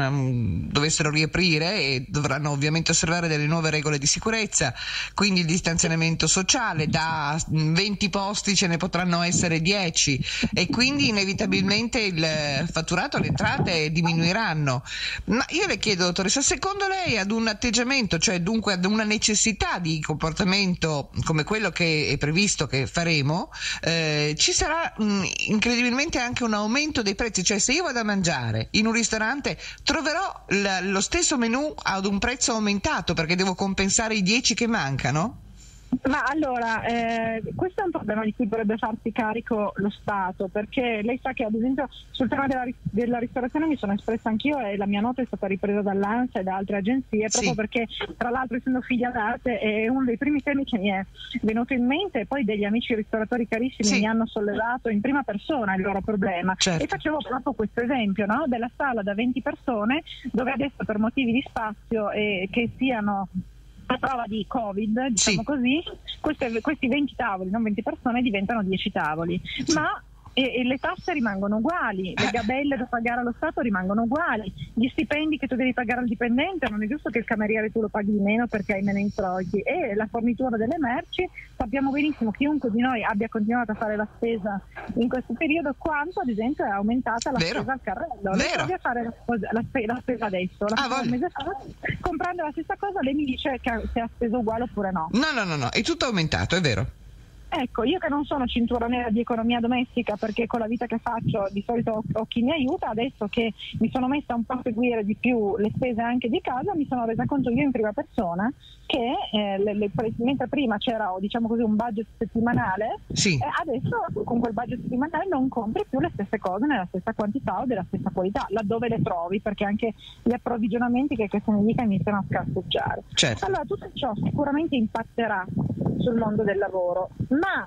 um, dovessero riaprire e dovranno ovviamente osservare delle nuove regole di sicurezza, quindi il distanziamento sociale, da venti posti ce ne potranno essere dieci e quindi inevitabilmente il fatturato, le entrate diminuiranno. Ma io le chiedo, dottoressa, secondo lei ad un atteggiamento, cioè dunque ad una necessità di comportamento come quello che è previsto che faremo, eh, ci sarà mh, incredibilmente anche un aumento dei prezzi, cioè se io vado a mangiare in un ristorante troverò l- lo stesso menù ad un prezzo aumentato perché devo compensare i dieci che mancano? Ma allora, eh, questo è un problema di cui dovrebbe farsi carico lo Stato, perché lei sa che ad esempio sul tema della, della ristorazione mi sono espressa anch'io e la mia nota è stata ripresa dall'ANSA e da altre agenzie, proprio sì. perché tra l'altro essendo figlia d'arte è uno dei primi temi che mi è venuto in mente e poi degli amici ristoratori carissimi sì. mi hanno sollevato in prima persona il loro problema certo. e facevo proprio questo esempio, no? Della sala da venti persone dove adesso per motivi di spazio e che siano a prova di Covid, diciamo sì. così, queste, questi venti tavoli, non venti persone, diventano dieci tavoli. Sì. Ma e, e le tasse rimangono uguali, le gabelle da pagare allo Stato rimangono uguali, gli stipendi che tu devi pagare al dipendente, non è giusto che il cameriere tu lo paghi di meno perché hai meno introiti, e la fornitura delle merci, sappiamo benissimo, chiunque di noi abbia continuato a fare la spesa in questo periodo, quanto ad esempio è aumentata la Vero. spesa al carrello. Lei provi a fare la, la, spe- la spesa adesso, la ah, un mese fa, comprando la stessa cosa, lei mi dice che se ha speso uguale oppure no. No, no, no, no, è tutto aumentato, è vero. Ecco, io che non sono cintura nera di economia domestica perché con la vita che faccio di solito ho, ho chi mi aiuta, adesso che mi sono messa un po' a seguire di più le spese anche di casa mi sono resa conto io in prima persona che eh, le, le, mentre prima c'era diciamo così un budget settimanale, sì. eh, adesso con quel budget settimanale non compri più le stesse cose nella stessa quantità o della stessa qualità, laddove le trovi, perché anche gli approvvigionamenti che, che se ne dica iniziano a scarseggiare. Certo. Allora tutto ciò sicuramente impatterà sul mondo del lavoro, ma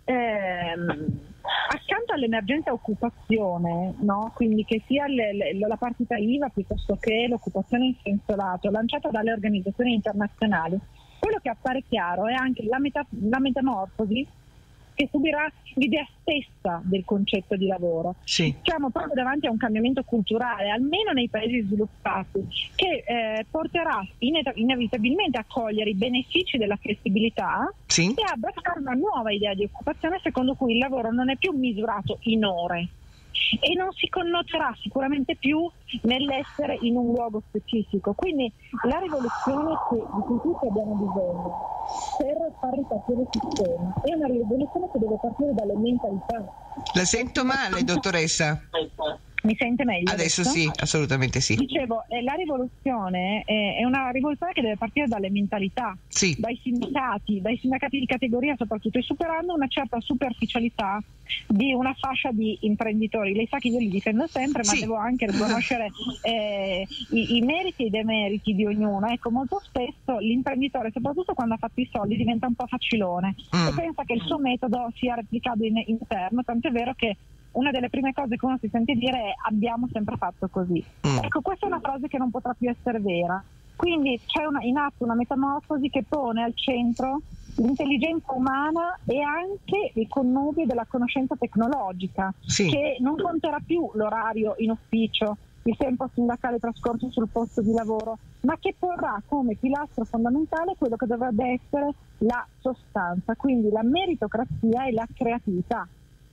ehm, accanto all'emergenza occupazione, no? Quindi che sia le, le, la partita I V A piuttosto che l'occupazione in senso lato lanciata dalle organizzazioni internazionali, quello che appare chiaro è anche la, meta, la metamorfosi che subirà l'idea stessa del concetto di lavoro. Sì. Siamo proprio davanti a un cambiamento culturale, almeno nei paesi sviluppati, che eh, porterà ine- inevitabilmente a cogliere i benefici della flessibilità sì. e a abbracciare una nuova idea di occupazione secondo cui il lavoro non è più misurato in ore e non si connoterà sicuramente più nell'essere in un luogo specifico. Quindi la rivoluzione che, di cui tutti abbiamo bisogno per far ripartire il sistema è una rivoluzione che deve partire dalle mentalità. La sento male, dottoressa. Mi sente meglio? Adesso, adesso? sì, assolutamente sì. Dicevo, eh, la rivoluzione è, è una rivoluzione che deve partire dalle mentalità, sì. dai sindacati, dai sindacati di categoria soprattutto, e superando una certa superficialità di una fascia di imprenditori. Lei sa che io li difendo sempre, ma sì. devo anche riconoscere eh, i, i meriti e i demeriti di ognuno. Ecco, molto spesso l'imprenditore, soprattutto quando ha fatto i soldi, diventa un po' facilone mm. e pensa che il suo metodo sia replicabile in interno, tant'è vero che una delle prime cose che uno si sente dire è abbiamo sempre fatto così. Mm. Ecco, questa è una frase che non potrà più essere vera. Quindi c'è una, in atto una metamorfosi che pone al centro l'intelligenza umana e anche il connubio della conoscenza tecnologica, sì. che non conterà più l'orario in ufficio, il tempo sindacale trascorso sul posto di lavoro, ma che porrà come pilastro fondamentale quello che dovrebbe essere la sostanza, quindi la meritocrazia e la creatività.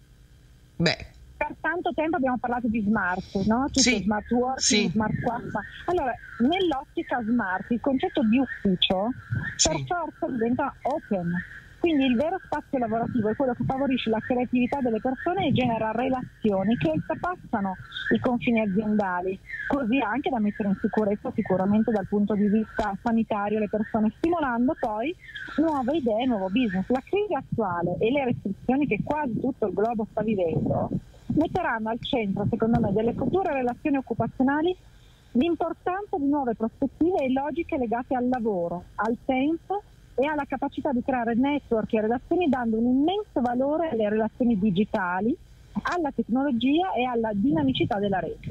Beh. Per tanto tempo abbiamo parlato di smart, no? Tutto sì. smart working, sì. smart quarta. Allora, nell'ottica smart il concetto di ufficio sì. per forza diventa open. Quindi il vero spazio lavorativo è quello che favorisce la creatività delle persone e genera relazioni che oltrepassano i confini aziendali, così anche da mettere in sicurezza sicuramente dal punto di vista sanitario le persone, stimolando poi nuove idee, nuovo business. La crisi attuale e le restrizioni che quasi tutto il globo sta vivendo metteranno al centro, secondo me, delle future relazioni occupazionali l'importanza di nuove prospettive e logiche legate al lavoro, al tempo e alla capacità di creare network e relazioni, dando un immenso valore alle relazioni digitali, alla tecnologia e alla dinamicità della rete.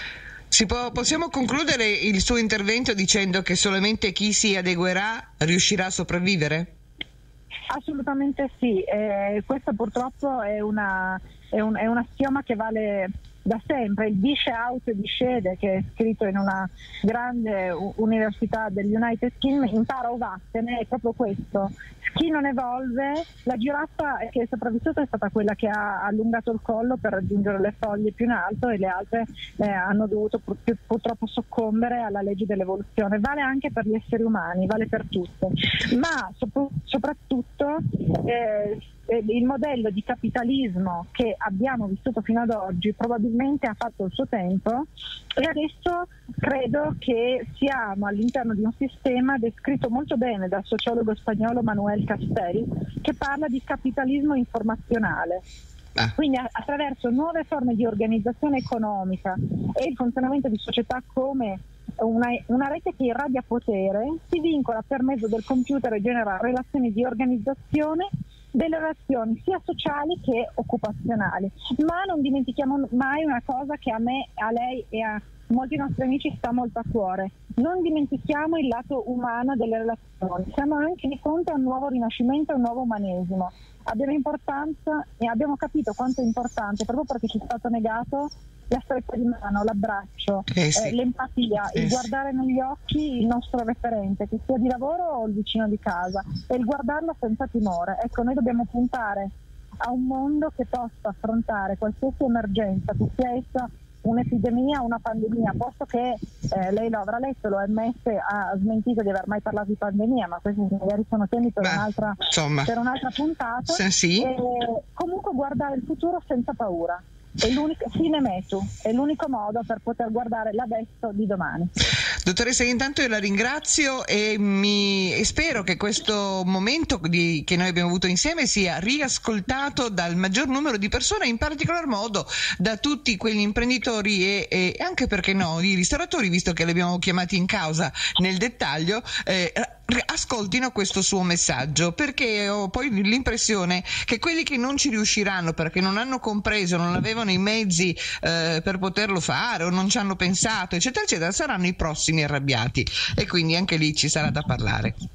Si può, possiamo concludere il suo intervento dicendo che solamente chi si adeguerà riuscirà a sopravvivere? Assolutamente sì, eh, questa purtroppo è una è un, è un assioma che vale da sempre. Il Dish Out di Shede, che è scritto in una grande u- università degli United Kingdom, impara o vattene, è proprio questo. Chi non evolve, la giraffa che è sopravvissuta è stata quella che ha allungato il collo per raggiungere le foglie più in alto, e le altre eh, hanno dovuto pur- purtroppo soccombere alla legge dell'evoluzione. Vale anche per gli esseri umani, vale per tutti, ma sop- soprattutto eh, il modello di capitalismo che abbiamo vissuto fino ad oggi probabilmente ha fatto il suo tempo, e adesso credo che siamo all'interno di un sistema descritto molto bene dal sociologo spagnolo Manuel Castells, che parla di capitalismo informazionale. Ah. Quindi attraverso nuove forme di organizzazione economica e il funzionamento di società come una, una rete che irradia potere, si vincola per mezzo del computer e genera relazioni di organizzazione, delle relazioni sia sociali che occupazionali. Ma non dimentichiamo mai una cosa che a me, a lei e a molti nostri amici sta molto a cuore: non dimentichiamo il lato umano delle relazioni. Siamo anche di fronte a un nuovo rinascimento, a un nuovo umanesimo. Abbiamo importanza e abbiamo capito quanto è importante, proprio perché ci è stato negato, la stretta di mano, l'abbraccio, eh sì. eh, l'empatia, eh il sì. guardare negli occhi il nostro referente, che sia di lavoro o il vicino di casa, e il guardarlo senza timore. Ecco, noi dobbiamo puntare a un mondo che possa affrontare qualsiasi emergenza, che sia essa un'epidemia o una pandemia, posto che eh, lei lo avrà letto, l'O M S ha smentito di aver mai parlato di pandemia, ma questi magari sono temi per, Beh, un'altra, per un'altra puntata. Se, sì. E comunque guardare il futuro senza paura. È l'unico, fine metu, è l'unico modo per poter guardare l'adesso di domani. Dottoressa, intanto io la ringrazio e, mi, e spero che questo momento di, che noi abbiamo avuto insieme sia riascoltato dal maggior numero di persone, in particolar modo da tutti quegli imprenditori e, e anche, perché no, i ristoratori, visto che li abbiamo chiamati in causa nel dettaglio, eh, ascoltino questo suo messaggio, perché ho poi l'impressione che quelli che non ci riusciranno perché non hanno compreso, non avevano i mezzi eh, per poterlo fare o non ci hanno pensato, eccetera eccetera, saranno i prossimi arrabbiati, e quindi anche lì ci sarà da parlare.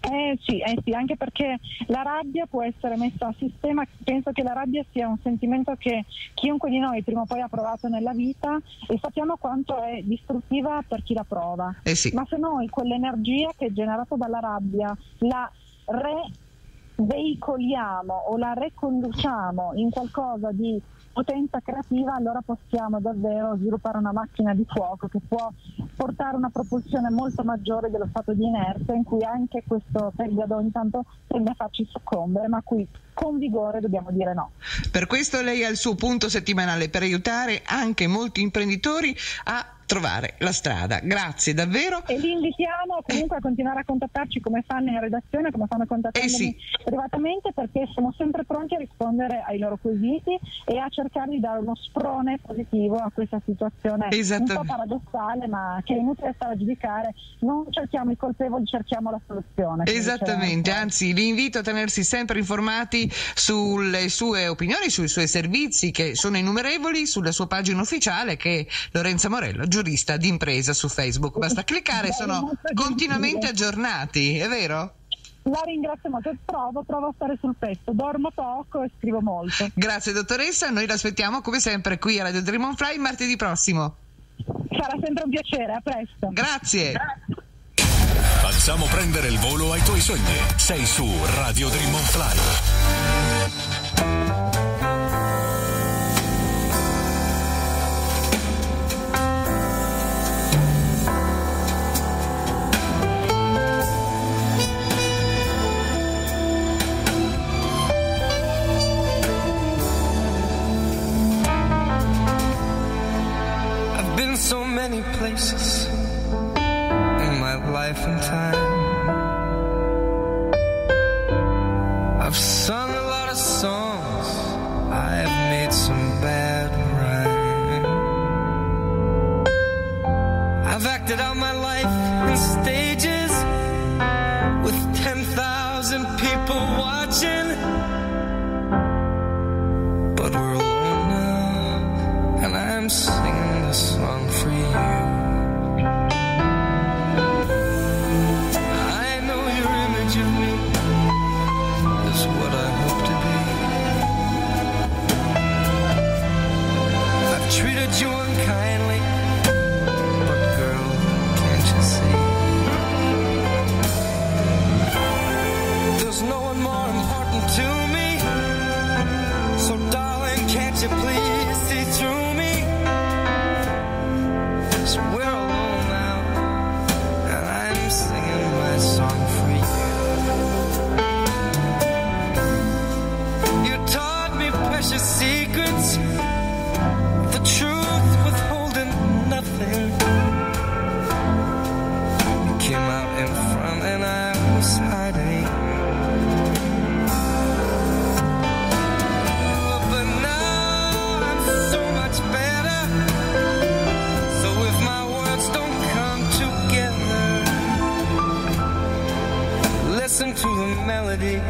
Eh sì, eh sì, anche perché la rabbia può essere messa a sistema. Penso che la rabbia sia un sentimento che chiunque di noi prima o poi ha provato nella vita e sappiamo quanto è distruttiva per chi la prova. Eh sì. Ma se noi quell'energia che è generata dalla rabbia la reveicoliamo o la reconduciamo in qualcosa di potenza creativa, allora possiamo davvero sviluppare una macchina di fuoco che può portare una propulsione molto maggiore dello stato di inerzia in cui anche questo periodo ogni tanto tende a farci soccombere, ma a cui con vigore dobbiamo dire no. Per questo lei ha il suo punto settimanale per aiutare anche molti imprenditori a trovare la strada. Grazie davvero. E li invitiamo comunque a continuare a contattarci come fanno in redazione, come fanno a contattarmi eh sì. privatamente, perché siamo sempre pronti a rispondere ai loro quesiti e a cercare di dare uno sprone positivo a questa situazione un po' paradossale, ma che è inutile stare a giudicare. Non cerchiamo i colpevoli, cerchiamo la soluzione. Esattamente, anzi li invito a tenersi sempre informati sulle sue opinioni, sui suoi servizi che sono innumerevoli, sulla sua pagina ufficiale che è Lorenza Morello, giurista d'impresa su Facebook. Basta cliccare, sono continuamente aggiornati, è vero? La ringrazio molto, provo, provo a stare sul pezzo, dormo poco e scrivo molto. Grazie dottoressa, noi l'aspettiamo come sempre qui a Radio Dream on Fly martedì prossimo. Sarà sempre un piacere, a presto. Grazie. Grazie. Facciamo prendere il volo ai tuoi sogni. Sei su Radio Dream on Fly. I've been so many places in my life and time. I've sung a lot of songs, I've made some bad rhyme. I've acted out my life in stages with ten thousand people watching. But we're alone now, and I'm singing this song for you. What I hope to be. I've treated you unkindly, but girl, can't you see? There's no one more important to me. So darling, can't you please see through me? So we're alone now, and I'm singing my song for you. Precious secrets, the truth withholding nothing. You came out in front and I was hiding. But now I'm so much better. So if my words don't come together, listen to the melody.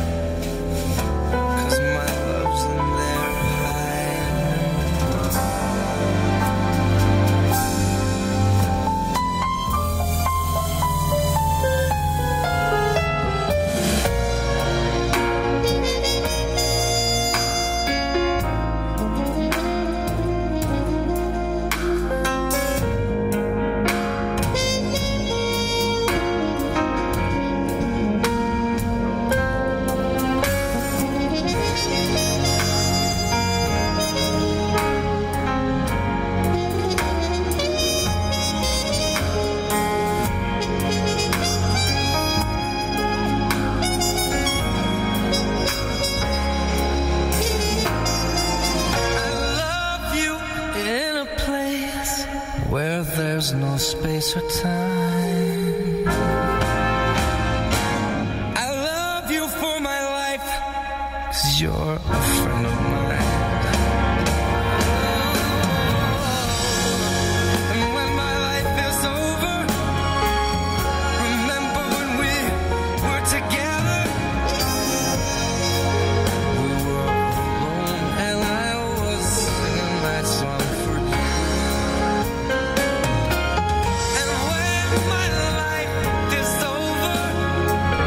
There's no space or time. I love you for my life, 'cause you're a friend of mine. And when my life is over, remember when we were together? We were alone and I was singing that song for you. My life is over.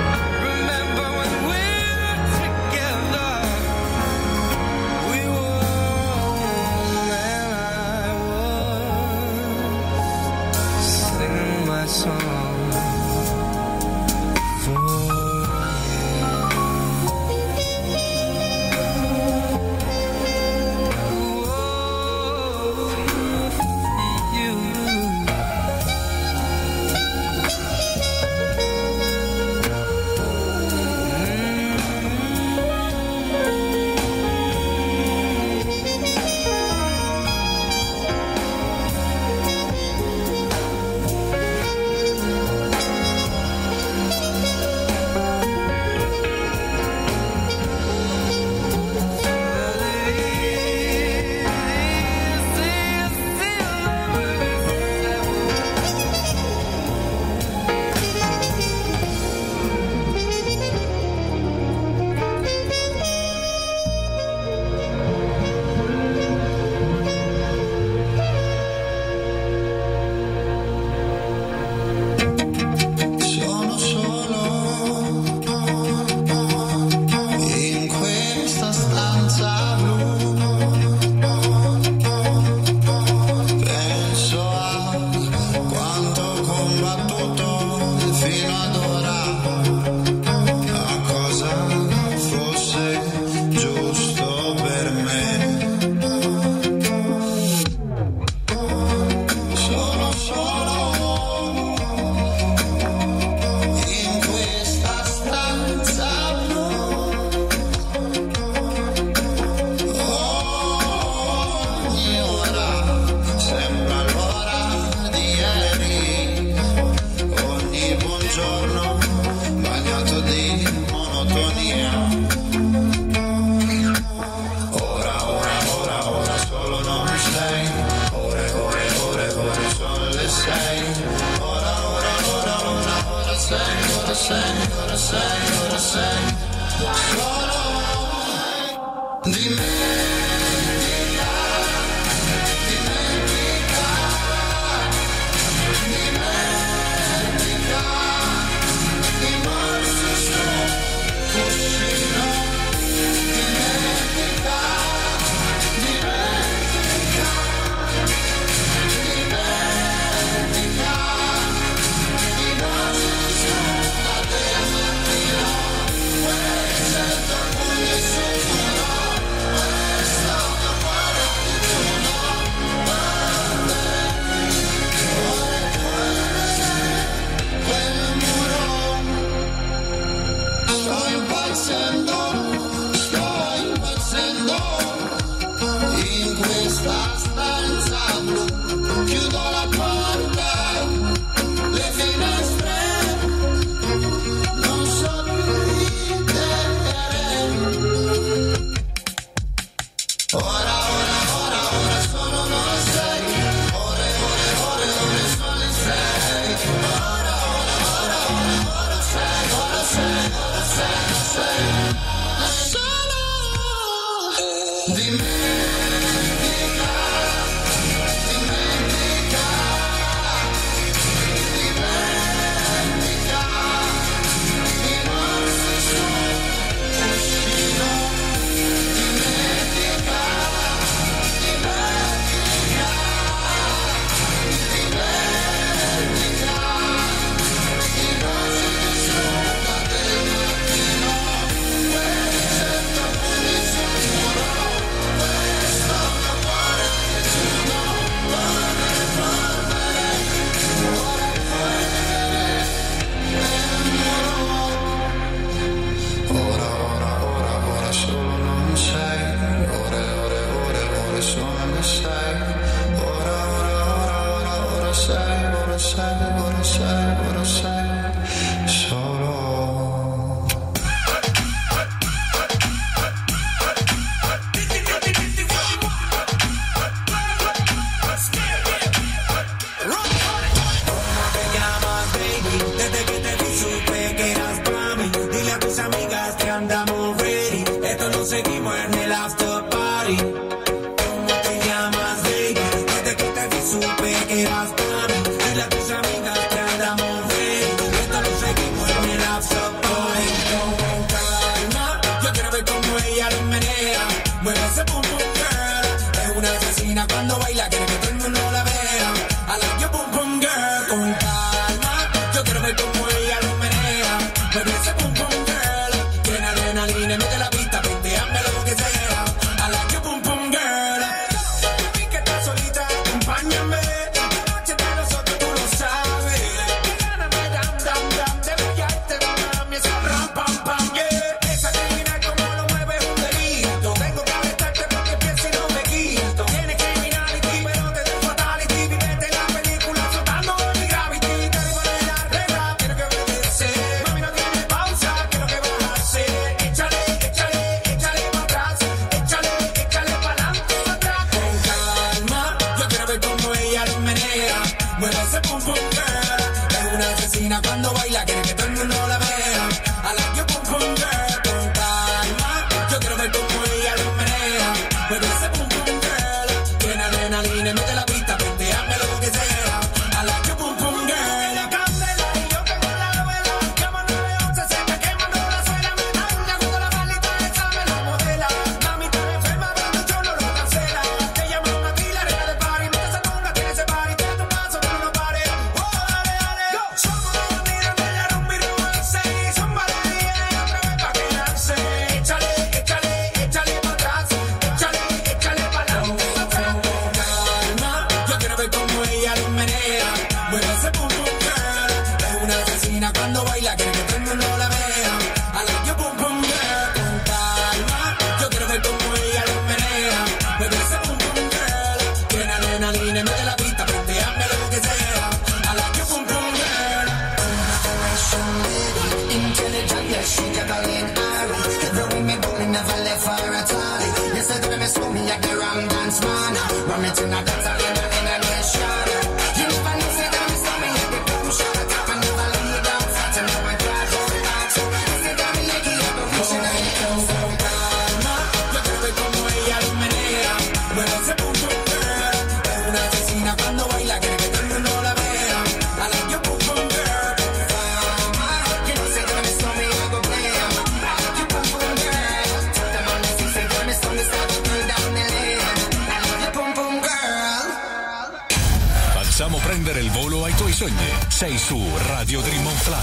sogni. Sei su Radio Dream on Fly.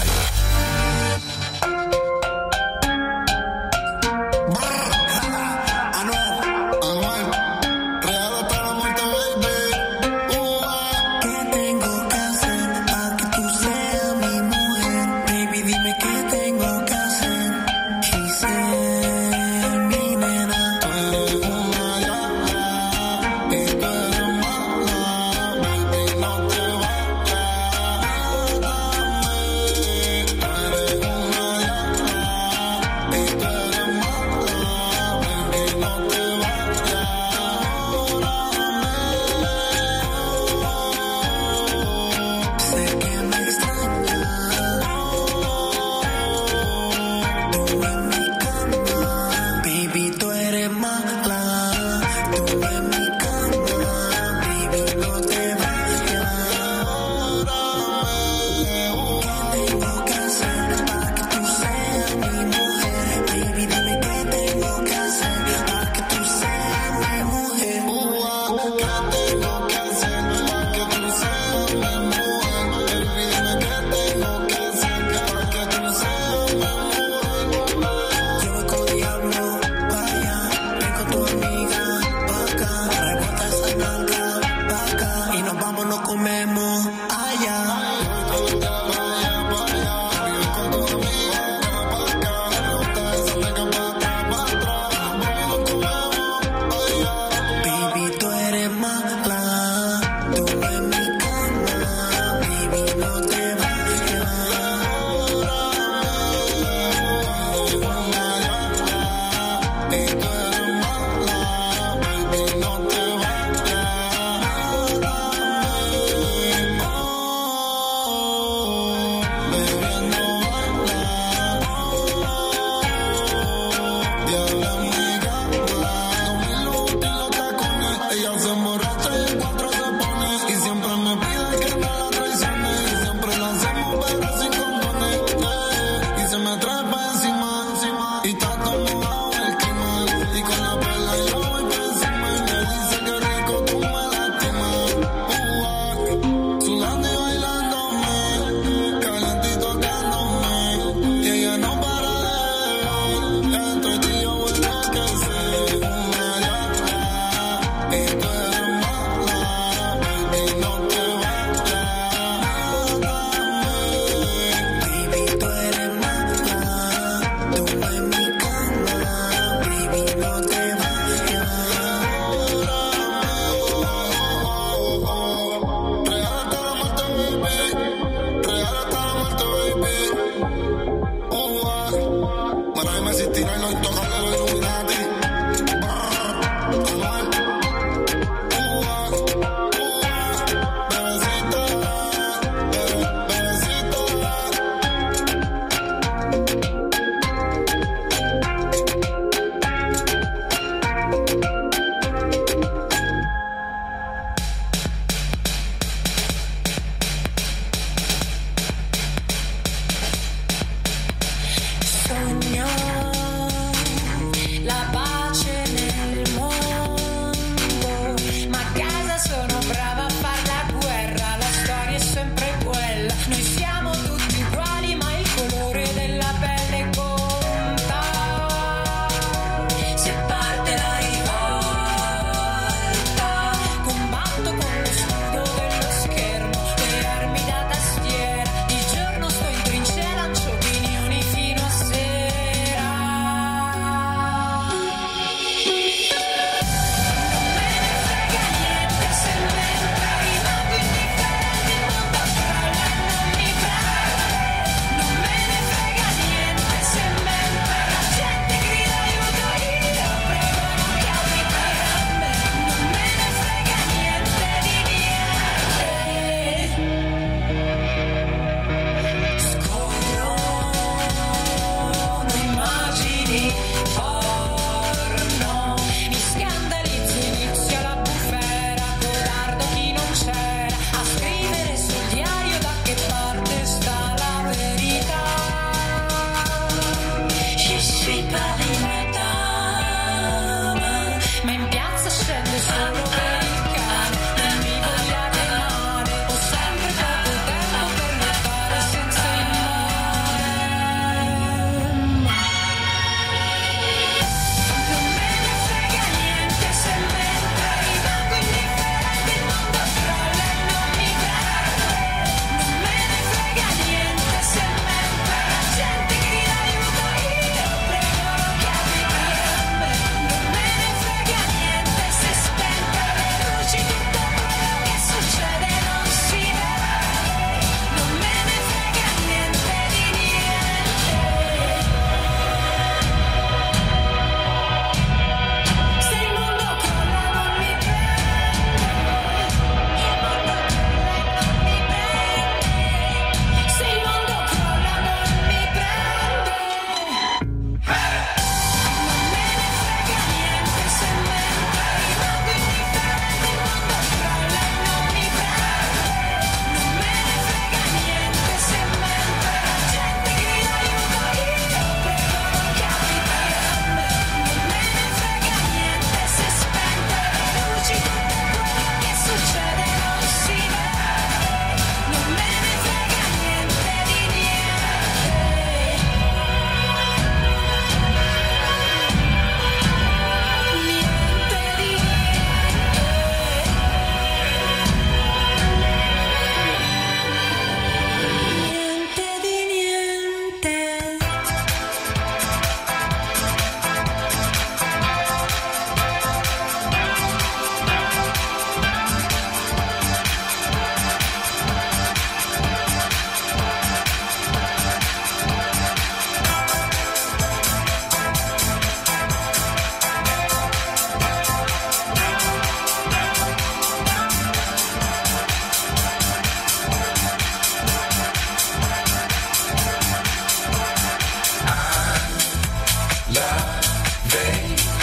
Y trato mojado el clima. Y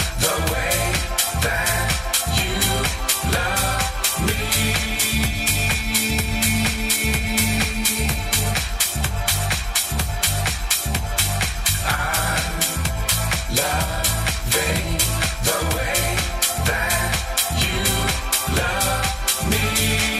the way that you love me. I'm loving the way that you love me.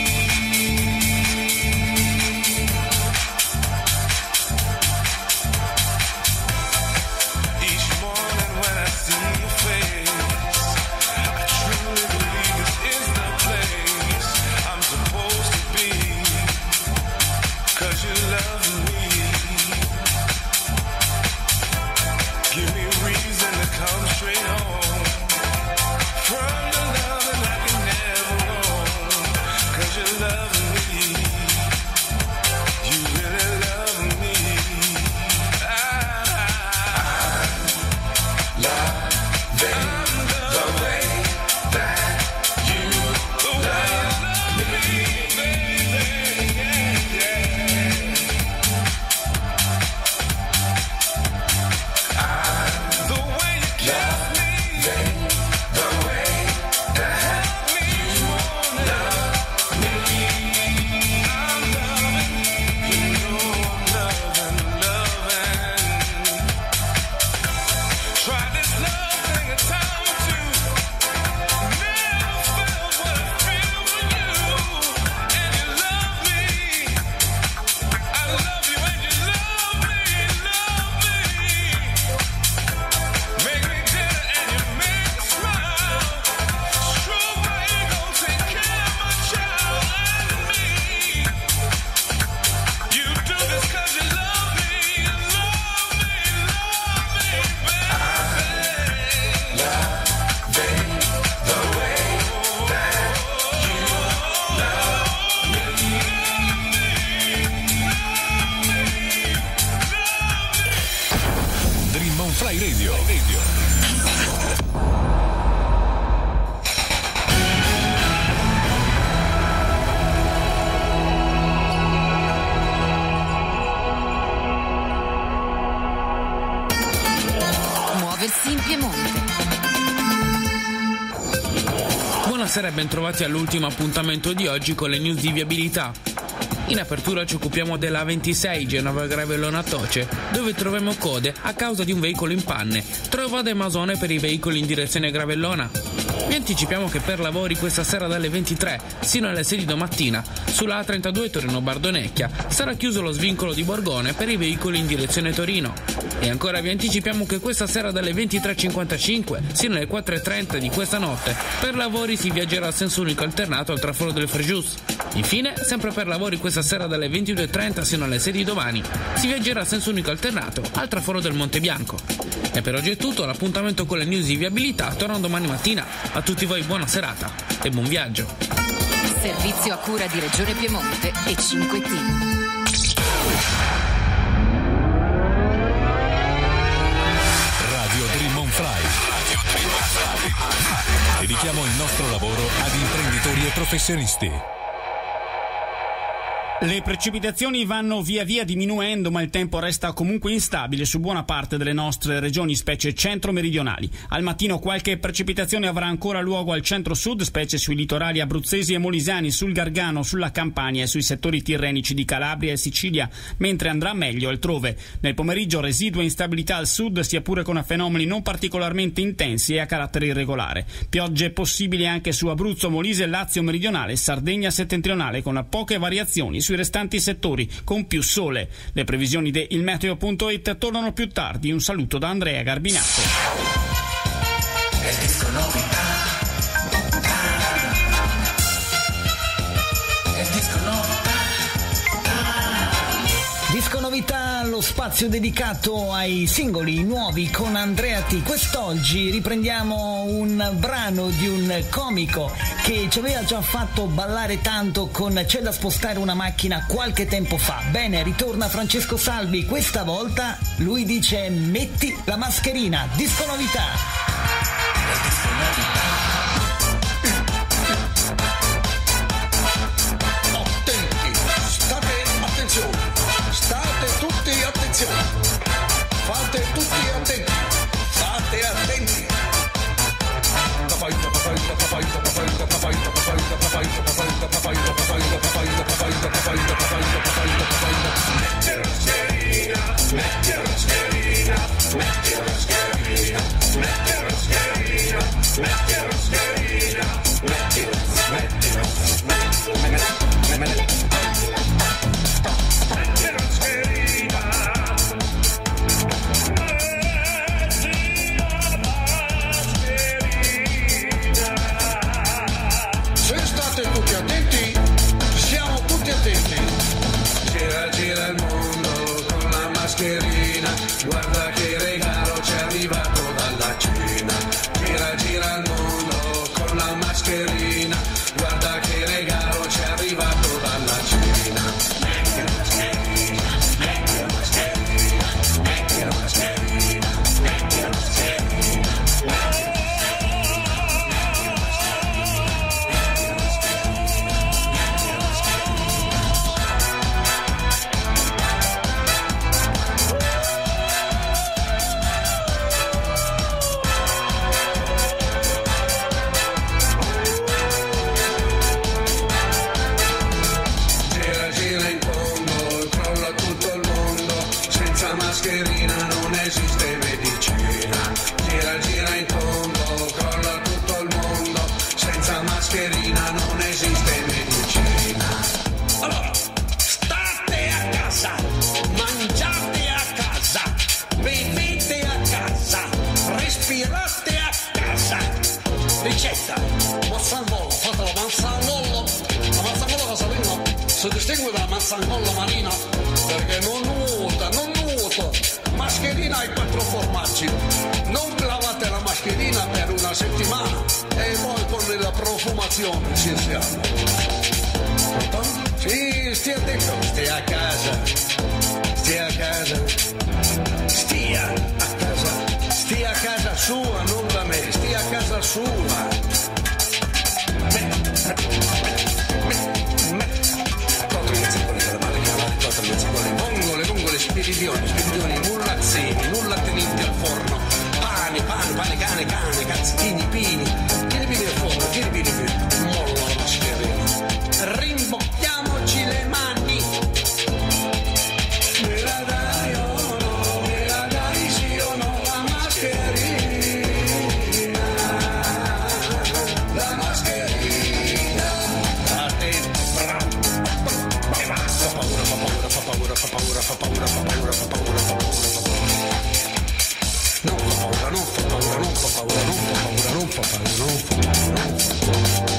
Buonasera e bentrovati all'ultimo appuntamento di oggi con le news di viabilità. In apertura ci occupiamo della ventisei Genova-Gravellona-Toce, dove troviamo code a causa di un veicolo in panne. Trovate Masone per i veicoli in direzione Gravellona. Vi anticipiamo che per lavori questa sera dalle ventitré sino alle sei di domattina sulla A trentadue Torino-Bardonecchia sarà chiuso lo svincolo di Borgone per i veicoli in direzione Torino. E ancora vi anticipiamo che questa sera dalle ventitré e cinquantacinque sino alle quattro e trenta di questa notte per lavori si viaggerà a senso unico alternato al traforo del Frejus. Infine, sempre per lavori questa sera dalle ventidue e trenta sino alle sei di domani si viaggerà a senso unico alternato al traforo del Monte Bianco. E per oggi è tutto, l'appuntamento con le news di viabilità torna domani mattina. A tutti voi buona serata e buon viaggio. Servizio a cura di Regione Piemonte e cinque T. Radio Dream on Fly. Radio Dream on Fly. Dedichiamo il nostro lavoro ad imprenditori e professionisti. Le precipitazioni vanno via via diminuendo, ma il tempo resta comunque instabile su buona parte delle nostre regioni, specie centro-meridionali. Al mattino qualche precipitazione avrà ancora luogo al centro-sud, specie sui litorali abruzzesi e molisani, sul Gargano, sulla Campania e sui settori tirrenici di Calabria e Sicilia, mentre andrà meglio altrove. Nel pomeriggio residua instabilità al sud, sia pure con fenomeni non particolarmente intensi e a carattere irregolare. Piogge possibili anche su Abruzzo, Molise, Lazio meridionale, Sardegna settentrionale, con poche variazioni sui restanti settori, con più sole. Le previsioni di ilmeteo punto it tornano più tardi. Un saluto da Andrea Garbinato. Disco novità, lo spazio dedicato ai singoli nuovi con Andrea T. Quest'oggi riprendiamo un brano di un comico che ci aveva già fatto ballare tanto con C'è da spostare una macchina qualche tempo fa. Bene, ritorna Francesco Salvi, questa volta lui dice metti la mascherina. Disco novità. Disco novità. State tutti attenzione, fate tutti attenti, state attenti, metti la mascherina, mettila, mettila, mettila, mettila, metti la mascherina. Se state tutti attenti, siamo tutti attenti. Gira, gira il mondo con la mascherina, guarda che regalo ci è arrivato dalla Cina. Gira, gira il mondo con la mascherina, guarda che regalo ci è arrivato dalla Cina. Metti la mascherina, metti la mascherina, metti la mascherina, metti la mascherina. Mascherina non esiste medicina, gira gira in tondo, crolla tutto il mondo, senza mascherina non esiste medicina. Allora, state a casa, mangiate a casa, bevete a casa, respirate a casa. Ricetta, mazzangolo, fate la mazzangolo, la mazzangolo casalina si distingue dalla mazzangolo marina perché non nuota, non nuota. Mascherina ai quattro formaggi, non lavate la mascherina per una settimana e poi con la profumazione ci siamo. Sì, stia attento, stia a casa, stia a casa, stia a casa, stia a casa sua, non da me, stia a casa sua. Vongole, vongole, spiridioni, spiridioni, mullazzini, mullattinitti al forno, pane, pane, pane, cane, cane, cazzichini, pini, pini, pini al forno, pini, pini, pini, mollo la mascherina, rimbocchiamoci le mani, me la dai o no, me la dai sì o no, la mascherina, la mascherina, a te, bravo. Fa paura, fa paura, fa paura, fa paura, fa paura, fa paura, fa paura, fa paura, fa paura. Non fa paura, non fa paura, non fa paura, non fa paura, non fa paura, non fa paura, non fa paura.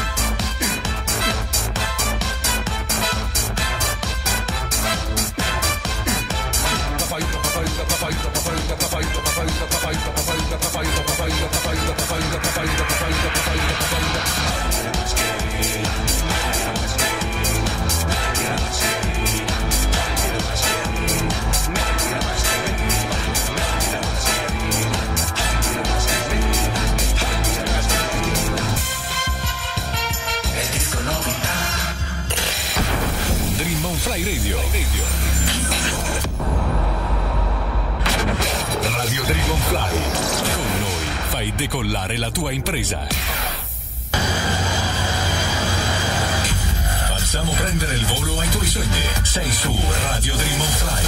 Fly Radio. Radio Dragonfly. Con noi fai decollare la tua impresa. Facciamo prendere il volo ai tuoi sogni. Sei su Radio Dragonfly.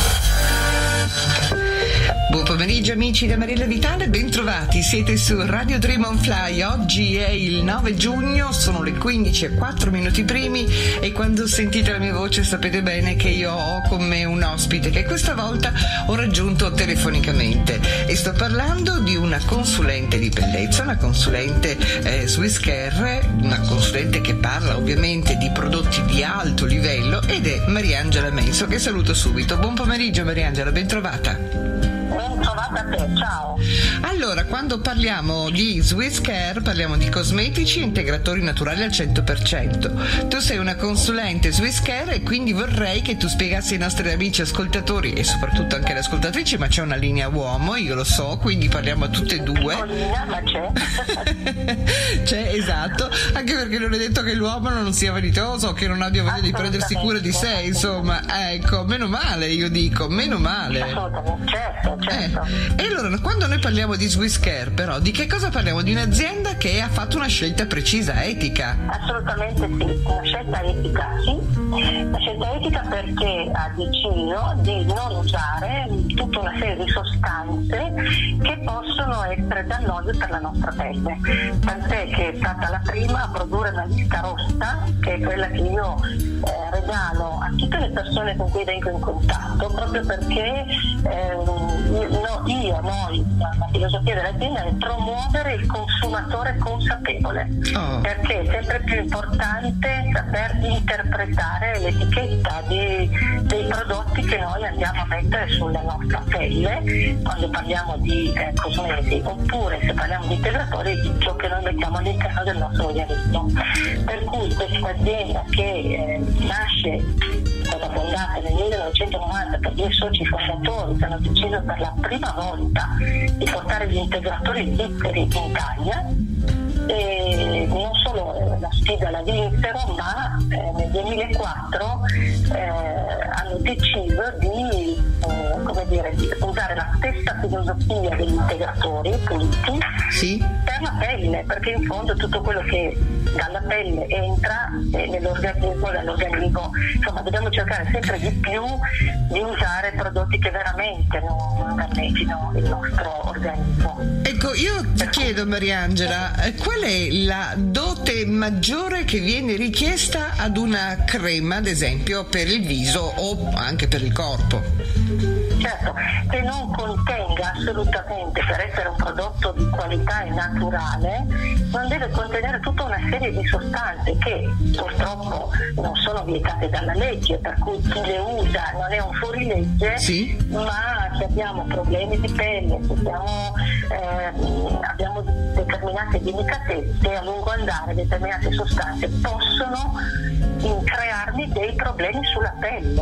Buon pomeriggio amici da Mariella Vitale, bentrovati, siete su Radio Dream on Fly. Oggi è il nove giugno, sono le quindici e quattro minuti primi e quando sentite la mia voce sapete bene che io ho con me un ospite che questa volta ho raggiunto telefonicamente e sto parlando di una consulente di bellezza, una consulente eh, Swiss Care, una consulente che parla ovviamente di prodotti di alto livello ed è Mariangela Menso, che saluto subito. Buon pomeriggio Mariangela, bentrovata. Ben trovata a te, ciao. Allora, quando parliamo di Swiss Care parliamo di cosmetici e integratori naturali al cento per cento. Tu sei una consulente Swiss Care e quindi vorrei che tu spiegassi ai nostri amici ascoltatori e soprattutto anche alle ascoltatrici, ma c'è una linea uomo, io lo so, quindi parliamo a tutte e due. Piccolina, ma c'è. C'è, esatto, anche perché non è detto che l'uomo non sia vanitoso o che non abbia voglia di prendersi cura di sé, insomma, ecco, meno male, io dico, meno male. Assolutamente, certo, certo. Eh, e allora, quando noi parliamo di Swiss Care, però, di che cosa parliamo? Di un'azienda che ha fatto una scelta precisa, etica. Assolutamente sì, una scelta etica, sì. Una scelta etica perché ha deciso di non usare tutta una serie di sostanze che possono essere dannose per la nostra pelle, tant'è che è stata la prima a produrre una lista rossa, che è quella che io eh, regalo a tutte le persone con cui vengo in contatto, proprio perché eh, io, io, noi, la filosofia dell'azienda è promuovere il consumatore consapevole, oh. perché è sempre più importante saper interpretare l'etichetta di, dei prodotti che noi andiamo a mettere sulla nostra pelle quando parliamo di eh, cosmesi, oppure se parliamo di integratori di ciò che noi mettiamo all'interno del nostro organismo. Per cui questa azienda che eh, nasce, è stata fondata nel millenovecentonovanta per due soci fondatori che hanno deciso per la prima volta di portare gli integratori svizzeri in Italia, e non solo la sfida la vinsero, ma eh, nel duemilaquattro eh, hanno deciso di, eh, come dire, di usare la stessa filosofia degli integratori puliti sì. per la pelle, perché in fondo tutto quello che dalla pelle entra eh, nell'organismo, dall'organismo, insomma dobbiamo cercare sempre di più di usare prodotti che veramente non danneggiano il nostro organismo. Ecco, io ti chiedo, Mariangela, qual è la dote maggiore che viene richiesta ad una crema, ad esempio, per il viso o anche per il corpo? Certo, che non contenga assolutamente, per essere un prodotto di qualità e naturale, non deve contenere tutta una serie di sostanze che purtroppo non sono vietate dalla legge, per cui chi le usa non è un fuorilegge, sì. ma se abbiamo problemi di pelle, se abbiamo, eh, abbiamo determinate delicatezze, a lungo andare determinate sostanze possono crearmi dei problemi sulla pelle,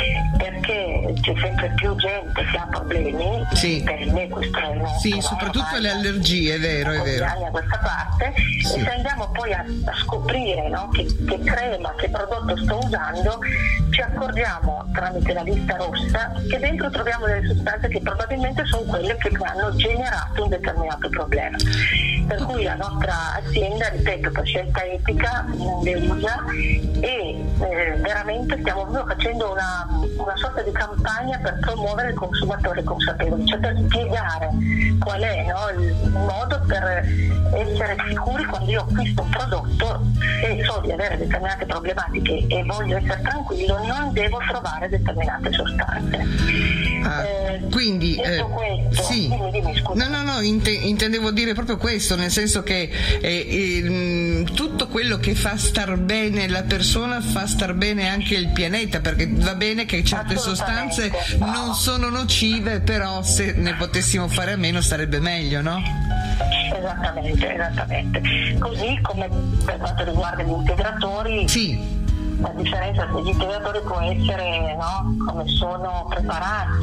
perché c'è sempre più gente che ha problemi sì. per me questo è no, sì, soprattutto le allergie, è vero, è vero. A questa parte sì. E se andiamo poi a, a scoprire no, che, che crema, che prodotto sto usando, ci accorgiamo tramite la lista rossa che dentro troviamo delle sostanze che probabilmente sono quelle che hanno generato un determinato problema. Per cui la nostra azienda, ripeto, per scelta etica non le usa e eh, veramente stiamo proprio facendo una, una sorta di campagna per promuovere il consumatore consapevole, cioè per spiegare qual è no, il modo per essere sicuri quando io acquisto un prodotto, se so di avere determinate problematiche e voglio essere tranquillo, non devo trovare determinate sostanze. Ah, eh, quindi eh, questo, sì. dimmi, dimmi, no no no int- intendevo dire proprio questo, nel senso che eh, eh, tutto quello che fa star bene la persona fa star bene anche il pianeta, perché va bene che certe sostanze no. non sono nocive, però se ne potessimo fare a meno sarebbe meglio, no? Esattamente, esattamente. Così come per quanto riguarda gli integratori, sì. la differenza tra gli integratori può essere no, come sono preparati,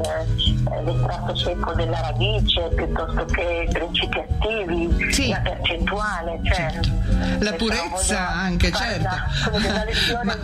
eh, l'estratto secco della radice piuttosto che principi attivi, sì. la percentuale, cioè, certo. la purezza anche, certo. Una, una lezione Ma...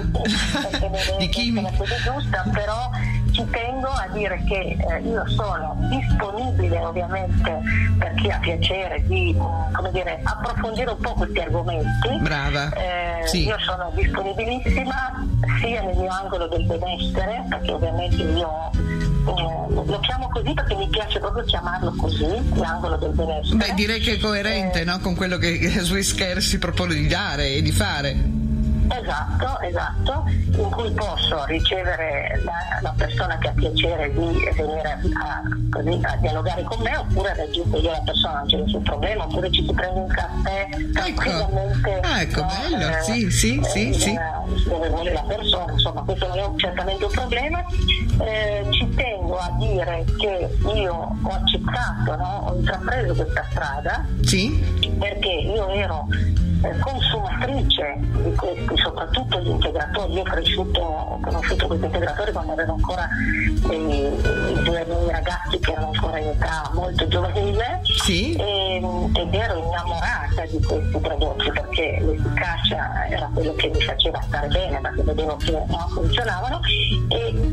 di chimica giusta, però ci tengo a dire che eh, io sono disponibile ovviamente per chi ha piacere di come dire, approfondire un po' questi argomenti. Brava. Eh, sì. Io sono disponibilissima sia nel mio angolo del benessere, perché ovviamente io eh, lo chiamo così perché mi piace proprio chiamarlo così, l'angolo del benessere. Beh, direi che è coerente eh, no? con quello che Swiss Care si propone di dare e di fare. Esatto, esatto, in cui posso ricevere la, la persona che ha piacere di venire a, così, a dialogare con me, oppure raggiungo io la persona, non c'è nessun problema, oppure ci si prende un caffè tranquillamente. Ecco, ah, ecco, no, bello, eh, sì, sì, eh, sì, eh, sì. Dove vuole la persona, insomma, questo non è certamente un problema. Eh, ci tengo a dire che io ho accettato, no, ho intrapreso questa strada, sì. perché io ero consumatrice di questi, soprattutto gli integratori. Io ho cresciuto, ho conosciuto questi integratori quando avevo ancora dei, due miei ragazzi che erano ancora in età molto giovanile, sì. e, ed ero innamorata di questi prodotti perché l'efficacia era quello che mi faceva stare bene, perché vedevo che no, funzionavano, e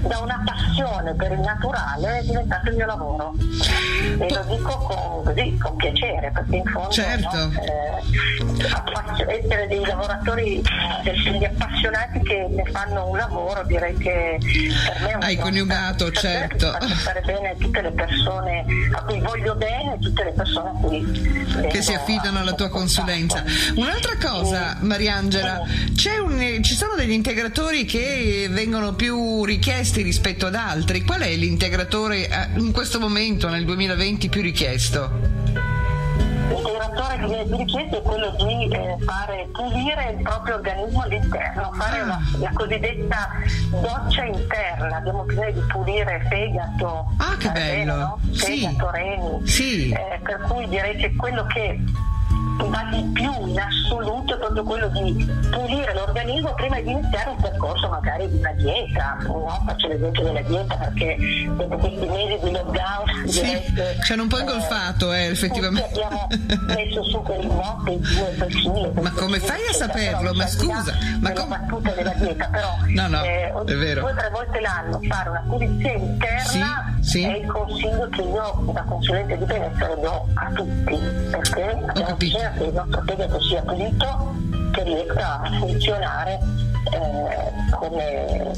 da una passione per il naturale è diventato il mio lavoro, e lo dico con, così, con piacere, perché in fondo certo. no, eh, appass- essere dei lavoratori, degli appassionati che ne fanno un lavoro, direi che per me è un hai coniugato, certo, faccio stare bene tutte le persone a cui voglio bene, tutte le persone a cui che si affidano alla tua consulenza. Un'altra cosa, Mariangela, c'è un, ci sono degli integratori che vengono più richiesti rispetto ad altri. Qual è l'integratore in questo momento, nel duemilaventi, più richiesto? L'integratore che viene più richiesto è quello di eh, fare pulire il proprio organismo all'interno, fare ah. la, la cosiddetta doccia interna. Abbiamo bisogno di pulire fegato, ah, che bello. no? fegato, sì. reni, sì. Eh, per cui direi che quello che va di più in assoluto è proprio quello di pulire l'organismo prima di iniziare un percorso magari di una dieta. No? Faccio l'esempio della dieta perché dopo questi mesi di lockdown sì, che, ci hanno un po' ingolfato eh, effettivamente. Abbiamo messo su per il notte due per chili. Ma come fai a saperlo? Ma scusa, ma come battuta della dieta, però no, no, eh, è vero. due o tre volte l'anno fare una pulizia interna sì, sì. è il consiglio che io da consulente di benessere do a tutti, perché abbiamo bisogno che il nostro fegato sia pulito, che riesca a funzionare eh, come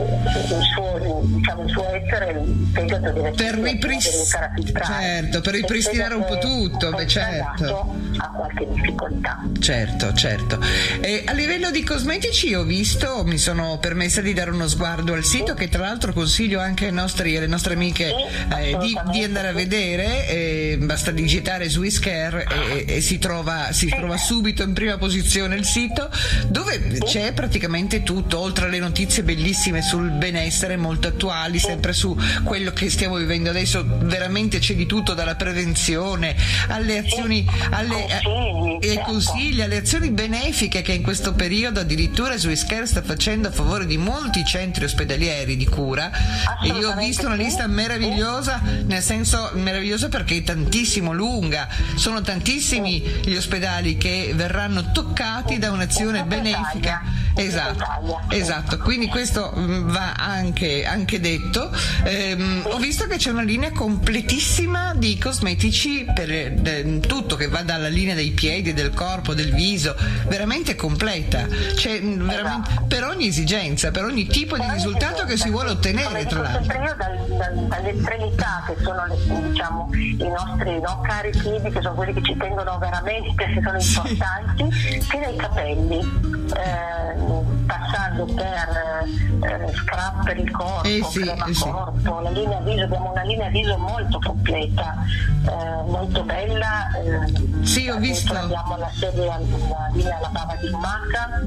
il suo, diciamo, il suo essere. Il fegato deve per ripristinare, certo, per ripristinare un po' tutto, beh, certo, ha qualche difficoltà. Certo, certo. E a livello di cosmetici ho visto, mi sono permessa di dare uno sguardo al sito, che tra l'altro consiglio anche ai nostri, alle nostre amiche eh, di, di andare a vedere, eh, basta digitare Swiss Care e, e si trova si trova subito in prima posizione il sito, dove c'è praticamente tutto, oltre alle notizie bellissime sul benessere molto attuali, sempre su quello che stiamo vivendo adesso. Veramente c'è di tutto, dalla prevenzione alle azioni, alle ai consigli, alle azioni benefiche che in questo periodo addirittura Swiss Care sta facendo a favore di molti centri ospedalieri di cura. E io ho visto una lista meravigliosa, nel senso meravigliosa perché è tantissimo lunga, sono tantissimi gli ospedali che verranno toccati da un'azione benefica. Esatto, esatto, quindi questo va anche, anche detto. Ehm, ho visto che c'è una linea completissima di cosmetici per eh, tutto, che va dalla linea dei piedi, del corpo, del viso, veramente completa. C'è veramente per ogni esigenza, per ogni tipo di risultato che si vuole ottenere, tra l'altro. Sempre io dal, dal, dalle estremità, che sono le, diciamo, i nostri no, cari figli, che sono quelli che ci tengono veramente, che sono importanti, fino ai capelli, eh, passando per eh, scrap per il corpo, eh sì, crema eh sì. corpo, la linea viso. Abbiamo una linea viso molto completa, eh, molto bella. Eh, sì, ho visto. Abbiamo la serie, la linea alla bava di lumaca,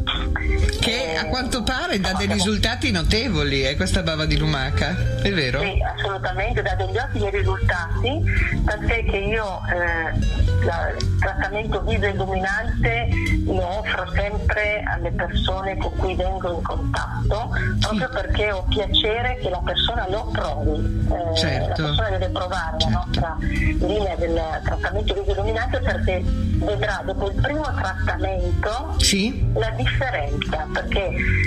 che eh, a quanto pare dà no, dei abbiamo... risultati notevoli, eh, questa bava di lumaca, è vero? Sì, assolutamente, dà degli ottimi risultati, tant'è che io eh, la, il trattamento viso illuminante lo offro sempre alle persone con cui vengo in contatto, proprio perché ho piacere che la persona lo provi. Eh, certo. La persona deve provare certo. la nostra linea del trattamento viso illuminante, perché vedrà dopo il primo trattamento sì. la differenza, perché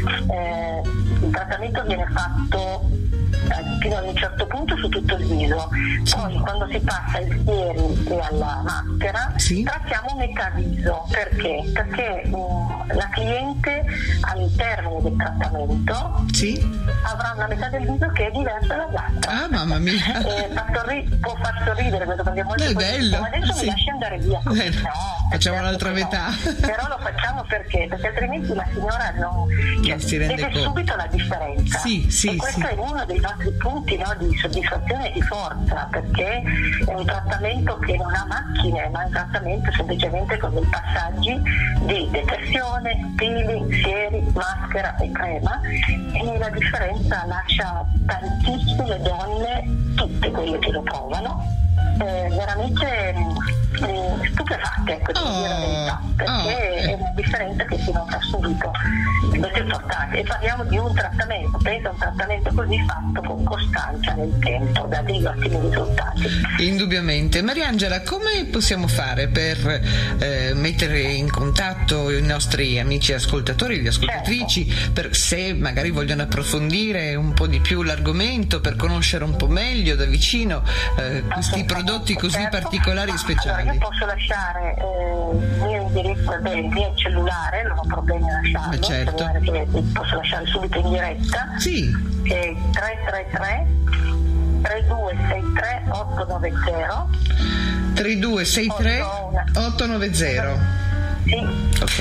eh, il trattamento viene fatto fino ad un certo punto su tutto il viso, poi quando si passa ai sieri e alla maschera sì. trattiamo metà viso. Perché? Perché mh, la cliente al termine del trattamento sì. avrà una metà del viso che è diversa dall'altra. Ah, mamma mia. Eh, fa sorri- può far sorridere questo, perché molto è bello. Ma adesso sì. mi lasci andare via. Eh, no, facciamo certo un'altra metà. No. Però lo facciamo perché? Perché altrimenti la signora non, non si rende vede conto. subito la differenza. Sì, sì, e questo sì. è uno dei nostri punti, no, di soddisfazione e di forza, perché è un trattamento che non ha macchine, ma è un trattamento semplicemente con dei passaggi di detersione, peeling, sieri, maschera e crema, e la differenza lascia tantissime donne, tutte quelle che lo provano, eh, veramente eh, stupefatti, ecco, di dire la verità, perché oh, è una differenza che si nota subito. Questo è importante, e parliamo di un trattamento, penso a un trattamento così fatto con costanza nel tempo, da dei ottimi risultati. Indubbiamente. Mariangela, come possiamo fare per eh, mettere in contatto i nostri amici ascoltatori, le ascoltatrici, certo, per se magari vogliono approfondire un po' di più l'argomento, per conoscere un po' meglio da vicino eh, questi prodotti così certo, particolari e speciali? Allora, io posso lasciare eh, il mio indirizzo del mio cellulare, non ho problemi a lasciarlo, ma certo, che posso lasciare subito in diretta, sì, che è tre tre tre tre due sei tre otto nove zero tre due sei tre otto nove zero. Sì. Ok.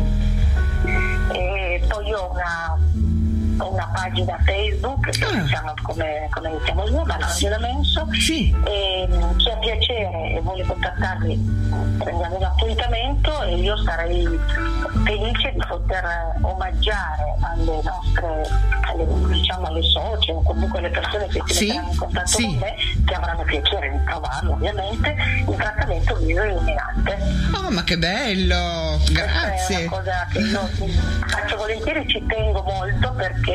E poi ho una una pagina Facebook che ah. diciamo come, come iniziamo io, Mariangela Menso, sì. E chi ha piacere e vuole contattarmi prendiamo un appuntamento e io sarei felice di poter omaggiare alle nostre alle, diciamo alle socie o comunque alle persone che si sì. metteranno in contatto sì. con me, che avranno piacere di provarlo ovviamente, il trattamento viso illuminante. Oh, ma che bello, grazie. È una cosa che io faccio volentieri, ci tengo molto perché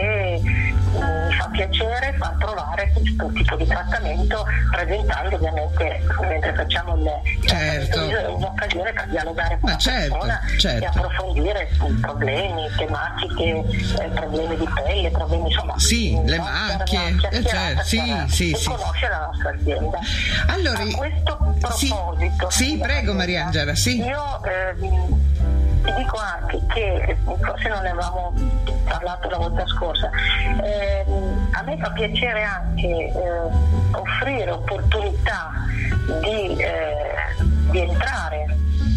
mi fa piacere far provare questo tipo di trattamento, presentando ovviamente mentre facciamo il certo. viso, è un'occasione per dialogare con ma la certo, persona certo. e approfondire problemi, tematiche, eh, problemi di pelle, problemi insomma sì, le macchie, eh, certo, sì, sì, e sì. conoscere la nostra azienda. Allora, a questo proposito, sì, sì prego Mariangela, sì. Io eh, ti dico anche che forse non ne avevamo parlato la volta scorsa, eh, a me fa piacere anche eh, offrire opportunità di, eh, di entrare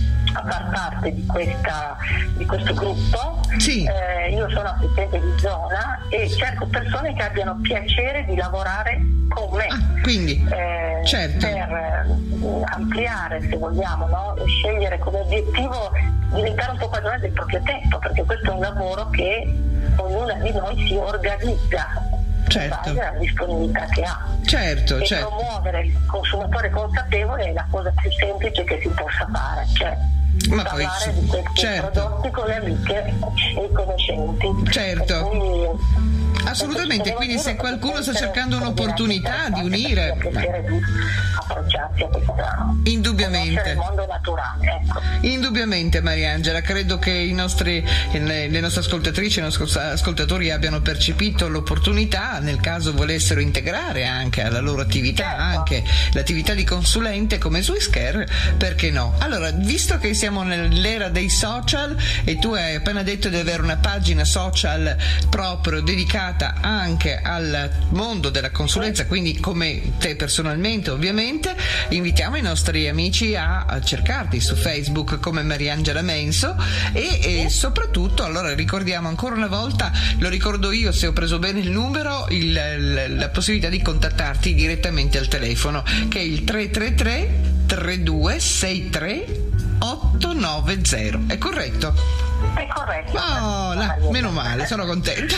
a far parte di, questa, di questo gruppo. Sì. Eh, io sono assistente di zona e cerco persone che abbiano piacere di lavorare con me, ah, quindi eh, certo. per eh, ampliare, se vogliamo, no? Scegliere come obiettivo diventare un po' padrone del proprio tempo, perché questo è un lavoro che ognuna di noi si organizza certo. in base alla disponibilità che ha. Certo, e certo. promuovere il consumatore consapevole è la cosa più semplice che si possa fare, cioè ma parlare poi, di questi certo. prodotti con le amiche e i conoscenti. Certo. Quindi, assolutamente, quindi se qualcuno sta cercando un'opportunità di unire, approcciarsi a questa, indubbiamente il mondo naturale, ecco. Indubbiamente Mariangela, credo che i nostri, le nostre ascoltatrici e i nostri ascoltatori abbiano percepito l'opportunità, nel caso volessero integrare anche alla loro attività certo. anche l'attività di consulente come Swisscare, perché no? Allora, visto che siamo nell'era dei social e tu hai appena detto di avere una pagina social proprio dedicata anche al mondo della consulenza, quindi come te personalmente ovviamente, invitiamo i nostri amici a, a cercarti su Facebook come Mariangela Menso e, e soprattutto, allora ricordiamo ancora una volta, lo ricordo io se ho preso bene il numero, il, il, la possibilità di contattarti direttamente al telefono, che è il tre tre tre tre due sei tre otto nove zero, è corretto? È corretto. Oh, là, meno male, sono contenta.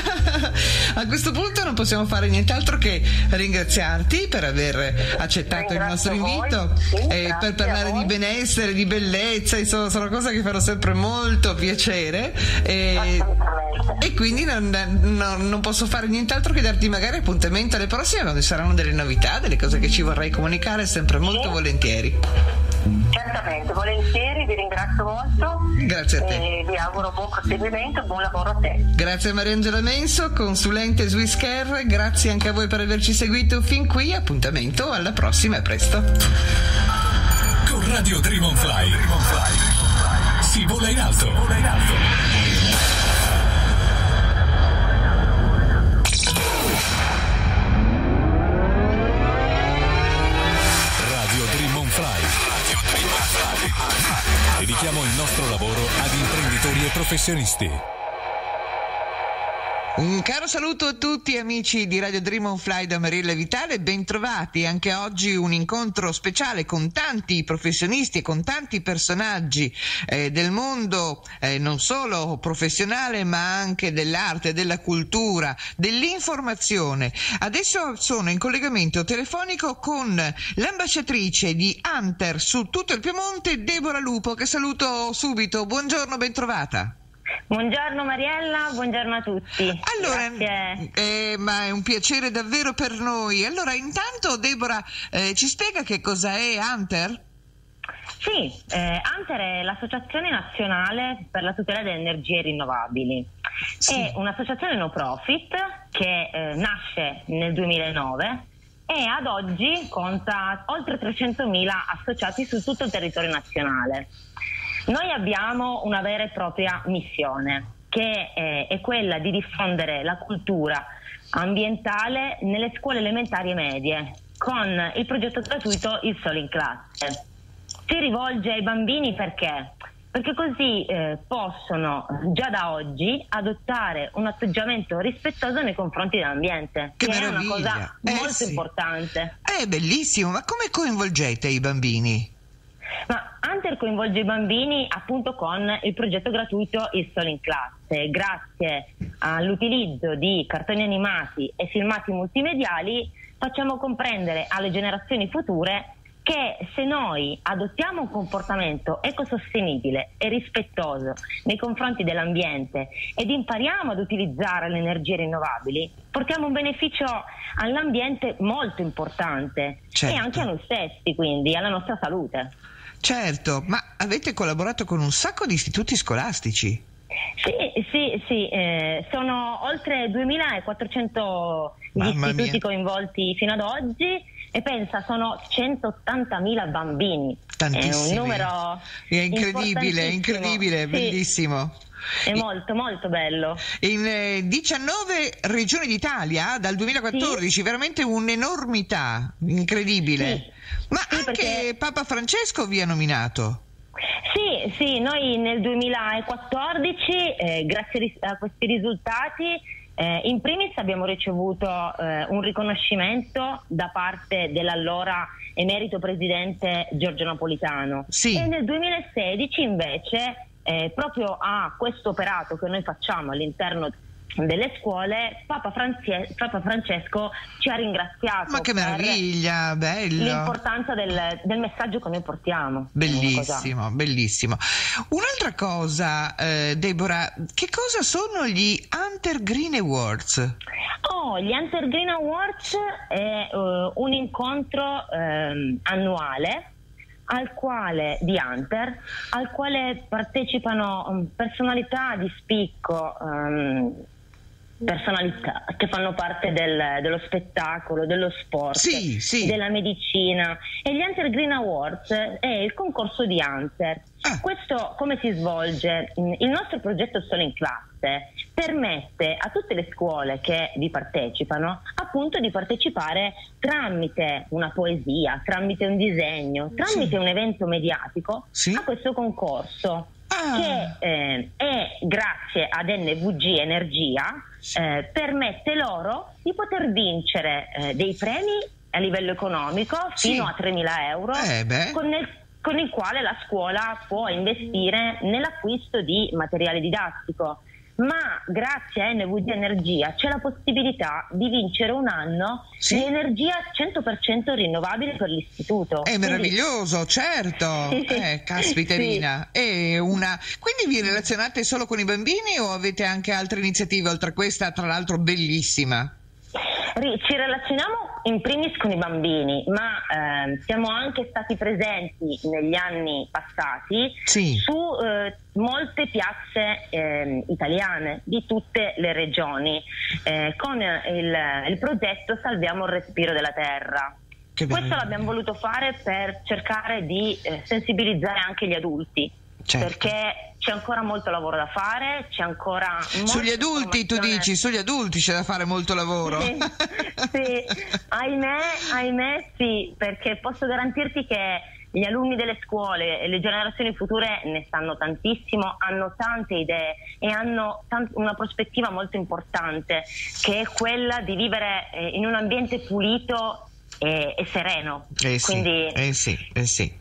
A questo punto non possiamo fare nient'altro che ringraziarti per aver accettato Ringrazio il nostro invito sì, e per parlare di benessere, di bellezza, insomma sono cose che fanno sempre molto piacere e, e quindi non, non, non posso fare nient'altro che darti magari appuntamento alle prossime quando ci saranno delle novità, delle cose che ci vorrai comunicare sempre molto sì. volentieri. Certamente, volentieri, vi ringrazio molto. Grazie a te. E vi auguro buon proseguimento e buon lavoro a te. Grazie a Mariangela Menso, consulente Swisscare, grazie anche a voi per averci seguito fin qui, appuntamento alla prossima e presto. Con Radio Dream on Fly, Dream on Fly. Si vola in alto, vola in alto. Dedichiamo il nostro lavoro ad imprenditori e professionisti. Un caro saluto a tutti amici di Radio Dream on Fly da Mariella Vitale, ben trovati. Anche oggi un incontro speciale con tanti professionisti e con tanti personaggi eh, del mondo eh, non solo professionale ma anche dell'arte, della cultura, dell'informazione. Adesso sono in collegamento telefonico con l'ambasciatrice di Hunter su tutto il Piemonte, Deborah Lupo, che saluto subito. Buongiorno, ben trovata. Buongiorno Mariella, buongiorno a tutti. Allora, eh, ma è un piacere davvero per noi. Allora, intanto Deborah eh, ci spiega che cosa è Hunter? Sì, eh, Hunter è l'Associazione Nazionale per la Tutela delle Energie Rinnovabili. Sì. È un'associazione no profit che eh, nasce nel duemilanove e ad oggi conta oltre trecentomila associati su tutto il territorio nazionale. Noi abbiamo una vera e propria missione, che è, è quella di diffondere la cultura ambientale nelle scuole elementari e medie, con il progetto gratuito Il Sole in Classe. Si rivolge ai bambini perché? Perché così eh, possono già da oggi adottare un atteggiamento rispettoso nei confronti dell'ambiente, che, che è una cosa eh, molto sì. importante. È bellissimo, ma come coinvolgete i bambini? Ma Hunter coinvolge i bambini appunto con il progetto gratuito Il Sole in Classe. Grazie all'utilizzo di cartoni animati e filmati multimediali facciamo comprendere alle generazioni future che se noi adottiamo un comportamento ecosostenibile e rispettoso nei confronti dell'ambiente ed impariamo ad utilizzare le energie rinnovabili, portiamo un beneficio all'ambiente molto importante, certo. E anche a noi stessi, quindi alla nostra salute. Certo, ma avete collaborato con un sacco di istituti scolastici? Sì, sì, sì, eh, sono oltre duemilaquattrocento gli Mamma istituti mia. coinvolti fino ad oggi e pensa, sono centottantamila bambini. Tantissimi. È un numero è incredibile, incredibile, sì. Bellissimo. È molto molto bello. In eh, diciannove regioni d'Italia dal duemilaquattordici, sì. Veramente un'enormità, incredibile. Sì. Ma sì, anche perché... Papa Francesco vi ha nominato. Sì, sì, noi nel duemilaquattordici, eh, grazie a questi risultati, eh, in primis abbiamo ricevuto eh, un riconoscimento da parte dell'allora emerito presidente Giorgio Napolitano. Sì. E nel duemilasedici invece, eh, proprio a questo operato che noi facciamo all'interno delle scuole, Papa, Franzie- Papa Francesco ci ha ringraziato. Ma che meraviglia, bello. L'importanza del, del messaggio che noi portiamo. Bellissimo, bellissimo. Un'altra cosa, eh, Deborah, che cosa sono gli Hunter Green Awards? Oh, gli Hunter Green Awards è uh, un incontro um, annuale al quale di Hunter, al quale partecipano um, personalità di spicco, um, personalità che fanno parte del, dello spettacolo, dello sport, sì, sì. della medicina. E gli Hunter Green Awards è il concorso di Hunter. Ah. Questo come si svolge? Il nostro progetto Sole in Classe permette a tutte le scuole che vi partecipano appunto di partecipare tramite una poesia, tramite un disegno, tramite sì. un evento mediatico sì. a questo concorso. Ah. Che eh, è grazie ad N V G Energia eh, permette loro di poter vincere eh, dei premi a livello economico fino sì. a tremila euro eh con, il, con il quale la scuola può investire nell'acquisto di materiale didattico. Ma grazie a N V G Energia c'è la possibilità di vincere un anno sì. di energia cento per cento rinnovabile per l'istituto. È meraviglioso, certo. eh, caspiterina. Sì. È una... Quindi vi relazionate solo con i bambini o avete anche altre iniziative oltre a questa, tra l'altro bellissima? Ci relazioniamo in primis con i bambini, ma eh, siamo anche stati presenti negli anni passati sì. su eh, molte piazze eh, italiane di tutte le regioni eh, con il, il progetto Salviamo il respiro della terra. Questo l'abbiamo voluto fare per cercare di eh, sensibilizzare anche gli adulti. Certo. Perché c'è ancora molto lavoro da fare, c'è ancora sugli adulti, tu dici, sugli adulti c'è da fare molto lavoro. Sì, sì. ahimè, ahimè sì, perché posso garantirti che gli alunni delle scuole e le generazioni future ne sanno tantissimo, hanno tante idee e hanno tant- una prospettiva molto importante, che è quella di vivere eh, in un ambiente pulito e, e sereno. Eh sì, quindi eh sì, eh sì.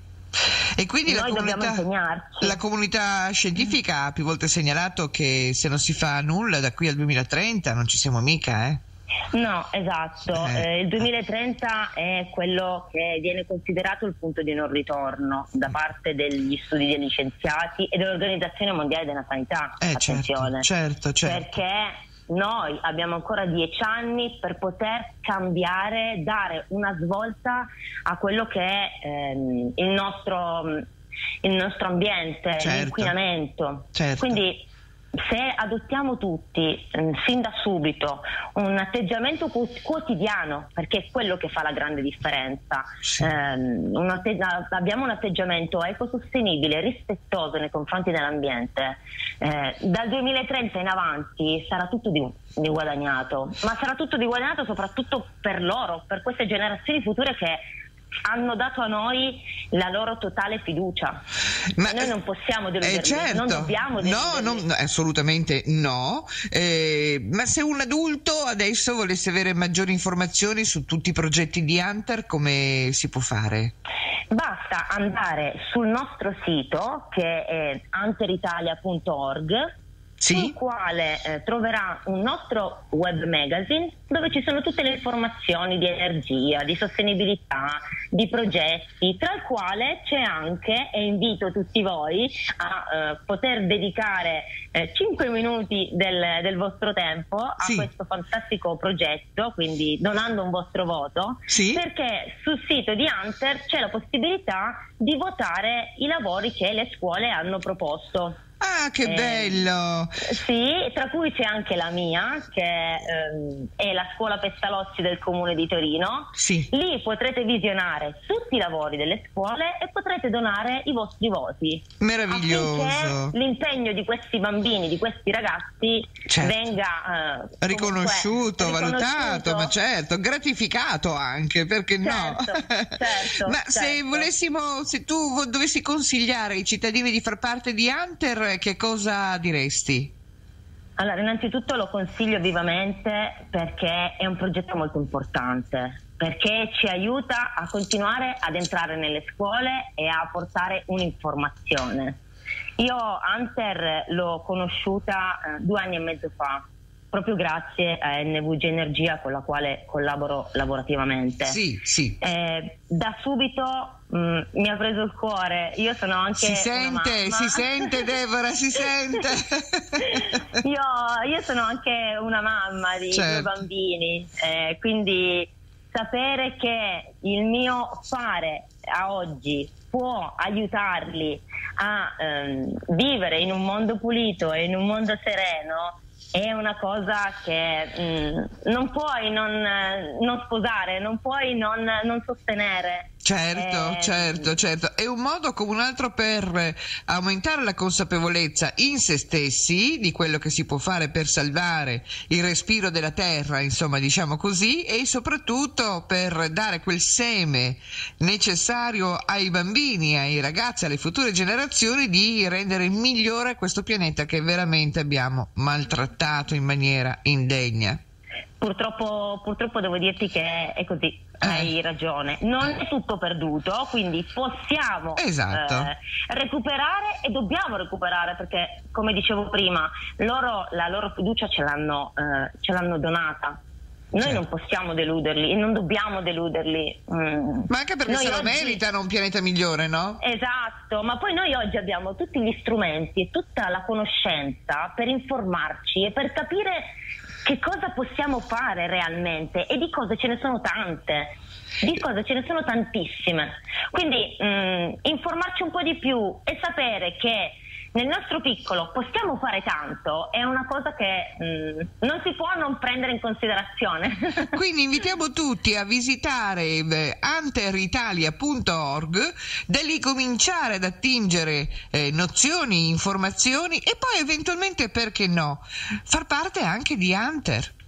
E quindi noi la dobbiamo comunità, impegnarci. la comunità scientifica ha più volte segnalato che se non si fa nulla da qui al duemilatrenta non ci siamo mica, eh? No, esatto. Eh. Eh, il duemilatrenta è quello che viene considerato il punto di non ritorno da parte degli studi degli scienziati e dell'Organizzazione Mondiale della Sanità. Eh, Attenzione, certo, certo, certo. perché noi abbiamo ancora dieci anni per poter cambiare, dare una svolta a quello che è ehm, il nostro il nostro ambiente, Certo. l'inquinamento. Certo. Quindi se adottiamo tutti eh, sin da subito un atteggiamento quo- quotidiano, perché è quello che fa la grande differenza, Sì. ehm, un atte- abbiamo un atteggiamento ecosostenibile, rispettoso nei confronti dell'ambiente, eh, dal duemilatrenta in avanti sarà tutto di, di guadagnato, ma sarà tutto di guadagnato soprattutto per loro, per queste generazioni future che hanno dato a noi la loro totale fiducia. Ma noi non possiamo deluderli, eh, certo. non dobbiamo no, deluderli. no, no, assolutamente no. Eh, ma se un adulto adesso volesse avere maggiori informazioni su tutti i progetti di Hunter, come si può fare? Basta andare sul nostro sito, che è hunter italia punto org, sì? sul quale eh, troverà un nostro web magazine dove ci sono tutte le informazioni di energia, di sostenibilità, di progetti, tra il quale c'è anche, e invito tutti voi a eh, poter dedicare eh, cinque minuti del, del vostro tempo a Sì. questo fantastico progetto, quindi donando un vostro voto, Sì. perché sul sito di Hunter c'è la possibilità di votare i lavori che le scuole hanno proposto. Ah, che Eh, bello! Sì, tra cui c'è anche la mia, che ehm, è la scuola Pestalozzi del Comune di Torino. Sì. Lì potrete visionare tutti i lavori delle scuole e potrete donare i vostri voti. Meraviglioso. Affinché l'impegno di questi bambini, di questi ragazzi, Certo. venga eh, riconosciuto, comunque, valutato, ma certo, gratificato anche, perché no? Certo, certo, Ma se certo. volessimo, se tu vo- dovessi consigliare ai cittadini di far parte di Hunter, che cosa diresti? Allora, innanzitutto lo consiglio vivamente perché è un progetto molto importante, perché ci aiuta a continuare ad entrare nelle scuole e a portare un'informazione. Io Hunter l'ho conosciuta eh, due anni e mezzo fa, proprio grazie a N V G Energia, con la quale collaboro lavorativamente. Sì, sì. Eh, da subito mh, mi ha preso il cuore. Io sono anche Si una sente, mamma. si sente Deborah, si sente. io, io sono anche una mamma di Certo. due bambini, eh, quindi sapere che il mio fare a oggi può aiutarli a ehm, vivere in un mondo pulito e in un mondo sereno è una cosa che mh, non puoi non, eh, non sposare, non puoi non, non sostenere. Certo, Eh, certo, certo. È un modo come un altro per aumentare la consapevolezza in se stessi di quello che si può fare per salvare il respiro della terra, insomma, diciamo così, e soprattutto per dare quel seme necessario ai bambini, ai ragazzi, alle future generazioni di rendere migliore questo pianeta che veramente abbiamo maltrattato in maniera indegna. Purtroppo, purtroppo devo dirti che è così, hai ragione, non è tutto perduto, quindi possiamo Esatto. eh, recuperare e dobbiamo recuperare, perché come dicevo prima, loro la loro fiducia ce l'hanno, eh, ce l'hanno donata. Noi Certo. non possiamo deluderli e non dobbiamo deluderli. Mm. Ma anche perché Noi se lo oggi- meritano un pianeta migliore, no? Esatto, ma poi noi oggi abbiamo tutti gli strumenti e tutta la conoscenza per informarci e per capire che cosa possiamo fare realmente, e di cose ce ne sono tante, di cose ce ne sono tantissime. Quindi mh, informarci un po' di più e sapere che nel nostro piccolo possiamo fare tanto è una cosa che mh, non si può non prendere in considerazione. Quindi invitiamo tutti a visitare eh, hunter italia punto org, da lì cominciare ad attingere eh, nozioni, informazioni e poi eventualmente, perché no, far parte anche di Hunter.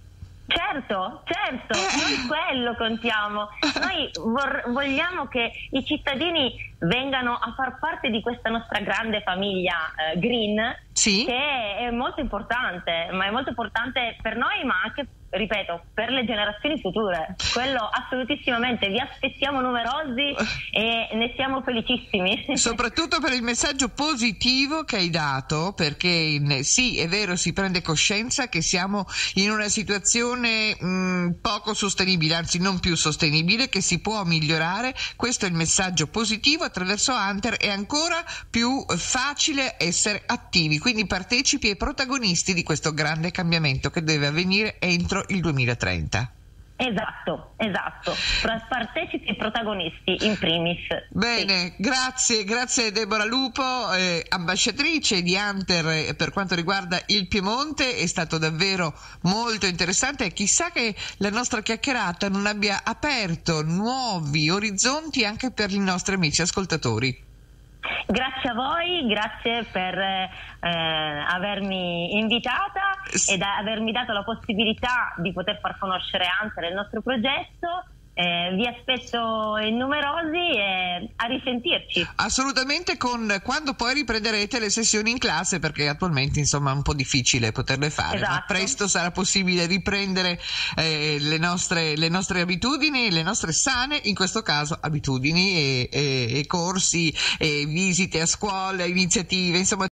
Certo, certo, noi quello contiamo. Noi vor- vogliamo che i cittadini vengano a far parte di questa nostra grande famiglia eh, green, sì, che è molto importante, ma è molto importante per noi, ma anche, ripeto, per le generazioni future. Quello assolutissimamente, vi aspettiamo numerosi e ne siamo felicissimi. Soprattutto per il messaggio positivo che hai dato, perché sì, è vero, si prende coscienza che siamo in una situazione mh, poco sostenibile, anzi non più sostenibile, che si può migliorare. Questo è il messaggio positivo. Attraverso Hunter è ancora più facile essere attivi, quindi partecipi e protagonisti di questo grande cambiamento che deve avvenire entro il duemilatrenta. Esatto, esatto, partecipi e protagonisti in primis. Bene, sì. grazie, grazie Deborah Lupo, eh, ambasciatrice di Hunter per quanto riguarda il Piemonte. È stato davvero molto interessante e chissà che la nostra chiacchierata non abbia aperto nuovi orizzonti anche per i nostri amici ascoltatori. Grazie a voi, grazie per eh, avermi invitata e da avermi dato la possibilità di poter far conoscere Hunter il nostro progetto. Eh, vi aspetto in numerosi e a risentirci. Assolutamente, con quando poi riprenderete le sessioni in classe, perché attualmente insomma è un po' difficile poterle fare, esatto. Ma presto sarà possibile riprendere eh, le nostre le nostre abitudini, le nostre sane, in questo caso abitudini e, e, e corsi e visite a scuola, iniziative, insomma